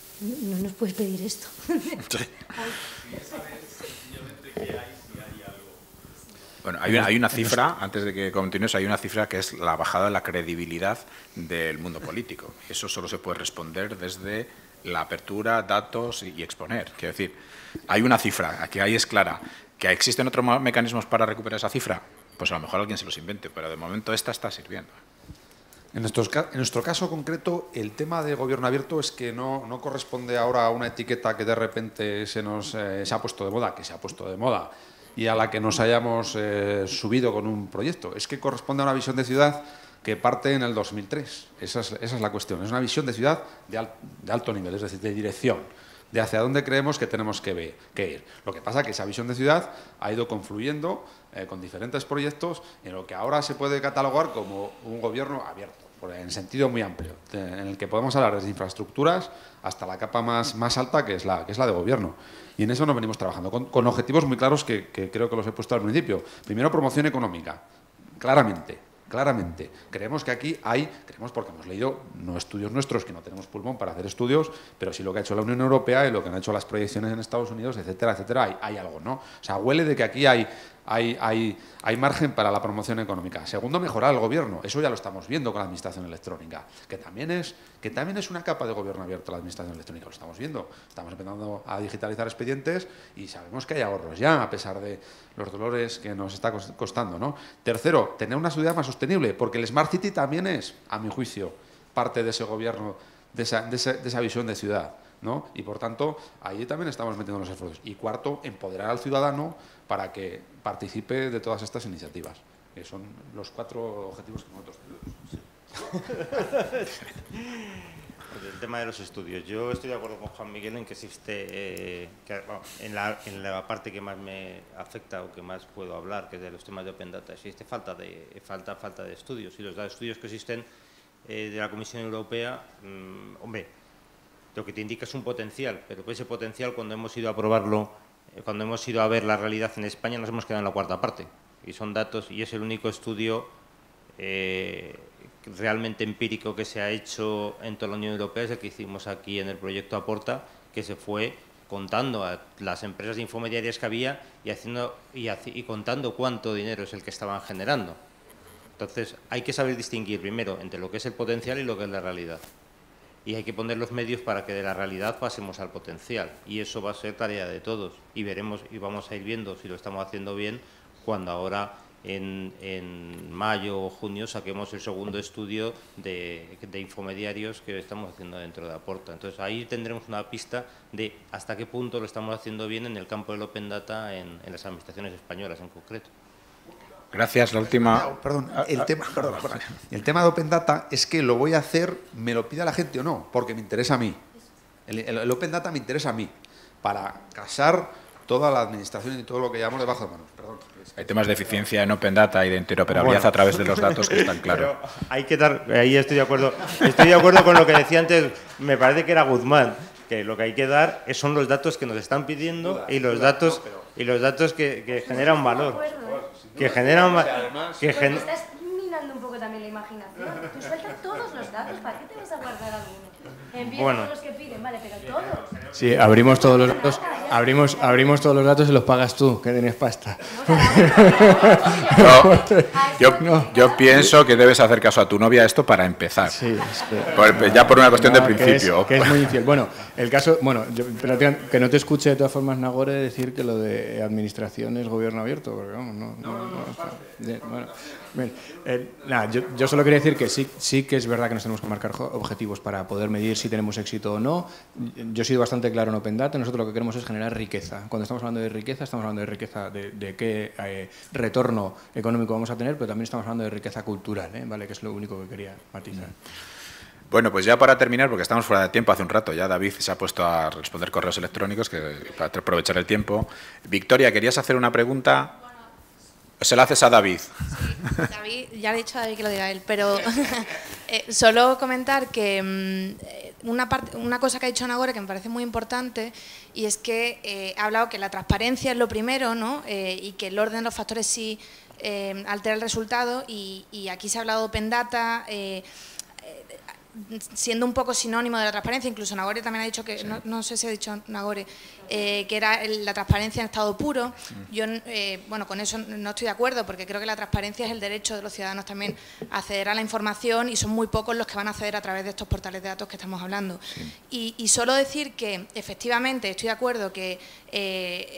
No nos puedes pedir esto. Bueno, hay una, hay una cifra, antes de que continúes, hay una cifra que es la bajada de la credibilidad del mundo político. Eso solo se puede responder desde la apertura, datos y, y exponer. Quiero decir, hay una cifra, que ahí es clara. ¿Que existen otros mecanismos para recuperar esa cifra? pues a lo mejor alguien se los invente, pero de momento esta está sirviendo. En, nuestros, en nuestro caso concreto, el tema de gobierno abierto es que no, no corresponde ahora a una etiqueta que de repente se nos eh, se ha puesto de moda, que se ha puesto de moda, y a la que nos hayamos eh, subido con un proyecto. Es que corresponde a una visión de ciudad que parte en el dos mil tres. Esa es, esa es la cuestión. Es una visión de ciudad de, al, de alto nivel, es decir, de dirección, de hacia dónde creemos que tenemos que, ver, que ir. Lo que pasa es que esa visión de ciudad ha ido confluyendo eh, con diferentes proyectos en lo que ahora se puede catalogar como un gobierno abierto, en sentido muy amplio, en el que podemos hablar desde infraestructuras hasta la capa más, más alta, que es, la, que es la de gobierno. Y en eso nos venimos trabajando, con, con objetivos muy claros que, que creo que los he puesto al principio. Primero, promoción económica, claramente. Claramente, creemos que aquí hay, creemos porque hemos leído no estudios nuestros, que no tenemos pulmón para hacer estudios, pero sí lo que ha hecho la Unión Europea y lo que han hecho las proyecciones en Estados Unidos, etcétera, etcétera, hay, hay algo, ¿no? O sea, huele de que aquí hay, hay, hay, hay margen para la promoción económica. Segundo, mejorar el gobierno. Eso ya lo estamos viendo con la administración electrónica, que también es, que también es una capa de gobierno abierto la administración electrónica, lo estamos viendo. Estamos empezando a digitalizar expedientes y sabemos que hay ahorros ya, a pesar de los dolores que nos está costando, ¿no? Tercero, tener una ciudad más sostenible, porque el Smart City también es, a mi juicio, parte de ese gobierno, de esa, de esa, de esa visión de ciudad, ¿no? Y por tanto, ahí también estamos metiendo los esfuerzos. Y cuarto, empoderar al ciudadano para que participe de todas estas iniciativas, que son los cuatro objetivos que nosotros tenemos. El tema de los estudios. Yo estoy de acuerdo con Juan Miguel en que existe, eh, que, bueno, en, la, en la parte que más me afecta o que más puedo hablar, que es de los temas de Open Data, existe falta de, falta, falta de estudios. Y los estudios que existen eh, de la Comisión Europea, mmm, hombre, lo que te indica es un potencial, pero ese potencial, cuando hemos ido a probarlo, eh, cuando hemos ido a ver la realidad en España, nos hemos quedado en la cuarta parte. Y son datos, y es el único estudio eh, realmente empírico que se ha hecho en toda la Unión Europea, es el que hicimos aquí en el proyecto Aporta, que se fue contando a las empresas infomediarias que había y, haciendo, y, haci, y contando cuánto dinero es el que estaban generando. Entonces, hay que saber distinguir primero entre lo que es el potencial y lo que es la realidad. Y hay que poner los medios para que de la realidad pasemos al potencial. Y eso va a ser tarea de todos. Y veremos y vamos a ir viendo si lo estamos haciendo bien cuando ahora en, en mayo o junio saquemos el segundo estudio de, de infomediarios que estamos haciendo dentro de Aporta. Entonces ahí tendremos una pista de hasta qué punto lo estamos haciendo bien en el campo del Open Data en, en las administraciones españolas en concreto. Gracias. La última... Perdón, el tema, perdón, perdón. El tema de Open Data es que lo voy a hacer, me lo pida la gente o no, porque me interesa a mí. El, el, el Open Data me interesa a mí, para casar toda la administración y todo lo que llamamos debajo de manos. Perdón. Hay temas de eficiencia en Open Data y de interoperabilidad bueno, a través de los datos que están claros. Hay que dar, ahí estoy de acuerdo. Estoy de acuerdo con lo que decía antes, me parece que era Guzmán, que lo que hay que dar son los datos que nos están pidiendo duda, y los duda, datos no, pero... y los datos que, que generan valor. Que generan además, que gen... estás minando un poco también la imaginación. Tú sueltas todos los datos, ¿para qué te vas a guardar alguno? Envía bueno. todos los que piden, vale, pero todos. Sí, abrimos todos los datos, abrimos, abrimos todos los datos y los pagas tú, que tienes pasta. No, yo, no. yo pienso que debes hacer caso a tu novia esto para empezar. Sí, es que, por, ya por una cuestión no, de principio. Que es, que es muy infiel. Bueno, el caso, bueno, yo, pero que no te escuche de todas formas, Nagore, decir que lo de administración es gobierno abierto, porque vamos, no, no, no, no está. Bien, bueno, bien. Eh, nada, yo, yo solo quería decir que sí, sí que es verdad que nos tenemos que marcar objetivos para poder medir si tenemos éxito o no. Yo he sido bastante claro en Open Data. Nosotros lo que queremos es generar riqueza. Cuando estamos hablando de riqueza, estamos hablando de riqueza de, de qué eh, retorno económico vamos a tener, pero también estamos hablando de riqueza cultural, ¿eh? ¿Vale? Que es lo único que quería matizar. Bueno, pues ya para terminar, porque estamos fuera de tiempo hace un rato, ya David se ha puesto a responder correos electrónicos que, para aprovechar el tiempo. Victoria, ¿querías hacer una pregunta? Se la haces a David. Sí, David, ya le he dicho a David que lo diga él, pero eh, solo comentar que mmm, una, parte, una cosa que ha dicho Nagore que me parece muy importante, y es que eh, ha hablado que la transparencia es lo primero, ¿no? Eh, y que el orden de los factores sí eh, altera el resultado, y, y aquí se ha hablado de Open Data, eh, siendo un poco sinónimo de la transparencia. Incluso Nagore también ha dicho que, sí. no, no sé si ha dicho Nagore, eh, que era el, la transparencia en estado puro. Yo, eh, bueno, con eso no estoy de acuerdo, porque creo que la transparencia es el derecho de los ciudadanos también a acceder a la información, y son muy pocos los que van a acceder a través de estos portales de datos que estamos hablando. Sí. Y, y solo decir que, efectivamente, estoy de acuerdo que eh,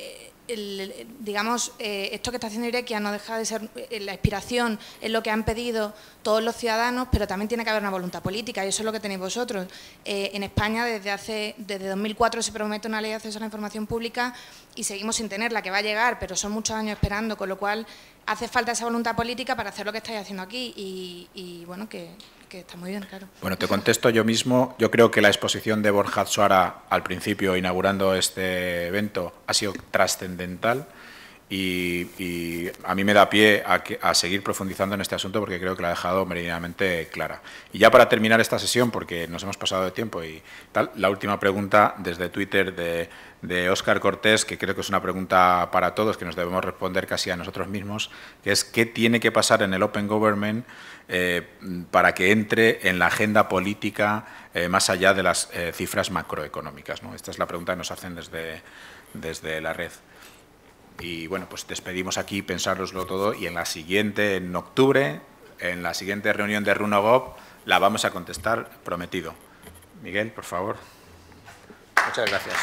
el, digamos, eh, esto que está haciendo Irekia no deja de ser eh, la inspiración, es lo que han pedido todos los ciudadanos, pero también tiene que haber una voluntad política y eso es lo que tenéis vosotros. Eh, en España desde hace desde dos mil cuatro se promete una ley de acceso a la información pública y seguimos sin tenerla, que va a llegar, pero son muchos años esperando, con lo cual hace falta esa voluntad política para hacer lo que estáis haciendo aquí y, y bueno, que, que está muy bien, claro. Bueno, te contesto yo mismo. Yo creo que la exposición de Borja Suara al principio, inaugurando este evento, ha sido trascendental y, y a mí me da pie a, que, a seguir profundizando en este asunto porque creo que la ha dejado meridianamente clara. Y ya para terminar esta sesión, porque nos hemos pasado de tiempo y tal, la última pregunta desde Twitter de, de Óscar Cortés, que creo que es una pregunta para todos, que nos debemos responder casi a nosotros mismos, que es ¿qué tiene que pasar en el Open Government Eh, para que entre en la agenda política eh, más allá de las eh, cifras macroeconómicas, ¿no? Esta es la pregunta que nos hacen desde, desde la red. Y bueno, pues despedimos aquí, pensároslo todo y en la siguiente, en octubre, en la siguiente reunión de RunoGov, la vamos a contestar, prometido. Miguel, por favor. Muchas gracias.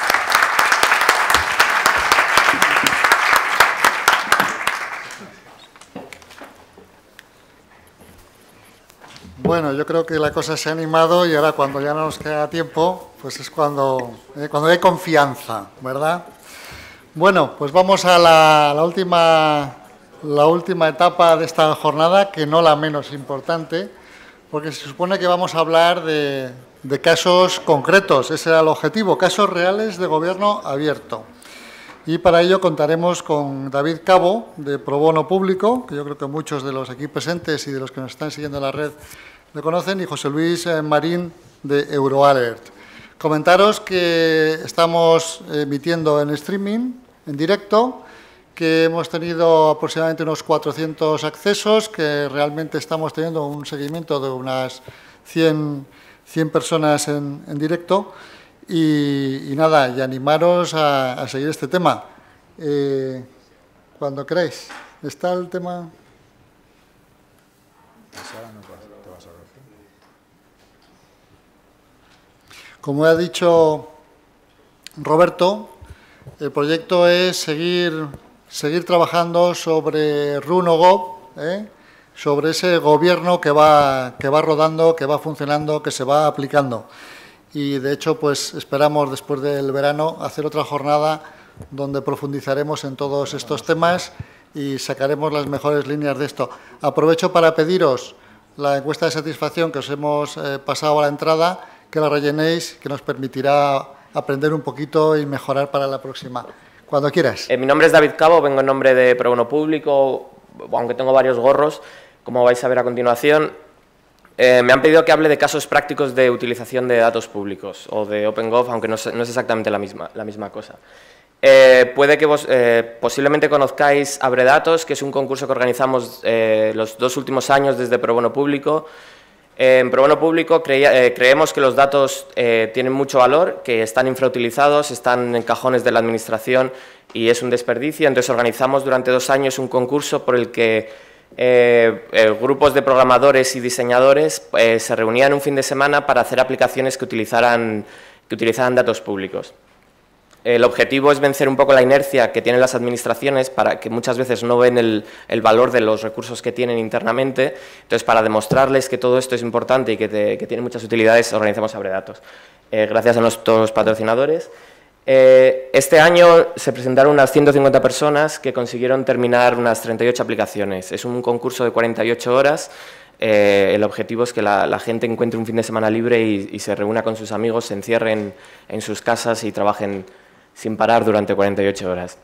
Bueno, yo creo que la cosa se ha animado y ahora cuando ya no nos queda tiempo, pues es cuando, eh, cuando hay confianza, ¿verdad? Bueno, pues vamos a la, la, última, la última etapa de esta jornada, que no la menos importante, porque se supone que vamos a hablar de, de casos concretos, ese era el objetivo, casos reales de gobierno abierto. Y para ello contaremos con David Cabo, de Pro Bono Público, que yo creo que muchos de los aquí presentes y de los que nos están siguiendo en la red le conocen, y José Luis Marín, de Euroalert. Comentaros que estamos emitiendo en streaming, en directo, que hemos tenido aproximadamente unos cuatrocientos accesos, que realmente estamos teniendo un seguimiento de unas cien, cien personas en, en directo. Y, y nada, y animaros a, a seguir este tema. Eh, cuando queráis. ¿Está el tema? Como ha dicho Roberto, el proyecto es seguir, seguir trabajando sobre RunoGov, ¿eh? sobre ese gobierno que va, que va rodando, que va funcionando, que se va aplicando. Y, de hecho, pues esperamos, después del verano, hacer otra jornada donde profundizaremos en todos estos temas y sacaremos las mejores líneas de esto. Aprovecho para pediros la encuesta de satisfacción que os hemos eh, pasado a la entrada, que la rellenéis, que nos permitirá aprender un poquito y mejorar para la próxima. Cuando quieras. Eh, mi nombre es David Cabo, vengo en nombre de Pro Bono Público, aunque tengo varios gorros, como vais a ver a continuación. Eh, me han pedido que hable de casos prácticos de utilización de datos públicos o de OpenGov, aunque no es, no es exactamente la misma, la misma cosa. Eh, puede que vos eh, posiblemente conozcáis AbreDatos, que es un concurso que organizamos eh, los dos últimos años desde Pro Bono Público. Eh, en Pro Bono Público creía, eh, creemos que los datos eh, tienen mucho valor, que están infrautilizados, están en cajones de la administración y es un desperdicio. Entonces organizamos durante dos años un concurso por el que Eh, eh, grupos de programadores y diseñadores eh, se reunían un fin de semana para hacer aplicaciones que utilizaran, que utilizaran datos públicos. El objetivo es vencer un poco la inercia que tienen las administraciones, para que muchas veces no ven el, el valor de los recursos que tienen internamente. Entonces, para demostrarles que todo esto es importante y que, te, que tiene muchas utilidades, organizamos AbreDatos. Eh, gracias a nuestros patrocinadores. Eh, este año se presentaron unas ciento cincuenta personas que consiguieron terminar unas treinta y ocho aplicaciones. Es un concurso de cuarenta y ocho horas. Eh, el objetivo es que la, la gente encuentre un fin de semana libre y, y se reúna con sus amigos, se encierren en sus casas y trabajen sin parar durante cuarenta y ocho horas.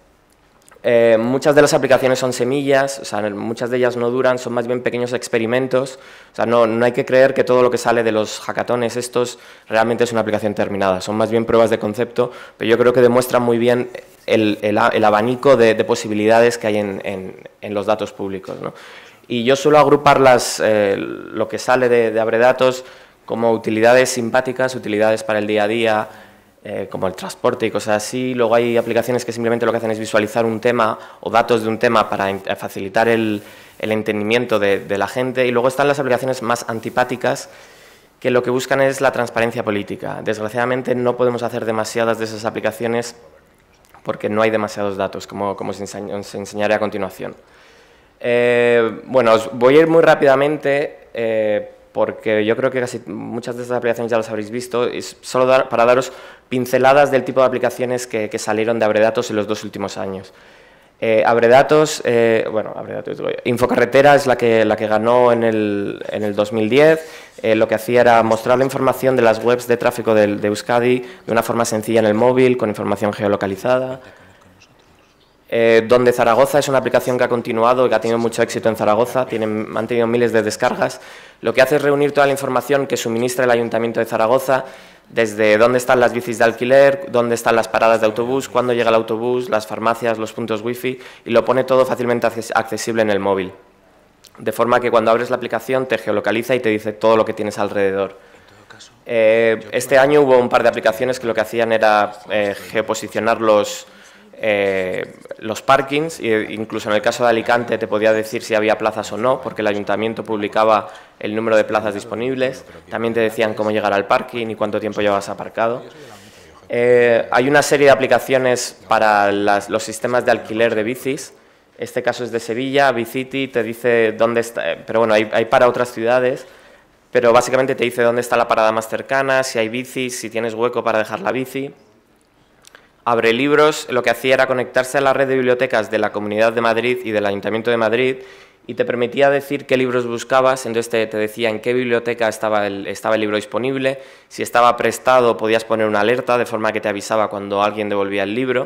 Eh, muchas de las aplicaciones son semillas, o sea, muchas de ellas no duran, son más bien pequeños experimentos. O sea, no, no hay que creer que todo lo que sale de los hackatones estos realmente es una aplicación terminada, son más bien pruebas de concepto, pero yo creo que demuestran muy bien el, el, el abanico de, de posibilidades que hay en, en, en los datos públicos, ¿no? Y yo suelo agrupar las, eh, lo que sale de, de AbreDatos como utilidades simpáticas, utilidades para el día a día, Eh, como el transporte y cosas así. Luego hay aplicaciones que simplemente lo que hacen es visualizar un tema o datos de un tema para facilitar el, el entendimiento de, de la gente, y luego están las aplicaciones más antipáticas, que lo que buscan es la transparencia política. Desgraciadamente no podemos hacer demasiadas de esas aplicaciones porque no hay demasiados datos, como, como os, enseñ os enseñaré a continuación. Eh, bueno, os voy a ir muy rápidamente, eh, porque yo creo que casi muchas de estas aplicaciones ya las habréis visto, es solo dar, para daros pinceladas del tipo de aplicaciones que, que salieron de Abredatos en los dos últimos años. Eh, Abredatos, eh, bueno, Abredatos, Infocarretera es la que, la que ganó en el, en el dos mil diez, eh, lo que hacía era mostrar la información de las webs de tráfico de, de Euskadi de una forma sencilla en el móvil, con información geolocalizada. Eh, Donde Zaragoza es una aplicación que ha continuado y que ha tenido mucho éxito en Zaragoza, tienen, han tenido miles de descargas. Lo que hace es reunir toda la información que suministra el Ayuntamiento de Zaragoza, desde dónde están las bicis de alquiler, dónde están las paradas de autobús, cuándo llega el autobús, las farmacias, los puntos wifi, y lo pone todo fácilmente accesible en el móvil. De forma que cuando abres la aplicación te geolocaliza y te dice todo lo que tienes alrededor. Eh, este año hubo un par de aplicaciones que lo que hacían era eh, geoposicionar los... Eh, los parkings, e incluso en el caso de Alicante te podía decir si había plazas o no, porque el ayuntamiento publicaba el número de plazas disponibles, también te decían cómo llegar al parking y cuánto tiempo llevas aparcado. Eh, hay una serie de aplicaciones para las, los sistemas de alquiler de bicis, este caso es de Sevilla, Bicity, te dice dónde está, pero bueno, hay, hay para otras ciudades, pero básicamente te dice dónde está la parada más cercana, si hay bicis, si tienes hueco para dejar la bici. Abrelibros lo que hacía era conectarse a la red de bibliotecas de la Comunidad de Madrid y del Ayuntamiento de Madrid y te permitía decir qué libros buscabas, entonces te, te decía en qué biblioteca estaba el, estaba el libro disponible, si estaba prestado podías poner una alerta de forma que te avisaba cuando alguien devolvía el libro.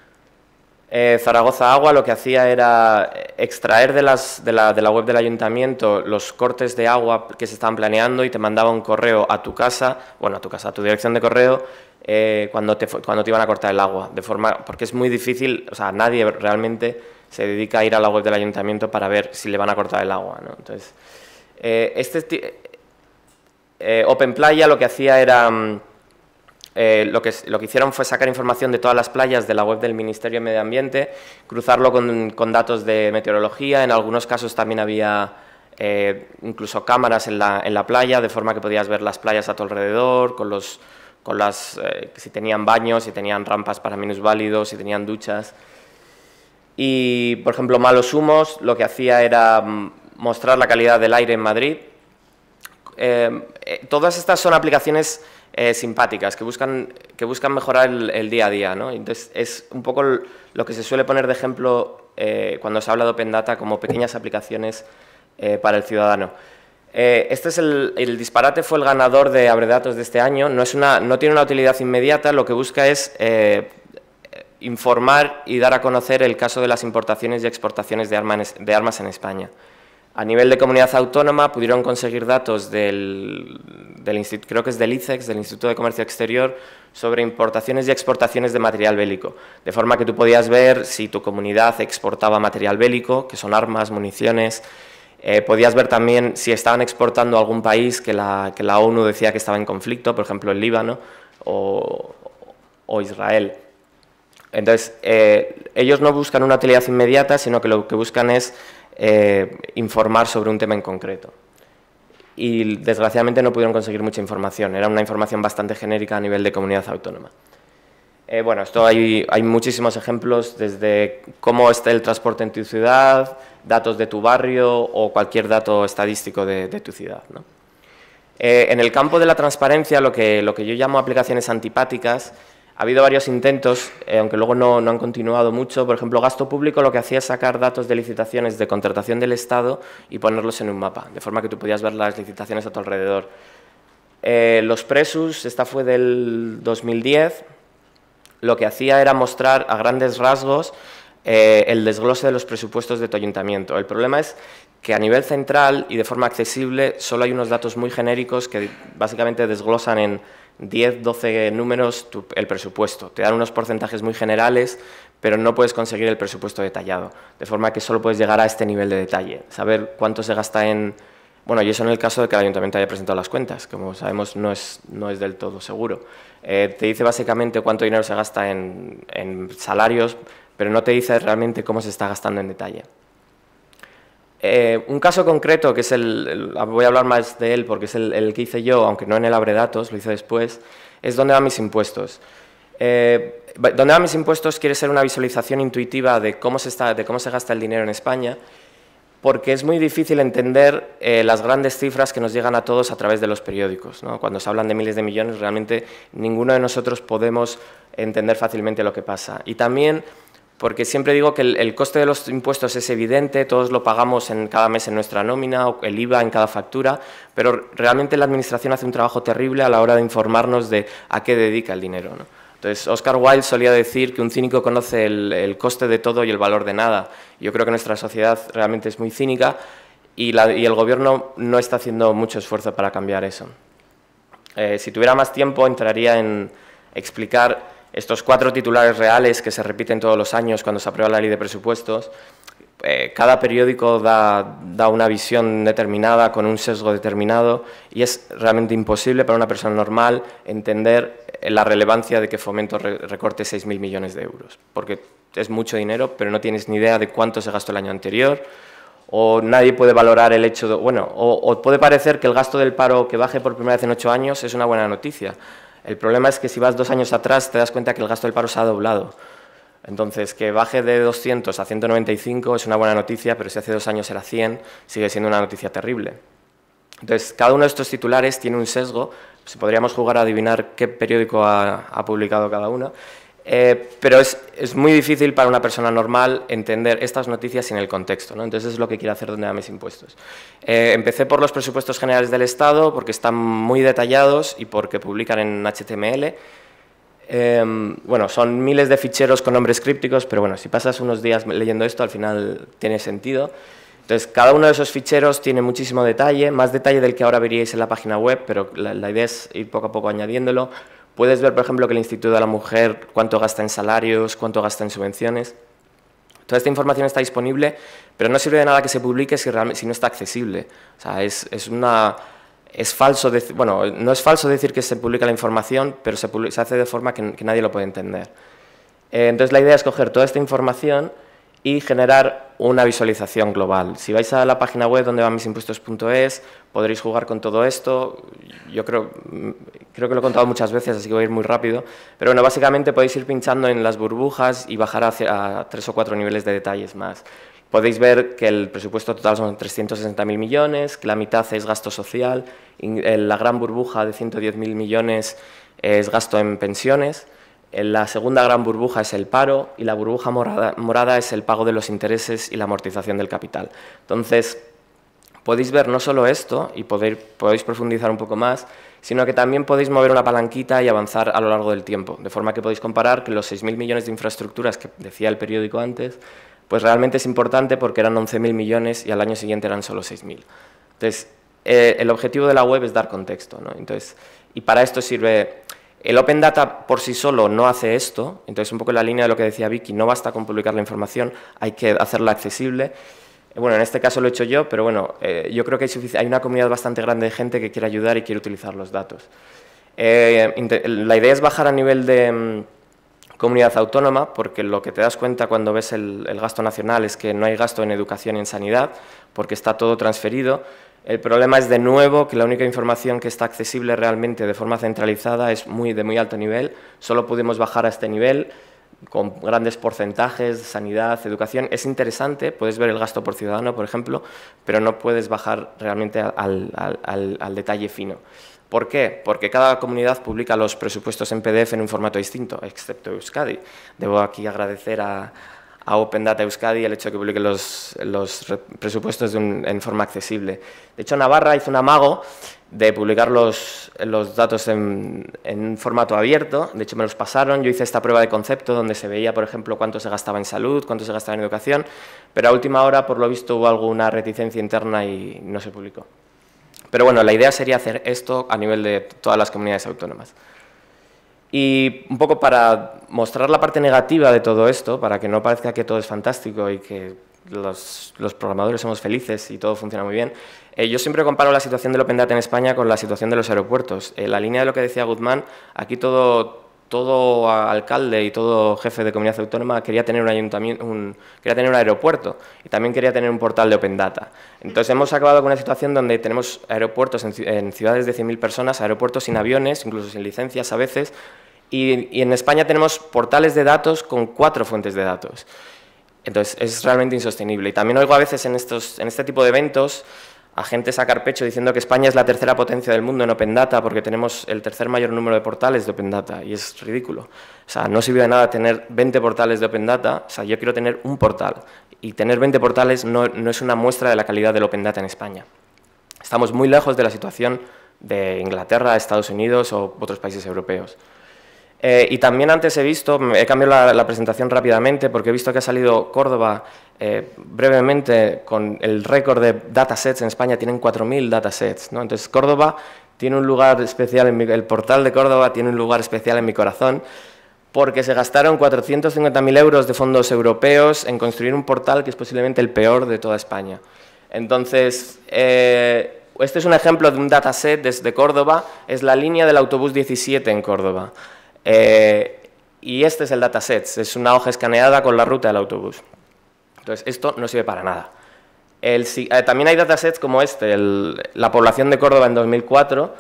Eh, Zaragoza Agua lo que hacía era extraer de, las, de, la, de la web del Ayuntamiento los cortes de agua que se estaban planeando y te mandaba un correo a tu casa, bueno, a tu casa, a tu dirección de correo, Eh, cuando, te, cuando te iban a cortar el agua, de forma, porque es muy difícil, o sea, nadie realmente se dedica a ir a la web del ayuntamiento para ver si le van a cortar el agua, ¿no? Entonces, eh, este eh, Open Playa lo que hacía era, eh, lo, que, lo que hicieron fue sacar información de todas las playas de la web del Ministerio de Medio Ambiente, cruzarlo con, con datos de meteorología, en algunos casos también había eh, incluso cámaras en la, en la playa, de forma que podías ver las playas a tu alrededor, con los con las, eh, si tenían baños, si tenían rampas para minusválidos, si tenían duchas. Y, por ejemplo, Malos Humos lo que hacía era mostrar la calidad del aire en Madrid. Eh, eh, todas estas son aplicaciones eh, simpáticas, que buscan, que buscan mejorar el, el día a día, ¿no? Entonces, es un poco lo que se suele poner de ejemplo eh, cuando se habla de Open Data como pequeñas aplicaciones eh, para el ciudadano. Eh, este es el, el disparate, fue el ganador de Abredatos de este año, no, es una, no tiene una utilidad inmediata, lo que busca es eh, informar y dar a conocer el caso de las importaciones y exportaciones de armas, de armas en España. A nivel de comunidad autónoma pudieron conseguir datos del, del creo que es del I C E X, del Instituto de Comercio Exterior, sobre importaciones y exportaciones de material bélico, de forma que tú podías ver si tu comunidad exportaba material bélico, que son armas, municiones. Eh, podías ver también si estaban exportando a algún país que la, que la ONU decía que estaba en conflicto, por ejemplo el Líbano o, o Israel. Entonces, eh, ellos no buscan una utilidad inmediata, sino que lo que buscan es eh, informar sobre un tema en concreto. Y desgraciadamente no pudieron conseguir mucha información, era una información bastante genérica a nivel de comunidad autónoma. Eh, bueno, esto hay, hay muchísimos ejemplos, desde cómo está el transporte en tu ciudad, datos de tu barrio o cualquier dato estadístico de, de tu ciudad, ¿no? Eh, en el campo de la transparencia, lo que, lo que yo llamo aplicaciones antipáticas, ha habido varios intentos, eh, aunque luego no, no han continuado mucho. Por ejemplo, Gasto Público lo que hacía es sacar datos de licitaciones de contratación del Estado y ponerlos en un mapa, de forma que tú podías ver las licitaciones a tu alrededor. Eh, los Presus, esta fue del dos mil diez, lo que hacía era mostrar a grandes rasgos eh, el desglose de los presupuestos de tu ayuntamiento. El problema es que a nivel central y de forma accesible solo hay unos datos muy genéricos que básicamente desglosan en diez, doce números tu, el presupuesto. Te dan unos porcentajes muy generales, pero no puedes conseguir el presupuesto detallado, de forma que solo puedes llegar a este nivel de detalle, saber cuánto se gasta en... Bueno, y eso en el caso de que el ayuntamiento haya presentado las cuentas, como sabemos no es, no es del todo seguro. Eh, te dice básicamente cuánto dinero se gasta en, en salarios, pero no te dice realmente cómo se está gastando en detalle. Eh, un caso concreto, que es el, el, voy a hablar más de él porque es el, el que hice yo, aunque no en el Abredatos, lo hice después, es dónde van mis impuestos. Eh, Donde van mis impuestos quiere ser una visualización intuitiva de cómo se, está, de cómo se gasta el dinero en España, porque es muy difícil entender eh, las grandes cifras que nos llegan a todos a través de los periódicos, ¿no? Cuando se hablan de miles de millones, realmente ninguno de nosotros podemos entender fácilmente lo que pasa. Y también porque siempre digo que el, el coste de los impuestos es evidente, todos lo pagamos en cada mes en nuestra nómina, o el I V A en cada factura, pero realmente la Administración hace un trabajo terrible a la hora de informarnos de a qué dedica el dinero, ¿no? Entonces, Oscar Wilde solía decir que un cínico conoce el, el coste de todo y el valor de nada. Yo creo que nuestra sociedad realmente es muy cínica y, la, y el Gobierno no está haciendo mucho esfuerzo para cambiar eso. Eh, si tuviera más tiempo, entraría en explicar estos cuatro titulares reales que se repiten todos los años cuando se aprueba la ley de presupuestos. Eh, cada periódico da, da una visión determinada, con un sesgo determinado, y es realmente imposible para una persona normal entender la relevancia de que Fomento re recorte seis mil millones de euros, porque es mucho dinero, pero no tienes ni idea de cuánto se gastó el año anterior, o nadie puede valorar el hecho de, bueno, o, o puede parecer que el gasto del paro que baje por primera vez en ocho años es una buena noticia. El problema es que si vas dos años atrás te das cuenta que el gasto del paro se ha doblado. Entonces, que baje de doscientos a ciento noventa y cinco es una buena noticia, pero si hace dos años era cien, sigue siendo una noticia terrible. Entonces, cada uno de estos titulares tiene un sesgo, pues podríamos jugar a adivinar qué periódico ha, ha publicado cada uno, eh, pero es, es muy difícil para una persona normal entender estas noticias sin el contexto, ¿no? Entonces, es lo que quiero hacer donde da mis impuestos. Eh, empecé por los presupuestos generales del Estado, porque están muy detallados y porque publican en H T M L. Eh, bueno, son miles de ficheros con nombres crípticos, pero bueno, si pasas unos días leyendo esto, al final tiene sentido. Entonces, cada uno de esos ficheros tiene muchísimo detalle, más detalle del que ahora veríais en la página web, pero la, la idea es ir poco a poco añadiéndolo. Puedes ver, por ejemplo, que el Instituto de la Mujer, cuánto gasta en salarios, cuánto gasta en subvenciones. Toda esta información está disponible, pero no sirve de nada que se publique si, realmente, si no está accesible. O sea, es, es una... Es falso, decir, bueno, no es falso decir que se publica la información, pero se, publica, se hace de forma que, que nadie lo puede entender. Eh, entonces, la idea es coger toda esta información y generar una visualización global. Si vais a la página web donde van mis impuestos punto es, podréis jugar con todo esto. Yo creo, creo que lo he contado muchas veces, así que voy a ir muy rápido. Pero bueno, básicamente podéis ir pinchando en las burbujas y bajar hacia a tres o cuatro niveles de detalles más. Podéis ver que el presupuesto total son trescientos sesenta mil millones, que la mitad es gasto social, la gran burbuja de ciento diez mil millones es gasto en pensiones, la segunda gran burbuja es el paro y la burbuja morada, morada es el pago de los intereses y la amortización del capital. Entonces, podéis ver no solo esto y podéis, podéis profundizar un poco más, sino que también podéis mover una palanquita y avanzar a lo largo del tiempo, de forma que podéis comparar que los seis mil millones de infraestructuras que decía el periódico antes, pues realmente es importante porque eran once mil millones y al año siguiente eran solo seis mil. Entonces, eh, el objetivo de la web es dar contexto, ¿no? Entonces, y para esto sirve... El Open Data por sí solo no hace esto, entonces un poco en la línea de lo que decía Vicky, no basta con publicar la información, hay que hacerla accesible. Bueno, en este caso lo he hecho yo, pero bueno, eh, yo creo que hay, hay una comunidad bastante grande de gente que quiere ayudar y quiere utilizar los datos. Eh, la idea es bajar a nivel de... Mm, comunidad autónoma, porque lo que te das cuenta cuando ves el, el gasto nacional es que no hay gasto en educación y en sanidad, porque está todo transferido. El problema es, de nuevo, que la única información que está accesible realmente de forma centralizada es muy, de muy alto nivel. Solo pudimos bajar a este nivel con grandes porcentajes, sanidad, educación. Es interesante, puedes ver el gasto por ciudadano, por ejemplo, pero no puedes bajar realmente al, al, al, al detalle fino. ¿Por qué? Porque cada comunidad publica los presupuestos en P D F en un formato distinto, excepto Euskadi. Debo aquí agradecer a, a Open Data Euskadi el hecho de que publique los, los presupuestos de un, en forma accesible. De hecho, Navarra hizo un amago de publicar los, los datos en, en un formato abierto. De hecho, me los pasaron. Yo hice esta prueba de concepto donde se veía, por ejemplo, cuánto se gastaba en salud, cuánto se gastaba en educación, pero a última hora, por lo visto, hubo alguna reticencia interna y no se publicó. Pero bueno, la idea sería hacer esto a nivel de todas las comunidades autónomas. Y un poco para mostrar la parte negativa de todo esto, para que no parezca que todo es fantástico y que los, los programadores somos felices y todo funciona muy bien, eh, yo siempre comparo la situación del Open Data en España con la situación de los aeropuertos. En la línea de lo que decía Guzmán, aquí todo... todo alcalde y todo jefe de comunidad autónoma quería tener un ayuntamiento, un, quería tener un aeropuerto y también quería tener un portal de Open Data. Entonces hemos acabado con una situación donde tenemos aeropuertos en, en ciudades de cien mil personas, aeropuertos sin aviones, incluso sin licencias a veces, Y, y en España tenemos portales de datos con cuatro fuentes de datos. Entonces, es realmente insostenible. Y también oigo a veces en, estos, en este tipo de eventos a gente sacar pecho diciendo que España es la tercera potencia del mundo en Open Data porque tenemos el tercer mayor número de portales de Open Data, y es ridículo. O sea, no sirve de nada tener veinte portales de Open Data, o sea, yo quiero tener un portal, y tener veinte portales no, no es una muestra de la calidad del Open Data en España. Estamos muy lejos de la situación de Inglaterra, Estados Unidos o otros países europeos. Eh, y también antes he visto, he cambiado la, la presentación rápidamente porque he visto que ha salido Córdoba eh, brevemente con el récord de datasets en España, tienen cuatro mil datasets, ¿no? Entonces Córdoba tiene un lugar especial, en mi, el portal de Córdoba tiene un lugar especial en mi corazón porque se gastaron cuatrocientos cincuenta mil euros de fondos europeos en construir un portal que es posiblemente el peor de toda España. Entonces, eh, este es un ejemplo de un dataset desde Córdoba, es la línea del autobús diecisiete en Córdoba. Eh, y este es el dataset, es una hoja escaneada con la ruta del autobús. Entonces, esto no sirve para nada. El, eh, también hay datasets como este, el, la población de Córdoba en dos mil cuatro,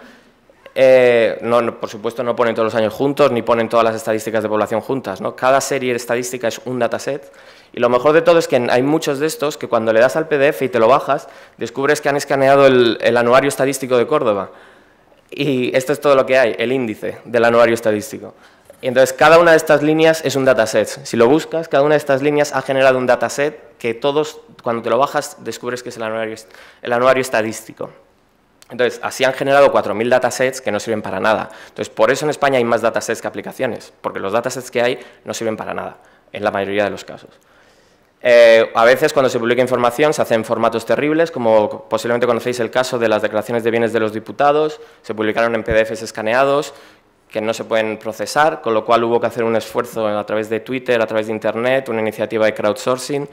eh, no, no, por supuesto no ponen todos los años juntos, ni ponen todas las estadísticas de población juntas, ¿no? Cada serie estadística es un dataset, y lo mejor de todo es que hay muchos de estos que cuando le das al P D F y te lo bajas, descubres que han escaneado el, el anuario estadístico de Córdoba. Y esto es todo lo que hay, el índice del anuario estadístico. Y entonces, cada una de estas líneas es un dataset. Si lo buscas, cada una de estas líneas ha generado un dataset que todos, cuando te lo bajas, descubres que es el anuario, el anuario estadístico. Entonces, así han generado cuatro mil datasets que no sirven para nada. Entonces, por eso en España hay más datasets que aplicaciones, porque los datasets que hay no sirven para nada, en la mayoría de los casos. Eh, a veces cuando se publica información se hacen formatos terribles, como posiblemente conocéis el caso de las declaraciones de bienes de los diputados, se publicaron en P D Fs escaneados que no se pueden procesar, con lo cual hubo que hacer un esfuerzo a través de Twitter, a través de Internet, una iniciativa de crowdsourcing,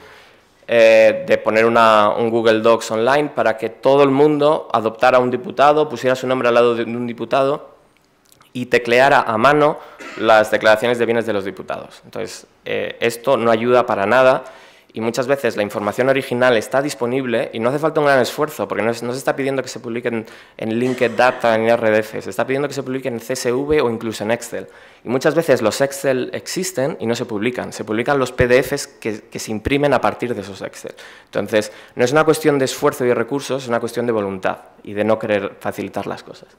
eh, de poner una, un Google Docs online para que todo el mundo adoptara un diputado, pusiera su nombre al lado de un diputado y tecleara a mano las declaraciones de bienes de los diputados. Entonces, eh, esto no ayuda para nada. Y muchas veces la información original está disponible y no hace falta un gran esfuerzo, porque no, es, no se está pidiendo que se publiquen en Linked Data, en R D F, se está pidiendo que se publiquen en C S V o incluso en Excel. Y muchas veces los Excel existen y no se publican, se publican los P D Fs que, que se imprimen a partir de esos Excel. Entonces, no es una cuestión de esfuerzo y recursos, es una cuestión de voluntad y de no querer facilitar las cosas.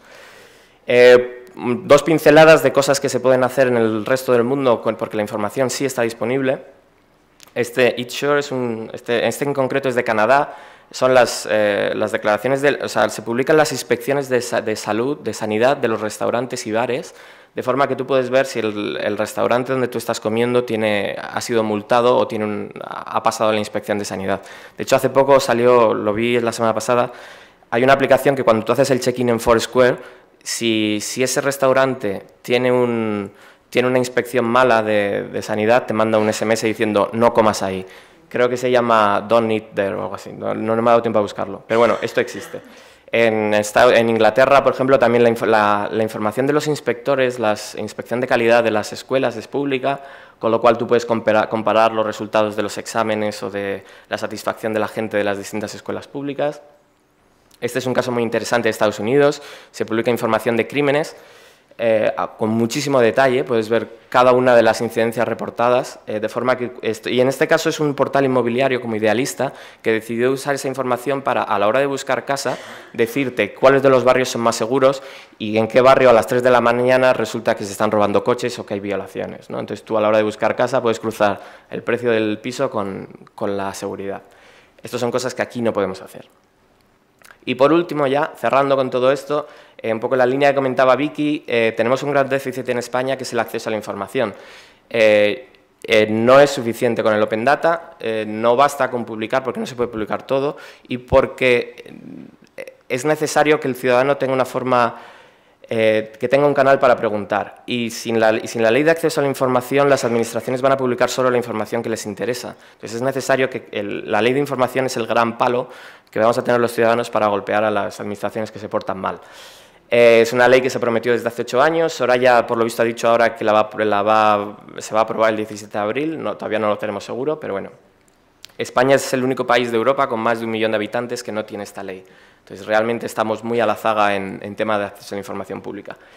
Eh, dos pinceladas de cosas que se pueden hacer en el resto del mundo, porque la información sí está disponible. Este Eatsure es un, este, este en concreto es de Canadá, son las, eh, las declaraciones, de, o sea, se publican las inspecciones de, de salud, de sanidad de los restaurantes y bares, de forma que tú puedes ver si el, el restaurante donde tú estás comiendo tiene, ha sido multado o tiene un, ha pasado la inspección de sanidad. De hecho, hace poco salió, lo vi la semana pasada, hay una aplicación que cuando tú haces el check-in en Foursquare, si, si ese restaurante tiene un... tiene una inspección mala de, de sanidad, te manda un S M S diciendo no comas ahí. Creo que se llama Don't Eat There o algo así, no, no me ha dado tiempo a buscarlo. Pero bueno, esto existe. En, en Inglaterra, por ejemplo, también la, la, la información de los inspectores, la inspección de calidad de las escuelas es pública, con lo cual tú puedes comparar, comparar los resultados de los exámenes o de la satisfacción de la gente de las distintas escuelas públicas. Este es un caso muy interesante de Estados Unidos, se publica información de crímenes, Eh, con muchísimo detalle, puedes ver cada una de las incidencias reportadas, eh, de forma que, esto, y en este caso es un portal inmobiliario como Idealista, que decidió usar esa información para, a la hora de buscar casa, decirte cuáles de los barrios son más seguros y en qué barrio a las tres de la mañana resulta que se están robando coches o que hay violaciones, ¿no? Entonces tú a la hora de buscar casa puedes cruzar el precio del piso con, con la seguridad. Estas son cosas que aquí no podemos hacer. Y por último, ya cerrando con todo esto, eh, un poco la línea que comentaba Vicky, eh, tenemos un gran déficit en España que es el acceso a la información. Eh, eh, no es suficiente con el Open Data, eh, no basta con publicar porque no se puede publicar todo y porque es necesario que el ciudadano tenga una forma, eh, que tenga un canal para preguntar. Y sin, la, y sin la ley de acceso a la información, las administraciones van a publicar solo la información que les interesa. Entonces es necesario que el, la ley de información es el gran palo que vamos a tener los ciudadanos para golpear a las administraciones que se portan mal. Eh, es una ley que se prometió desde hace ocho años, Soraya por lo visto ha dicho ahora que la va, la va, se va a aprobar el diecisiete de abril, no, todavía no lo tenemos seguro, pero bueno. España es el único país de Europa con más de un millón de habitantes que no tiene esta ley. Entonces realmente estamos muy a la zaga en, en tema de acceso a la información pública.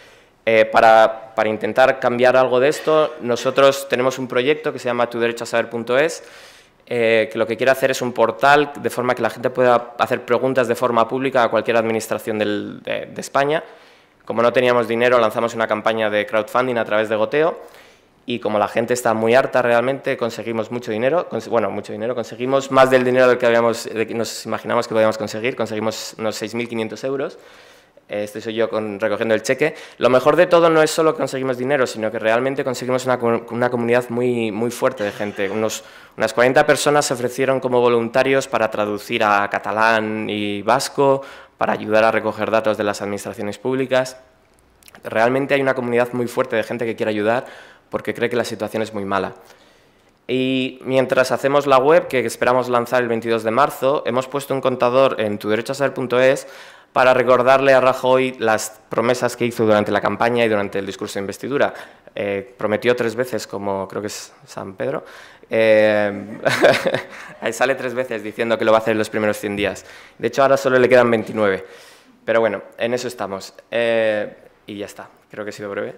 Eh, para, para intentar cambiar algo de esto, nosotros tenemos un proyecto que se llama tu derecho a saber punto es, eh, que lo que quiere hacer es un portal de forma que la gente pueda hacer preguntas de forma pública a cualquier administración del, de, de España. Como no teníamos dinero, lanzamos una campaña de crowdfunding a través de Goteo y como la gente está muy harta realmente, conseguimos mucho dinero, cons bueno, mucho dinero, conseguimos más del dinero del que habíamos, de que nos imaginamos que podíamos conseguir, conseguimos unos seis mil quinientos euros. Este soy yo con, recogiendo el cheque. Lo mejor de todo no es solo que conseguimos dinero, sino que realmente conseguimos una, una comunidad muy, muy fuerte de gente. Unos, unas cuarenta personas se ofrecieron como voluntarios para traducir a catalán y vasco, para ayudar a recoger datos de las administraciones públicas. Realmente hay una comunidad muy fuerte de gente que quiere ayudar porque cree que la situación es muy mala. Y mientras hacemos la web, que esperamos lanzar el veintidós de marzo, hemos puesto un contador en tu derecho a saber punto es para recordarle a Rajoy las promesas que hizo durante la campaña y durante el discurso de investidura. Eh, prometió tres veces, como creo que es San Pedro, eh, sale tres veces diciendo que lo va a hacer en los primeros cien días. De hecho, ahora solo le quedan veintinueve. Pero bueno, en eso estamos. Eh, y ya está, creo que he sido breve.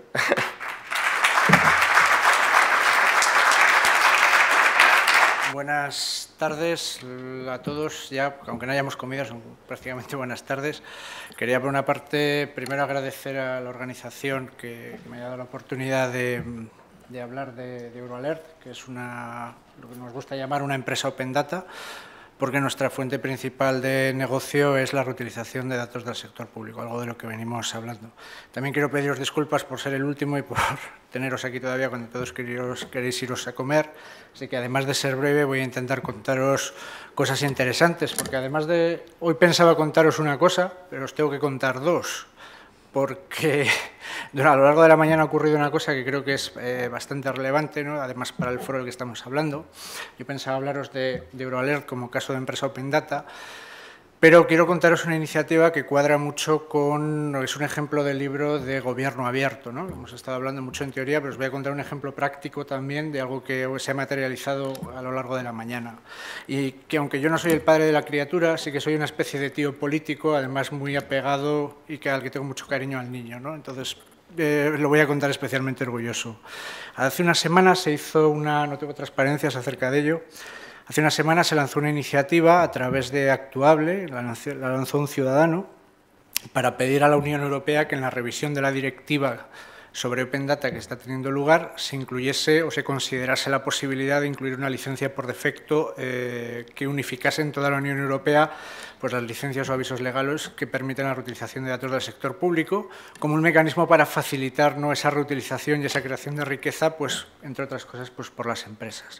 Buenas tardes a todos, ya aunque no hayamos comido, son prácticamente buenas tardes. Quería por una parte primero agradecer a la organización que, que me ha dado la oportunidad de, de hablar de, de Euroalert, que es una, lo que nos gusta llamar una empresa Open Data, porque nuestra fuente principal de negocio es la reutilización de datos del sector público, algo de lo que venimos hablando. También quiero pediros disculpas por ser el último y por teneros aquí todavía cuando todos queréis, queréis iros a comer. Así que además de ser breve voy a intentar contaros cosas interesantes, porque además de... Hoy pensaba contaros una cosa, pero os tengo que contar dos, porque a lo largo de la mañana ha ocurrido una cosa que creo que es eh, bastante relevante, ¿no? Además para el foro del que estamos hablando. Yo pensaba hablaros de, de Euroalert como caso de empresa Open Data, pero quiero contaros una iniciativa que cuadra mucho con, es un ejemplo del libro de Gobierno Abierto, ¿no? Hemos estado hablando mucho en teoría, pero os voy a contar un ejemplo práctico también de algo que se ha materializado a lo largo de la mañana. Y que aunque yo no soy el padre de la criatura, sí que soy una especie de tío político, además muy apegado y que al que tengo mucho cariño al niño, ¿no? Entonces, eh, lo voy a contar especialmente orgulloso. Hace unas semanas se hizo una, no tengo transparencias acerca de ello, Hace una semana se lanzó una iniciativa a través de Actuable, la lanzó un ciudadano, para pedir a la Unión Europea que en la revisión de la directiva sobre Open Data que está teniendo lugar se incluyese o se considerase la posibilidad de incluir una licencia por defecto eh, que unificase en toda la Unión Europea pues, las licencias o avisos legales que permiten la reutilización de datos del sector público como un mecanismo para facilitar, ¿no?, esa reutilización y esa creación de riqueza, pues, entre otras cosas, pues, por las empresas.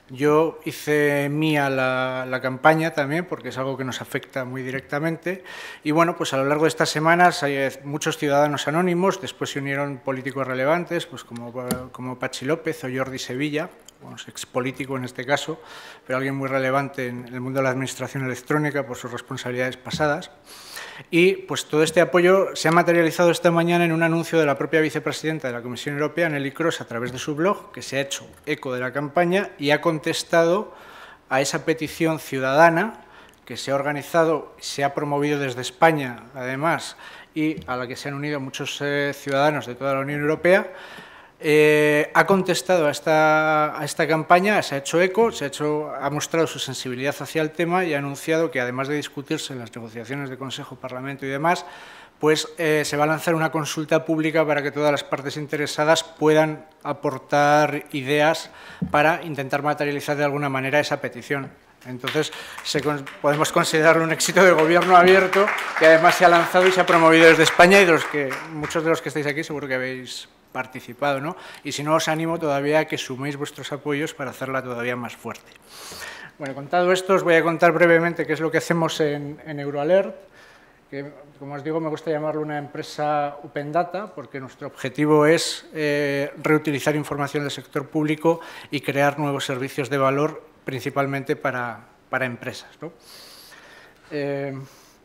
Yo hice mía la, la campaña también, porque es algo que nos afecta muy directamente, y bueno, pues a lo largo de estas semanas hay muchos ciudadanos anónimos, después se unieron políticos relevantes, pues como, como Pachi López o Jordi Sevilla, bueno, es expolítico en este caso, pero alguien muy relevante en el mundo de la administración electrónica por sus responsabilidades pasadas. Y pues todo este apoyo se ha materializado esta mañana en un anuncio de la propia vicepresidenta de la Comisión Europea, Neelie Kroes, a través de su blog, que se ha hecho eco de la campaña y ha contestado a esa petición ciudadana que se ha organizado, se ha promovido desde España, además, y a la que se han unido muchos eh, ciudadanos de toda la Unión Europea. Eh, ha contestado a esta, a esta campaña, se ha hecho eco, se ha, hecho, ha mostrado su sensibilidad hacia el tema y ha anunciado que, además de discutirse en las negociaciones de Consejo, Parlamento y demás, pues eh, se va a lanzar una consulta pública para que todas las partes interesadas puedan aportar ideas para intentar materializar de alguna manera esa petición. Entonces, se, podemos considerarlo un éxito de Gobierno Abierto, que además se ha lanzado y se ha promovido desde España y de los que, muchos de los que estáis aquí seguro que habéis participado, ¿no? Y si no, os animo todavía a que suméis vuestros apoyos para hacerla todavía más fuerte. Bueno, contado esto, os voy a contar brevemente qué es lo que hacemos en, en Euroalert, que, como os digo, me gusta llamarlo una empresa Open Data, porque nuestro objetivo es eh, reutilizar información del sector público y crear nuevos servicios de valor, principalmente para, para empresas, ¿no? Eh,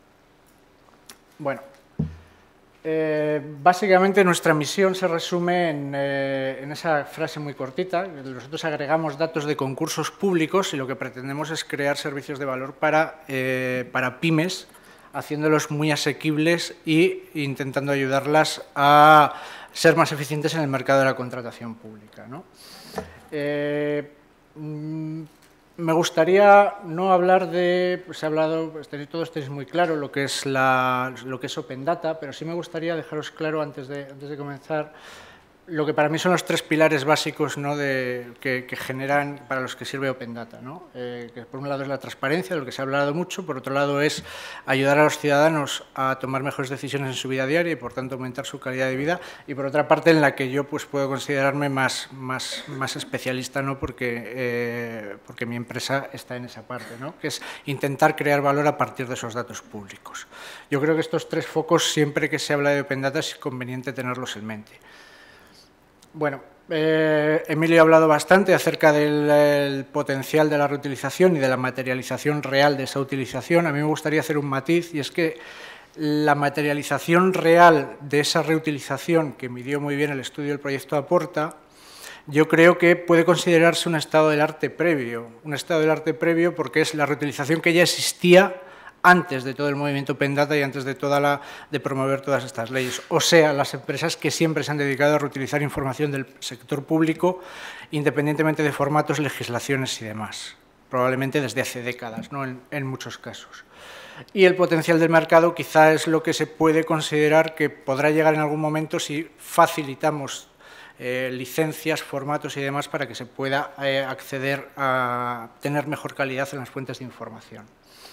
bueno. Eh, básicamente nuestra misión se resume en, eh, en esa frase muy cortita. Nosotros agregamos datos de concursos públicos y lo que pretendemos es crear servicios de valor para, eh, para pymes haciéndolos muy asequibles e intentando ayudarlas a ser más eficientes en el mercado de la contratación pública, ¿no? Eh, me gustaría no hablar de, se ha hablado, todos tenéis muy claro lo que es la, lo que es Open Data, pero sí me gustaría dejaros claro antes de, antes de comenzar lo que para mí son los tres pilares básicos, ¿no?, de, que, que generan, para los que sirve Open Data, ¿no? Eh, que por un lado es la transparencia, de lo que se ha hablado mucho, por otro lado es ayudar a los ciudadanos a tomar mejores decisiones en su vida diaria y por tanto aumentar su calidad de vida, y por otra parte en la que yo pues puedo considerarme más, más, más especialista, ¿no?, porque, eh, porque mi empresa está en esa parte, ¿no?, que es intentar crear valor a partir de esos datos públicos. Yo creo que estos tres focos, siempre que se habla de Open Data, es conveniente tenerlos en mente. Bueno, eh, Emilio ha hablado bastante acerca del el potencial de la reutilización y de la materialización real de esa utilización. A mí me gustaría hacer un matiz, y es que la materialización real de esa reutilización, que midió muy bien el estudio del proyecto Aporta, yo creo que puede considerarse un estado del arte previo. Un estado del arte previo porque es la reutilización que ya existía antes de todo el movimiento Open Data y antes de, toda la, de promover todas estas leyes. O sea, las empresas que siempre se han dedicado a reutilizar información del sector público, independientemente de formatos, legislaciones y demás, probablemente desde hace décadas, ¿no?, en, en muchos casos. Y el potencial del mercado quizá es lo que se puede considerar que podrá llegar en algún momento si facilitamos eh, licencias, formatos y demás para que se pueda eh, acceder a tener mejor calidad en las fuentes de información.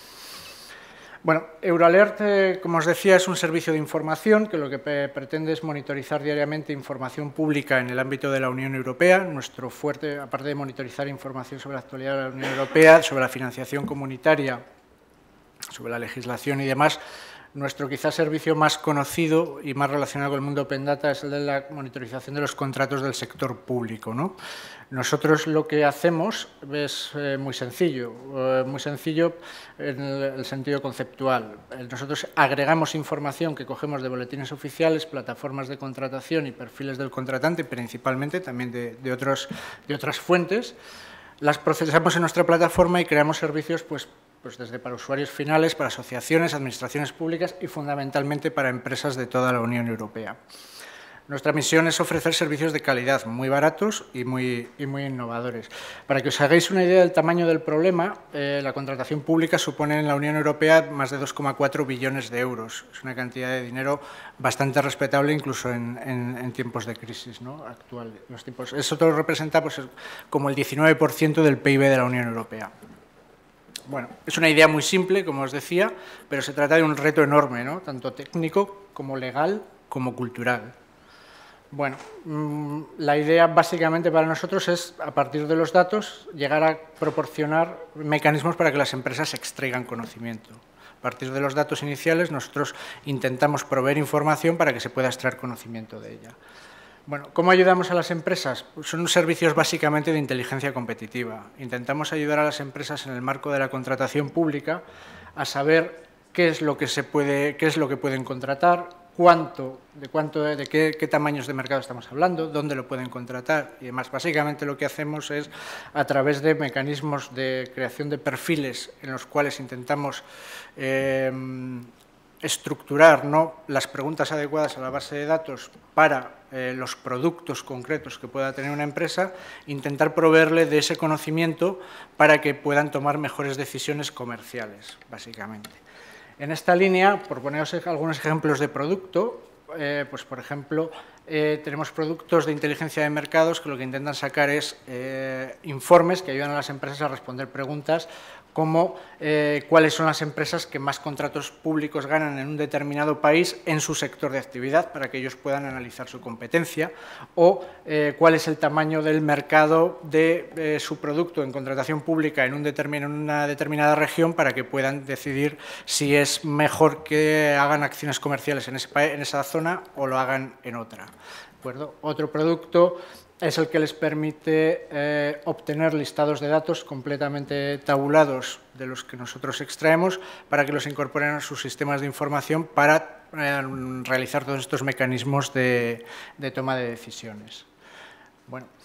Bueno, Euroalert, eh, como os decía, es un servicio de información que lo que pretende es monitorizar diariamente información pública en el ámbito de la Unión Europea. Nuestro fuerte, aparte de monitorizar información sobre la actualidad de la Unión Europea, sobre la financiación comunitaria, sobre la legislación y demás, nuestro quizás servicio más conocido y más relacionado con el mundo Open Data es el de la monitorización de los contratos del sector público, ¿no? Nosotros lo que hacemos es eh, muy sencillo, eh, muy sencillo en el, el sentido conceptual. Nosotros agregamos información que cogemos de boletines oficiales, plataformas de contratación y perfiles del contratante, principalmente también de, de, otros, de otras fuentes, las procesamos en nuestra plataforma y creamos servicios pues, pues desde para usuarios finales, para asociaciones, administraciones públicas y fundamentalmente para empresas de toda la Unión Europea. Nuestra misión es ofrecer servicios de calidad muy baratos y muy, y muy innovadores. Para que os hagáis una idea del tamaño del problema, eh, la contratación pública supone en la Unión Europea más de dos coma cuatro billones de euros. Es una cantidad de dinero bastante respetable incluso en, en, en tiempos de crisis, ¿no?, actual. Los tipos. Eso todo representa pues, como el diecinueve por ciento del P I B de la Unión Europea. Bueno, es una idea muy simple, como os decía, pero se trata de un reto enorme, ¿no?, tanto técnico como legal como cultural. Bueno, la idea básicamente para nosotros es, a partir de los datos, llegar a proporcionar mecanismos para que las empresas extraigan conocimiento. A partir de los datos iniciales, nosotros intentamos proveer información para que se pueda extraer conocimiento de ella. Bueno, ¿cómo ayudamos a las empresas? Son servicios básicamente de inteligencia competitiva. Intentamos ayudar a las empresas en el marco de la contratación pública a saber qué es lo que se puede, qué es lo que pueden contratar, cuánto, de, cuánto, de qué, qué tamaños de mercado estamos hablando, dónde lo pueden contratar y demás. Básicamente lo que hacemos es, a través de mecanismos de creación de perfiles en los cuales intentamos eh, estructurar, ¿no?, las preguntas adecuadas a la base de datos para eh, los productos concretos que pueda tener una empresa, intentar proveerle de ese conocimiento para que puedan tomar mejores decisiones comerciales, básicamente. En esta línea, por poneros algunos ejemplos de producto, eh, pues por ejemplo, eh, tenemos productos de inteligencia de mercados que lo que intentan sacar es eh, informes que ayudan a las empresas a responder preguntas como eh, cuáles son las empresas que más contratos públicos ganan en un determinado país en su sector de actividad, para que ellos puedan analizar su competencia, o eh, cuál es el tamaño del mercado de eh, su producto en contratación pública en, un determin- en una determinada región, para que puedan decidir si es mejor que hagan acciones comerciales en, ese pa- en esa zona o lo hagan en otra. ¿De acuerdo? Otro producto es el que les permite eh, obtener listados de datos completamente tabulados de los que nosotros extraemos para que los incorporen a sus sistemas de información para eh, realizar todos estos mecanismos de, de toma de decisiones. Bueno,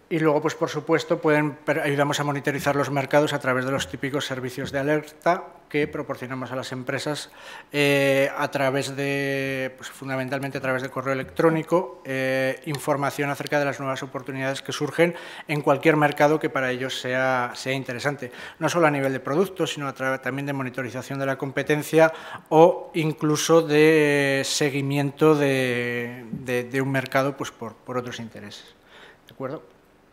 Y luego, pues por supuesto, pueden, ayudamos a monitorizar los mercados a través de los típicos servicios de alerta que proporcionamos a las empresas eh, a través de, pues fundamentalmente a través de correo electrónico, eh, información acerca de las nuevas oportunidades que surgen en cualquier mercado que para ellos sea, sea interesante. No solo a nivel de productos, sino a través también de monitorización de la competencia o incluso de seguimiento de, de, de un mercado pues, por, por otros intereses. ¿De acuerdo?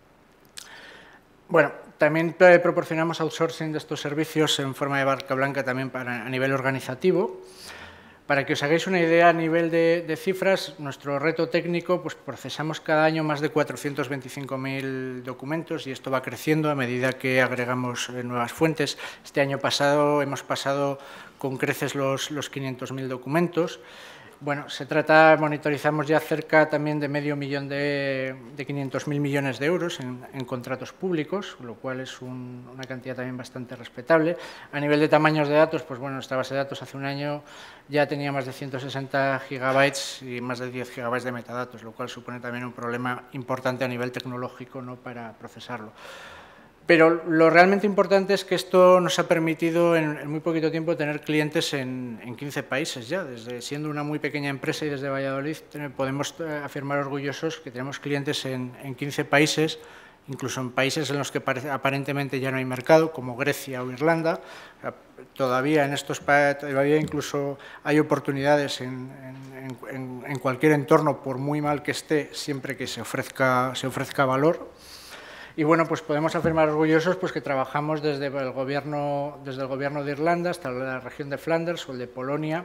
Bueno, también proporcionamos outsourcing de estos servicios en forma de barca blanca también para, a nivel organizativo. Para que os hagáis una idea a nivel de, de cifras, nuestro reto técnico, pues procesamos cada año más de cuatrocientos veinticinco mil documentos y esto va creciendo a medida que agregamos eh, nuevas fuentes. Este año pasado hemos pasado con creces los, los quinientos mil documentos. Bueno, se trata, monitorizamos ya cerca también de medio millón de, de quinientos mil millones de euros en, en contratos públicos, lo cual es un, una cantidad también bastante respetable. A nivel de tamaños de datos, pues bueno, nuestra base de datos hace un año ya tenía más de ciento sesenta gigabytes y más de diez gigabytes de metadatos, lo cual supone también un problema importante a nivel tecnológico, ¿no?, para procesarlo. Pero lo realmente importante es que esto nos ha permitido en, en muy poquito tiempo tener clientes en, en quince países ya. Desde siendo una muy pequeña empresa y desde Valladolid podemos afirmar orgullosos que tenemos clientes en, en quince países, incluso en países en los que aparentemente ya no hay mercado, como Grecia o Irlanda. Todavía en estos todavía incluso hay oportunidades en, en, en, en cualquier entorno, por muy mal que esté, siempre que se ofrezca, se ofrezca valor. Y bueno, pues podemos afirmar orgullosos pues, que trabajamos desde el, gobierno, desde el gobierno de Irlanda hasta la región de Flanders o el de Polonia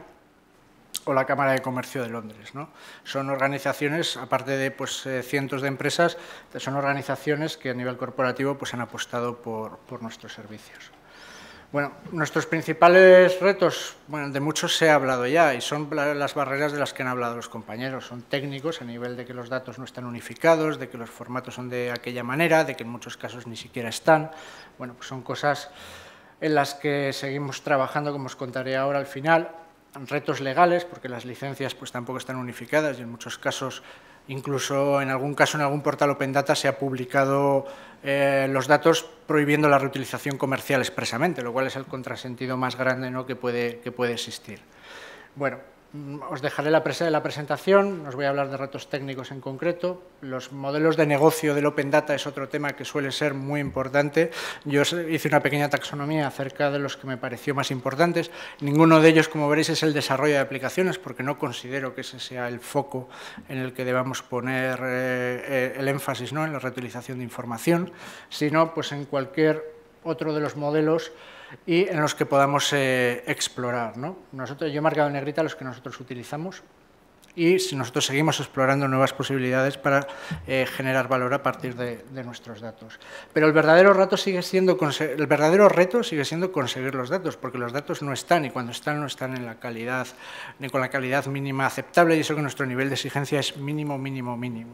o la Cámara de Comercio de Londres, ¿no? Son organizaciones, aparte de pues, eh, cientos de empresas, son organizaciones que a nivel corporativo pues, han apostado por, por nuestros servicios. Bueno, nuestros principales retos, bueno, de muchos se ha hablado ya y son las barreras de las que han hablado los compañeros. Son técnicos a nivel de que los datos no están unificados, de que los formatos son de aquella manera, de que en muchos casos ni siquiera están. Bueno, pues son cosas en las que seguimos trabajando, como os contaré ahora al final. Retos legales, porque las licencias pues tampoco están unificadas y en muchos casos, incluso en algún caso en algún portal Open Data se ha publicado eh, los datos prohibiendo la reutilización comercial expresamente, lo cual es el contrasentido más grande, ¿no?, que puede, que puede existir. Bueno, os dejaré la, pres la presentación, os voy a hablar de retos técnicos en concreto. Los modelos de negocio del Open Data es otro tema que suele ser muy importante. Yo hice una pequeña taxonomía acerca de los que me pareció más importantes. Ninguno de ellos, como veréis, es el desarrollo de aplicaciones, porque no considero que ese sea el foco en el que debamos poner eh, el énfasis, ¿no?, en la reutilización de información, sino pues, en cualquier otro de los modelos y en los que podamos eh, explorar, ¿no? Nosotros, yo he marcado en negrita los que nosotros utilizamos y si nosotros seguimos explorando nuevas posibilidades para eh, generar valor a partir de, de nuestros datos. Pero el verdadero, reto sigue siendo el verdadero reto sigue siendo conseguir los datos, porque los datos no están y cuando están no están en la calidad, ni con la calidad mínima aceptable y eso que nuestro nivel de exigencia es mínimo, mínimo, mínimo.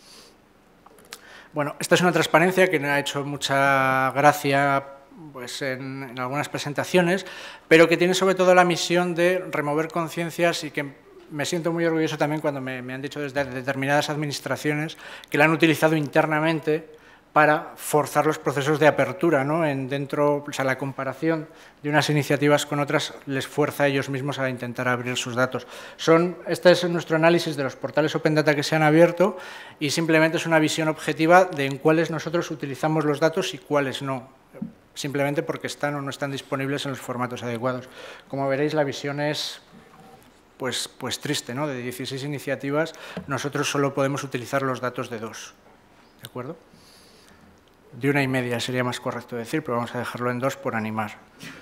Bueno, esta es una transparencia que me ha hecho mucha gracia pues en, en algunas presentaciones, pero que tiene sobre todo la misión de remover conciencias y que me siento muy orgulloso también cuando me, me han dicho desde determinadas administraciones que la han utilizado internamente para forzar los procesos de apertura, ¿no? En dentro, o sea, la comparación de unas iniciativas con otras les fuerza a ellos mismos a intentar abrir sus datos. Son, este es nuestro análisis de los portales Open Data que se han abierto y simplemente es una visión objetiva de en cuáles nosotros utilizamos los datos y cuáles no, simplemente porque están o no están disponibles en los formatos adecuados. Como veréis, la visión es pues, pues triste, ¿no? De dieciséis iniciativas, nosotros solo podemos utilizar los datos de dos, ¿de acuerdo? De una y media sería más correcto decir, pero vamos a dejarlo en dos por animar.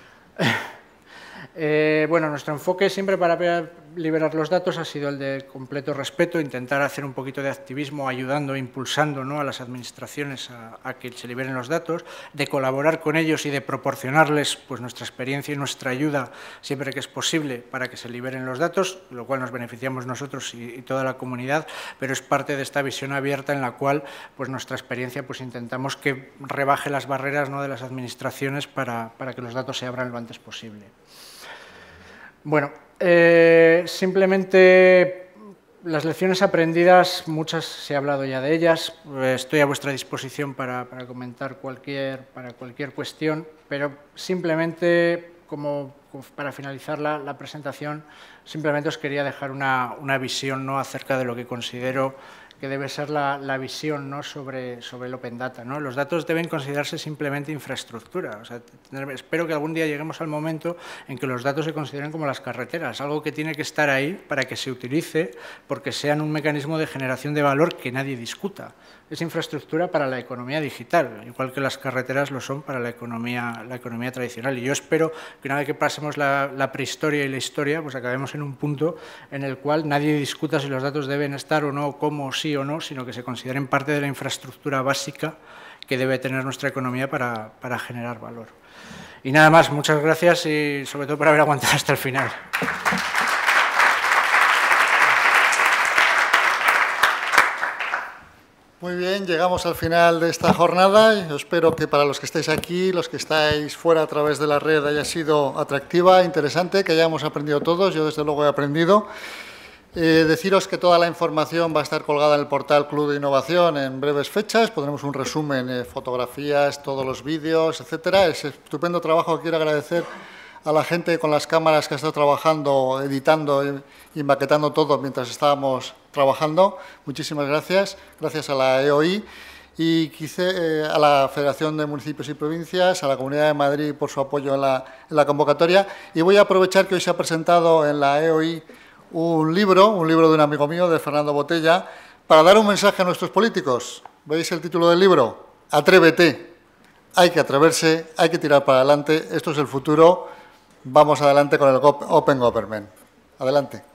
Eh, bueno, nuestro enfoque siempre para liberar los datos ha sido el de completo respeto, intentar hacer un poquito de activismo ayudando, impulsando, ¿no?, a las administraciones a, a que se liberen los datos, de colaborar con ellos y de proporcionarles pues, nuestra experiencia y nuestra ayuda siempre que es posible para que se liberen los datos, lo cual nos beneficiamos nosotros y, y toda la comunidad, pero es parte de esta visión abierta en la cual pues, nuestra experiencia pues, intentamos que rebaje las barreras, ¿no?, de las administraciones para, para que los datos se abran lo antes posible. Bueno, eh, simplemente las lecciones aprendidas, muchas se ha hablado ya de ellas, estoy a vuestra disposición para, para comentar cualquier, para cualquier cuestión, pero simplemente, como, como para finalizar la, la presentación, simplemente os quería dejar una, una visión, ¿no?, acerca de lo que considero que debe ser la, la visión, ¿no?, sobre, sobre el Open Data, ¿no? Los datos deben considerarse simplemente infraestructura. O sea, tener, espero que algún día lleguemos al momento en que los datos se consideren como las carreteras, algo que tiene que estar ahí para que se utilice, porque sean un mecanismo de generación de valor que nadie discuta. Es infraestructura para la economía digital, igual que las carreteras lo son para la economía, la economía tradicional. Y yo espero que una vez que pasemos la, la prehistoria y la historia, pues acabemos en un punto en el cual nadie discuta si los datos deben estar o no, cómo, sí o no, sino que se consideren parte de la infraestructura básica que debe tener nuestra economía para, para generar valor. Y nada más, muchas gracias y sobre todo por haber aguantado hasta el final. Muy bien, llegamos al final de esta jornada y espero que para los que estáis aquí, los que estáis fuera a través de la red, haya sido atractiva, interesante, que hayamos aprendido todos. Yo desde luego he aprendido. Eh, deciros que toda la información va a estar colgada en el portal Club de Innovación en breves fechas. Pondremos un resumen, eh, fotografías, todos los vídeos, etcétera. Es estupendo trabajo que quiero agradecer a la gente con las cámaras que ha estado trabajando, editando y maquetando todo mientras estábamos trabajando. Muchísimas gracias. Gracias a la E O I y quizá, eh, a la Federación de Municipios y Provincias, a la Comunidad de Madrid por su apoyo en la, en la convocatoria. Y voy a aprovechar que hoy se ha presentado en la E O I un libro, un libro de un amigo mío, de Fernando Botella, para dar un mensaje a nuestros políticos. ¿Veis el título del libro? Atrévete. Hay que atreverse, hay que tirar para adelante. Esto es el futuro. Vamos adelante con el Open Government. Adelante.